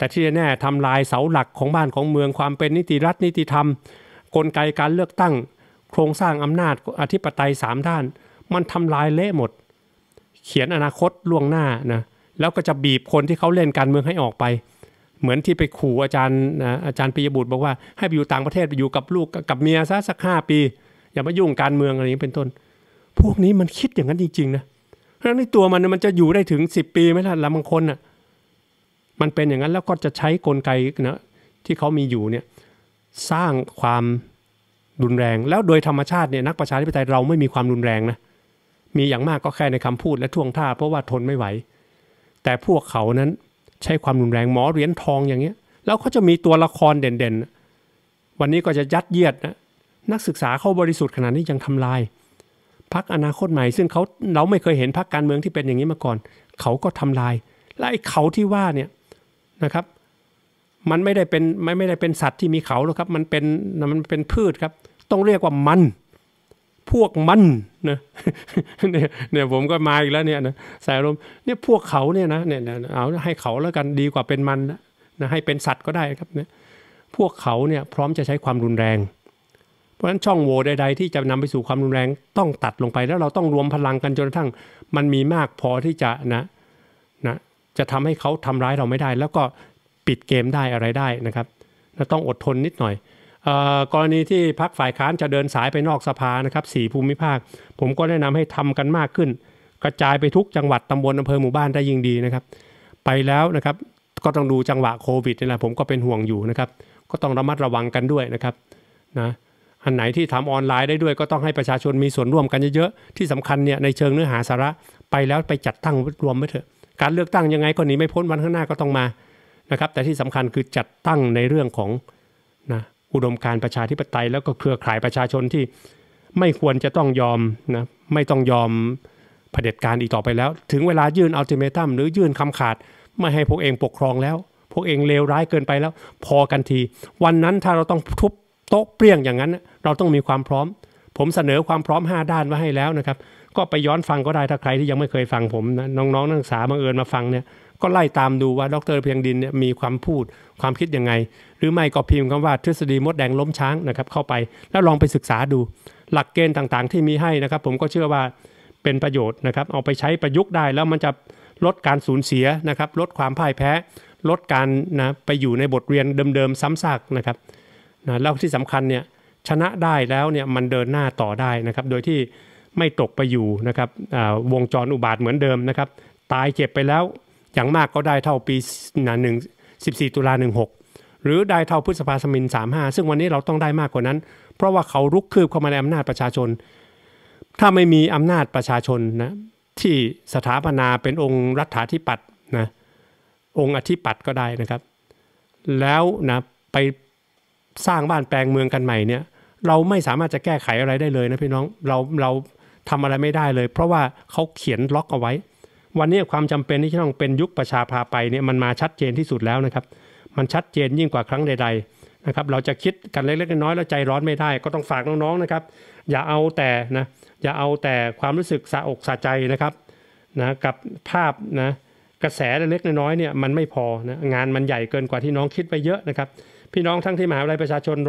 แต่ที่แน่ทำลายเสาหลักของบ้านของเมืองความเป็นนิติรัฐนิติธรรมกลไกการเลือกตั้งโครงสร้างอำนาจอธิปไตย3ด้านมันทำลายเละหมดเขียนอนาคตล่วงหน้านะแล้วก็จะบีบคนที่เขาเล่นการเมืองให้ออกไปเหมือนที่ไปขู่อาจารย์ปิยบุตรบอกว่าให้ไปอยู่ต่างประเทศไปอยู่กับลูกกับเมียซะสัก5 ปีอย่ามายุ่งการเมืองอะไรอย่างนี้เป็นต้นพวกนี้มันคิดอย่างนั้นจริงๆนะเพราะฉะนั้นในตัวมันจะอยู่ได้ถึง10 ปีไหมล่ะบางคนน่ะมันเป็นอย่างนั้นแล้วก็จะใช้กลไกนะที่เขามีอยู่เนี่ยสร้างความรุนแรงแล้วโดยธรรมชาติเนี่ยนักประชาธิปไตยเราไม่มีความรุนแรงนะมีอย่างมากก็แค่ในคำพูดและท่วงท่าเพราะว่าทนไม่ไหวแต่พวกเขานั้นใช้ความรุนแรงหมอเหรียญทองอย่างเงี้ยแล้วเขาจะมีตัวละครเด่นๆวันนี้ก็จะยัดเยียดนะนักศึกษาเขาบริสุทธิ์ขนาดนี้ยังทำลายพรรคอนาคตใหม่ซึ่งเราไม่เคยเห็นพรรคการเมืองที่เป็นอย่างนี้มาก่อนเขาก็ทำลายและไอ้เขาที่ว่าเนี่ยนะครับมันไม่ได้เป็นสัตว์ที่มีเขาหรอกครับมันเป็นพืชครับต้องเรียกว่ามันพวกมันนะเนี่ยผมก็มาอีกแล้วเนี่ยนะใส่อารมณ์เนี่ยพวกเขาเนี่ยนะเนี่ยเอาให้เขาแล้วกันดีกว่าเป็นมันนะให้เป็นสัตว์ก็ได้ครับเนี่ยพวกเขาเนี่ยพร้อมจะใช้ความรุนแรงเพราะฉะนั้นช่องโหว่ใดๆที่จะนำไปสู่ความรุนแรงต้องตัดลงไปแล้วเราต้องรวมพลังกันจนกระทั่งมันมีมากพอที่จะจะทำให้เขาทำร้ายเราไม่ได้แล้วก็ปิดเกมได้อะไรได้นะครับเราต้องอดทนนิดหน่อยกรณีที่พรรคฝ่ายค้านจะเดินสายไปนอกสภานะครับ4 ภูมิภาคผมก็แนะนำให้ทำกันมากขึ้นกระจายไปทุกจังหวัดตำบลอำเภอหมู่บ้านได้ยิ่งดีนะครับไปแล้วนะครับก็ต้องดูจังหวะโควิดนี่แหละผมก็เป็นห่วงอยู่นะครับก็ต้องระมัดระวังกันด้วยนะครับนะอันไหนที่ทำออนไลน์ได้ด้วยก็ต้องให้ประชาชนมีส่วนร่วมกันเยอะๆที่สำคัญเนี่ยในเชิงเนื้อหาสาระไปแล้วไปจัดตั้งรวมไว้เถอะการเลือกตั้งยังไงก็หนีไม่พ้นวันข้างหน้าก็ต้องมานะครับแต่ที่สำคัญคือจัดตั้งในเรื่องของอุดมการณ์ประชาธิปไตยแล้วก็เครือข่ายประชาชนที่ไม่ควรจะต้องยอมนะไม่ต้องยอมเผด็จการอีกต่อไปแล้วถึงเวลายื่นอัลติเมตัมหรือยื่นคำขาดไม่ให้พวกเองปกครองแล้วพวกเองเลวร้ายเกินไปแล้วพอกันทีวันนั้นถ้าเราต้องทุบโต๊ะเปรี้ยงอย่างนั้นเราต้องมีความพร้อมผมเสนอความพร้อม5 ด้านไว้ให้แล้วนะครับก็ไปย้อนฟังก็ได้ถ้าใครที่ยังไม่เคยฟังผมนะน้องๆนักศึกษาบังเอิญมาฟังเนี่ยก็ไล่ตามดูว่าดร.เพียงดินเนี่ยมีความพูดความคิดยังไงหรือไม่ก็พิมพ์คำว่าทฤษฎีมดแดงล้มช้างนะครับเข้าไปแล้วลองไปศึกษาดูหลักเกณฑ์ต่างๆที่มีให้นะครับผมก็เชื่อว่าเป็นประโยชน์นะครับเอาไปใช้ประยุกต์ได้แล้วมันจะลดการสูญเสียนะครับลดความพ่ายแพ้ลดการไปอยู่ในบทเรียนเดิมๆซ้ำซากนะครับแล้วที่สำคัญเนี่ยชนะได้แล้วเนี่ยมันเดินหน้าต่อได้นะครับโดยที่ไม่ตกไปอยู่นะครับวงจรอุบาทเหมือนเดิมนะครับตายเจ็บไปแล้วอย่างมากก็ได้เท่าปี14 ตุลา 16หรือได้เท่าพฤษภาคม35ซึ่งวันนี้เราต้องได้มากกว่านั้นเพราะว่าเขารุกคืบเข้ามาในอำนาจประชาชนถ้าไม่มีอำนาจประชาชนนะที่สถาปนาเป็นองค์รัฐาธิปัตย์นะองค์อธิปัตย์ก็ได้นะครับแล้วนะไปสร้างบ้านแปลงเมืองกันใหม่เนี่ยเราไม่สามารถจะแก้ไขอะไรได้เลยนะพี่น้องเราทำอะไรไม่ได้เลยเพราะว่าเขาเขียนล็อกเอาไว้วันนี้ความจำเป็นที่จะต้องเป็นยุคประชาพาไปเนี่ยมันมาชัดเจนที่สุดแล้วนะครับมันชัดเจนยิ่งกว่าครั้งใดๆนะครับเราจะคิดกันเล็กๆน้อยๆแล้วใจร้อนไม่ได้ก็ต้องฝากน้องๆนะครับอย่าเอาแต่ความรู้สึกสะอกสะใจนะครับกับภาพกระแสเล็กๆน้อยๆเนี่ยมันไม่พอนะงานมันใหญ่เกินกว่าที่น้องคิดไปเยอะนะครับพี่น้องทั้งที่มหาวิทยาลัยประชาชน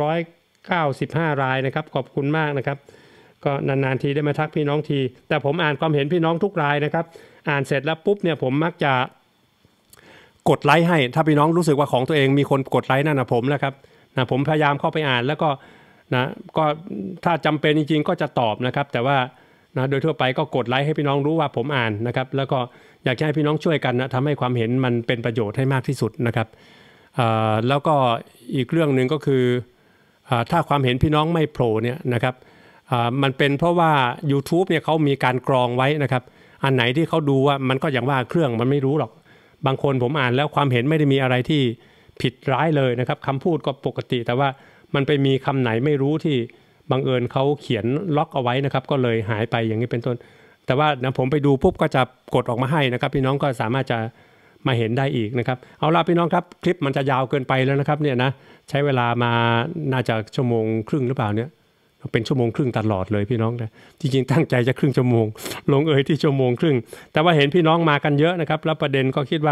195 รายนะครับขอบคุณมากนะครับก็นานๆทีได้มาทักพี่น้องทีแต่ผมอ่านความเห็นพี่น้องทุกรายนะครับอ่านเสร็จแล้วปุ๊บเนี่ยผมมักจะกดไลค์ให้ถ้าพี่น้องรู้สึกว่าของตัวเองมีคนกดไลค์นั่นนะผมนะครับผมพยายามเข้าไปอ่านแล้วก็ก็ถ้าจำเป็นจริงๆก็จะตอบนะครับแต่ว่าโดยทั่วไปก็กดไลค์ให้พี่น้องรู้ว่าผมอ่านนะครับแล้วก็อยากให้พี่น้องช่วยกันทำให้ความเห็นมันเป็นประโยชน์ให้มากที่สุดนะครับแล้วก็อีกเรื่องหนึ่งก็คือถ้าความเห็นพี่น้องไม่โผล่เนี่ยนะครับมันเป็นเพราะว่า YouTube เนี่ยเขามีการกรองไว้นะครับอันไหนที่เขาดูว่ามันก็อย่างว่าเครื่องมันไม่รู้หรอกบางคนผมอ่านแล้วความเห็นไม่ได้มีอะไรที่ผิดร้ายเลยนะครับคำพูดก็ปกติแต่ว่ามันไปมีคำไหนไม่รู้ที่บังเอิญเขาเขียนล็อกเอาไว้นะครับก็เลยหายไปอย่างนี้เป็นต้นแต่ว่าผมไปดูปุ๊บก็จะกดออกมาให้นะครับพี่น้องก็สามารถจะมาเห็นได้อีกนะครับเอาล่ะพี่น้องครับคลิปมันจะยาวเกินไปแล้วนะครับเนี่ยนะใช้เวลามาน่าจะ1.5 ชั่วโมงหรือเปล่าเนี่ยเป็น1.5 ชั่วโมงตลอดเลยพี่น้องนะจริงๆตั้งใจจะครึ่งชั่วโมงลงที่1.5 ชั่วโมงแต่ว่าเห็นพี่น้องมากันเยอะนะครับแล้วประเด็นก็คิดว่า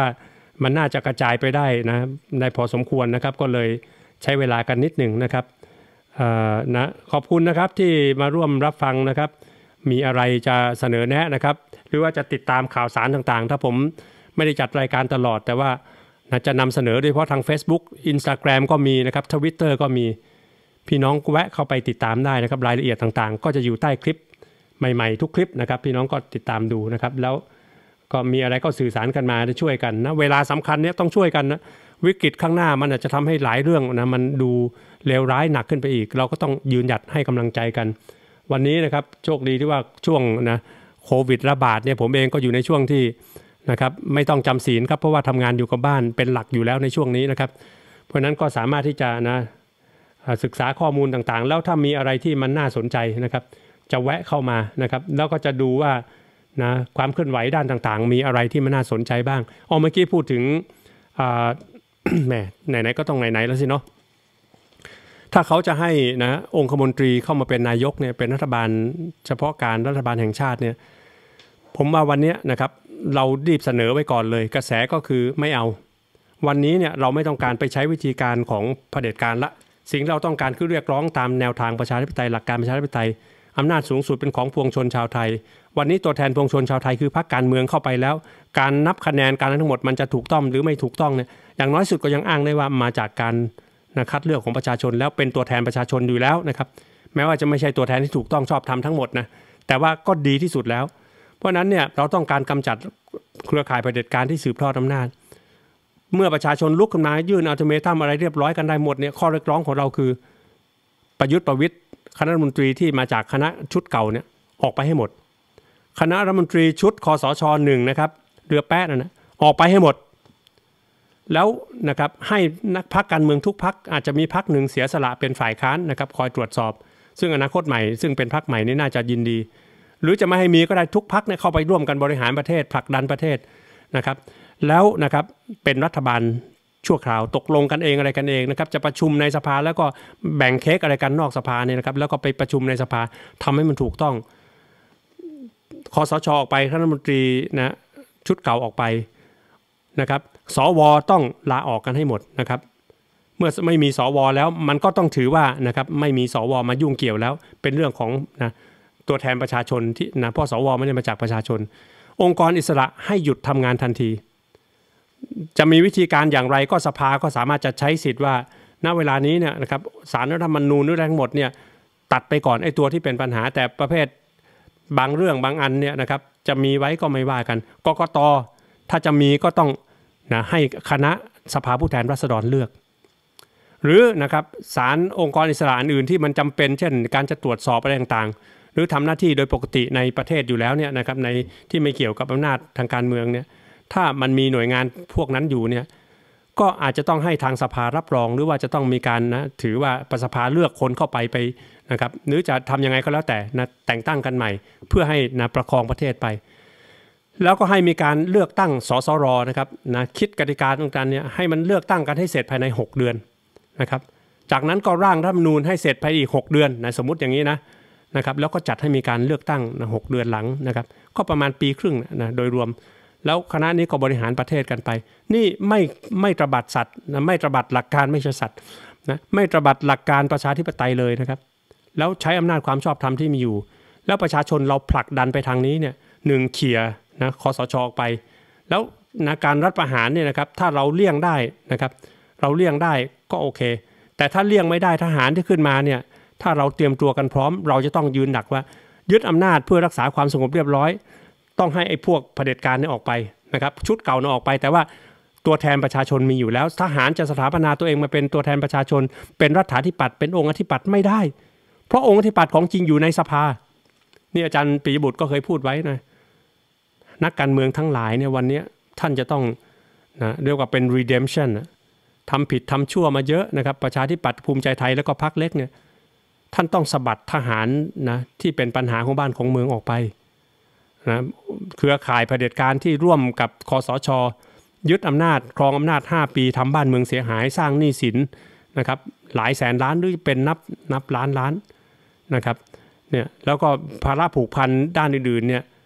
มันน่าจะกระจายไปได้พอสมควรนะครับก็เลยใช้เวลากันนิดหนึ่งนะครับนะขอบคุณนะครับที่มาร่วมรับฟังนะครับมีอะไรจะเสนอแนะนะครับหรือว่าจะติดตามข่าวสารต่างๆถ้าผมไม่ได้จัดรายการตลอดแต่ว่าจะนำเสนอโดยเฉพาะทาง Facebook Instagram ก็มีนะครับ Twitter ก็มีพี่น้องแวะเข้าไปติดตามได้นะครับรายละเอียดต่างๆก็จะอยู่ใต้คลิปใหม่ๆทุกคลิปนะครับพี่น้องก็ติดตามดูนะครับแล้วก็มีอะไรก็สื่อสารกันมาได้ช่วยกันนะเวลาสำคัญเนี้ยต้องช่วยกันนะวิกฤตข้างหน้ามันอาจจะทำให้หลายเรื่องนะมันดูเลวร้ายหนักขึ้นไปอีกเราก็ต้องยืนหยัดให้กำลังใจกันวันนี้นะครับโชคดีที่ว่าช่วงนะโควิดระบาดเนี่ยผมเองก็อยู่ในช่วงที่นะครับไม่ต้องจำศีลครับเพราะว่าทำงานอยู่กับบ้านเป็นหลักอยู่แล้วในช่วงนี้นะครับเพราะนั้นก็สามารถที่จะนะศึกษาข้อมูลต่างๆแล้วถ้ามีอะไรที่มันน่าสนใจนะครับจะแวะเข้ามานะครับแล้วก็จะดูว่านะความเคลื่อนไหวด้านต่างๆมีอะไรที่มันน่าสนใจบ้างเมื่อกี้พูดถึงแหมไหนๆก็ต้องไหนๆแล้วสิเนาะถ้าเขาจะให้นะองคมนตรีเข้ามาเป็นนายกเนี่ยเป็นรัฐบาลเฉพาะการรัฐบาลแห่งชาติเนี่ยผมว่าวันนี้นะครับเรารีบเสนอไว้ก่อนเลยกระแสก็คือไม่เอาวันนี้เนี่ยเราไม่ต้องการไปใช้วิธีการของเผด็จการละสิ่งเราต้องการคือเรียกร้องตามแนวทางประชาธิปไตยหลักการประชาธิปไตยอำนาจสูงสุดเป็นของปวงชนชาวไทยวันนี้ตัวแทนปวงชนชาวไทยคือพรรคการเมืองเข้าไปแล้วการนับคะแนนการทั้งหมดมันจะถูกต้องหรือไม่ถูกต้องเนี่ยอย่างน้อยสุดก็ยังอ้างได้ว่ามาจากการคัดเลือกของประชาชนแล้วเป็นตัวแทนประชาชนอยู่แล้วนะครับแม้ว่าจะไม่ใช่ตัวแทนที่ถูกต้องชอบธรรมทั้งหมดนะแต่ว่าก็ดีที่สุดแล้วเพราะนั้นเนี่ยเราต้องการกำจัดเครือข่ายเผด็จการที่สืบทอดอำนาจเมื่อประชาชนลุกขึ้นมายื่นอัลติเมตัมอะไรเรียบร้อยกันได้หมดเนี่ยข้อเรียกร้องของเราคือประยุทธ์ประวิตรคณะรัฐมนตรีที่มาจากคณะชุดเก่าเนี่ยออกไปให้หมดคณะรัฐมนตรีชุดคสช.1นะครับเรือแป๊ะนะออกไปให้หมดแล้วนะครับให้นักพรรคการเมืองทุกพรรคอาจจะมีพรรคหนึ่งเสียสละเป็นฝ่ายค้านนะครับคอยตรวจสอบซึ่งอนาคตใหม่ซึ่งเป็นพรรคใหม่นี่น่าจะยินดีหรือจะไม่ให้มีก็ได้ทุกพรรคเนี่ยเข้าไปร่วมกันบริหารประเทศผลักดันประเทศนะครับแล้วนะครับเป็นรัฐบาลชั่วคราวตกลงกันเองอะไรกันเองนะครับจะประชุมในสภาแล้วก็แบ่งเค้กอะไรกันนอกสภาเนี่ยนะครับแล้วก็ไปประชุมในสภาทำให้มันถูกต้องคสช.ออกไปคณะรัฐมนตรีนะชุดเก่าออกไปนะครับสว.ต้องลาออกกันให้หมดนะครับเมื่อไม่มีสว.แล้วมันก็ต้องถือว่านะครับไม่มีสว.มายุ่งเกี่ยวแล้วเป็นเรื่องของนะตัวแทนประชาชนที่นะเพราะสว.ไม่ได้มาจากประชาชนองค์กรอิสระให้หยุดทำงานทันทีจะมีวิธีการอย่างไรก็สภาก็สามารถจะใช้สิทธิ์ว่าณเวลานี้เนี่ยนะครับศาลรัฐธรรมนูญหรือทั้งหมดเนี่ยตัดไปก่อนไอ้ตัวที่เป็นปัญหาแต่ประเภทบางเรื่องบางอันเนี่ยนะครับจะมีไว้ก็ไม่ว่ากันกกต.ถ้าจะมีก็ต้องนะให้คณะสภาผู้แทนราษฎรเลือกหรือนะครับศาลองค์กรอิสระอื่นที่มันจำเป็นเช่นการจะตรวจสอบอะไรต่างๆหรือทำหน้าที่โดยปกติในประเทศอยู่แล้วเนี่ยนะครับในที่ไม่เกี่ยวกับอำนาจทางการเมืองเนี่ยถ้ามันมีหน่วยงานพวกนั้นอยู่เนี่ยก็อาจจะต้องให้ทางสภารับรองหรือว่าจะต้องมีการนะถือว่าสภาเลือกคนเข้าไปนะครับหรือจะทำยังไงก็แล้วแต่นะแต่งตั้งกันใหม่เพื่อให้นะประคองประเทศไปแล้วก็ให้มีการเลือกตั้งสสรนะครับนะคิดกติกาต่างๆเนี่ยให้มันเลือกตั้งกันให้เสร็จภายใน6เดือนนะครับจากนั้นก็ร่างรัฐธรรมนูญให้เสร็จภายในอีก6เดือนนะสมมุติอย่างนี้นะครับแล้วก็จัดให้มีการเลือกตั้งนะ6เดือนหลังนะครับก็ประมาณปีครึ่งนะโดยรวมแล้วคณะนี้ก็บริหารประเทศกันไปนี่ไม่ตระบัดสัตว์นะไม่ตระบัดหลักการไม่ใช่สัตว์นะไม่ตระบัดหลักการประชาธิปไตยเลยนะครับแล้วใช้อำนาจความชอบธรรมที่มีอยู่แล้วประชาชนเราผลักดันไปทางนี้เนี่ย1เขี่ยนะคสช.ออกไปแล้วนะการรัฐประหารเนี่ยนะครับถ้าเราเลี่ยงได้นะครับเราเลี่ยงได้ก็โอเคแต่ถ้าเลี่ยงไม่ได้ทหารที่ขึ้นมาเนี่ยถ้าเราเตรียมตัวกันพร้อมเราจะต้องยืนหนักว่ายึดอำนาจเพื่อรักษาความสงบเรียบร้อยต้องให้ไอ้พวกเผด็จการนี่ออกไปนะครับชุดเก่านี่ออกไปแต่ว่าตัวแทนประชาชนมีอยู่แล้วทหารจะสถาปนาตัวเองมาเป็นตัวแทนประชาชนเป็นรัฐาธิปัตย์เป็นองค์อธิปัตย์ไม่ได้เพราะองค์อธิปัตย์ของจริงอยู่ในสภานี่อาจารย์ปิยบุตรก็เคยพูดไว้นะนักการเมืองทั้งหลายเนี่ยวันนี้ท่านจะต้องนะเรียกว่าเป็น redemption นะทำผิดทำชั่วมาเยอะนะครับประชาธิปัตย์ภูมิใจไทยแล้วก็พรรคเล็กเนี่ยท่านต้องสะบัดทหารนะที่เป็นปัญหาของบ้านของเมืองออกไปนะเครือข่ายเผด็จการที่ร่วมกับคสช.ยึดอำนาจครองอำนาจ5ปีทำบ้านเมืองเสียหายสร้างหนี้สินนะครับหลายแสนล้านหรือเป็นนับล้านนะครับเนี่ยแล้วก็ภาระผูกพันด้านอื่นๆเนี่ย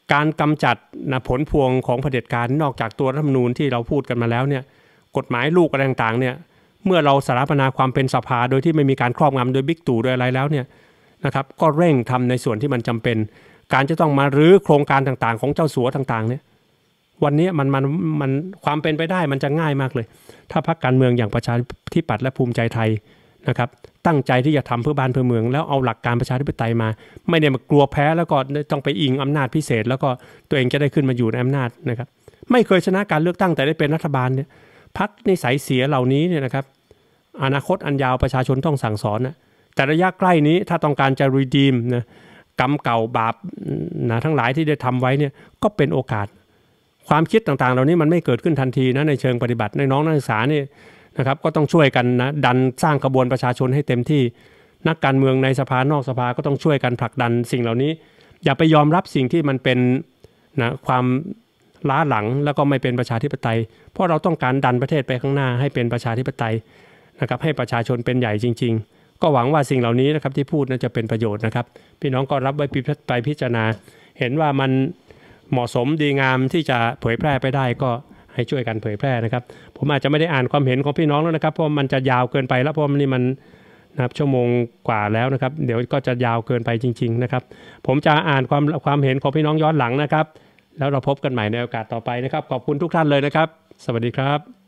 การกำจัดผลพวงของเผด็จการนอกจากตัวรัฐธรรมนูญที่เราพูดกันมาแล้วเนี่ยกฎหมายลูกอะไรต่างๆเนี่ยเมื่อเราสถาปนาความเป็นสภาโดยที่ไม่มีการครอบงำโดยบิ๊กตู่โดยอะไรแล้วเนี่ยนะครับก็เร่งทำในส่วนที่มันจำเป็นการจะต้องมารื้อโครงการต่างๆของเจ้าสัวต่างๆเนี่ยวันนี้มันความเป็นไปได้มันจะง่ายมากเลยถ้าพรรคการเมืองอย่างประชาธิปัตย์และภูมิใจไทยนะครับตั้งใจที่จะทำเพื่อบ้านเพื่อเมืองแล้วเอาหลักการประชาธิปไตยมาไม่ได้มากลัวแพ้แล้วก็ต้องไปอิงอำนาจพิเศษแล้วก็ตัวเองจะได้ขึ้นมาอยู่ในอำนาจนะครับไม่เคยชนะการเลือกตั้งแต่ได้เป็นรัฐบาลเนี่ยพรรคนิสัยเสียเหล่านี้เนี่ยนะครับอนาคตอันยาวประชาชนต้องสั่งสอนนะแต่ระยะใกล้นี้ถ้าต้องการจะรีดีมนะกรรมเก่าบาปนะทั้งหลายที่ได้ทำไว้เนี่ยก็เป็นโอกาสความคิดต่างๆเหล่านี้มันไม่เกิดขึ้นทันทีนะในเชิงปฏิบัติในน้องนักศึกษานี่นะครับก็ต้องช่วยกันนะดันสร้างกระบวนประชาชนให้เต็มที่นักการเมืองในสภานอกสภาก็ต้องช่วยกันผลักดันสิ่งเหล่านี้อย่าไปยอมรับสิ่งที่มันเป็นนะความล้าหลังแล้วก็ไม่เป็นประชาธิปไตยเพราะเราต้องการดันประเทศไปข้างหน้าให้เป็นประชาธิปไตยนะครับให้ประชาชนเป็นใหญ่จริงๆก็หวังว่าสิ่งเหล่านี้นะครับที่พูดน่าจะเป็นประโยชน์นะครับพี่น้องก็รับไว้ไปพิจารณาเห็นว่ามันเหมาะสมดีงามที่จะเผยแพร่ไปได้ก็ให้ช่วยกันเผยแพร่นะครับผมอาจจะไม่ได้อ่านความเห็นของพี่น้องแล้วนะครับเพราะมันจะยาวเกินไปแล้วเพราะนี่มันนะครับชั่วโมงกว่าแล้วนะครับเดี๋ยวก็จะยาวเกินไปจริงๆนะครับผมจะอ่านความเห็นของพี่น้องย้อนหลังนะครับแล้วเราพบกันใหม่ในโอกาสต่อไปนะครับขอบคุณทุกท่านเลยนะครับสวัสดีครับ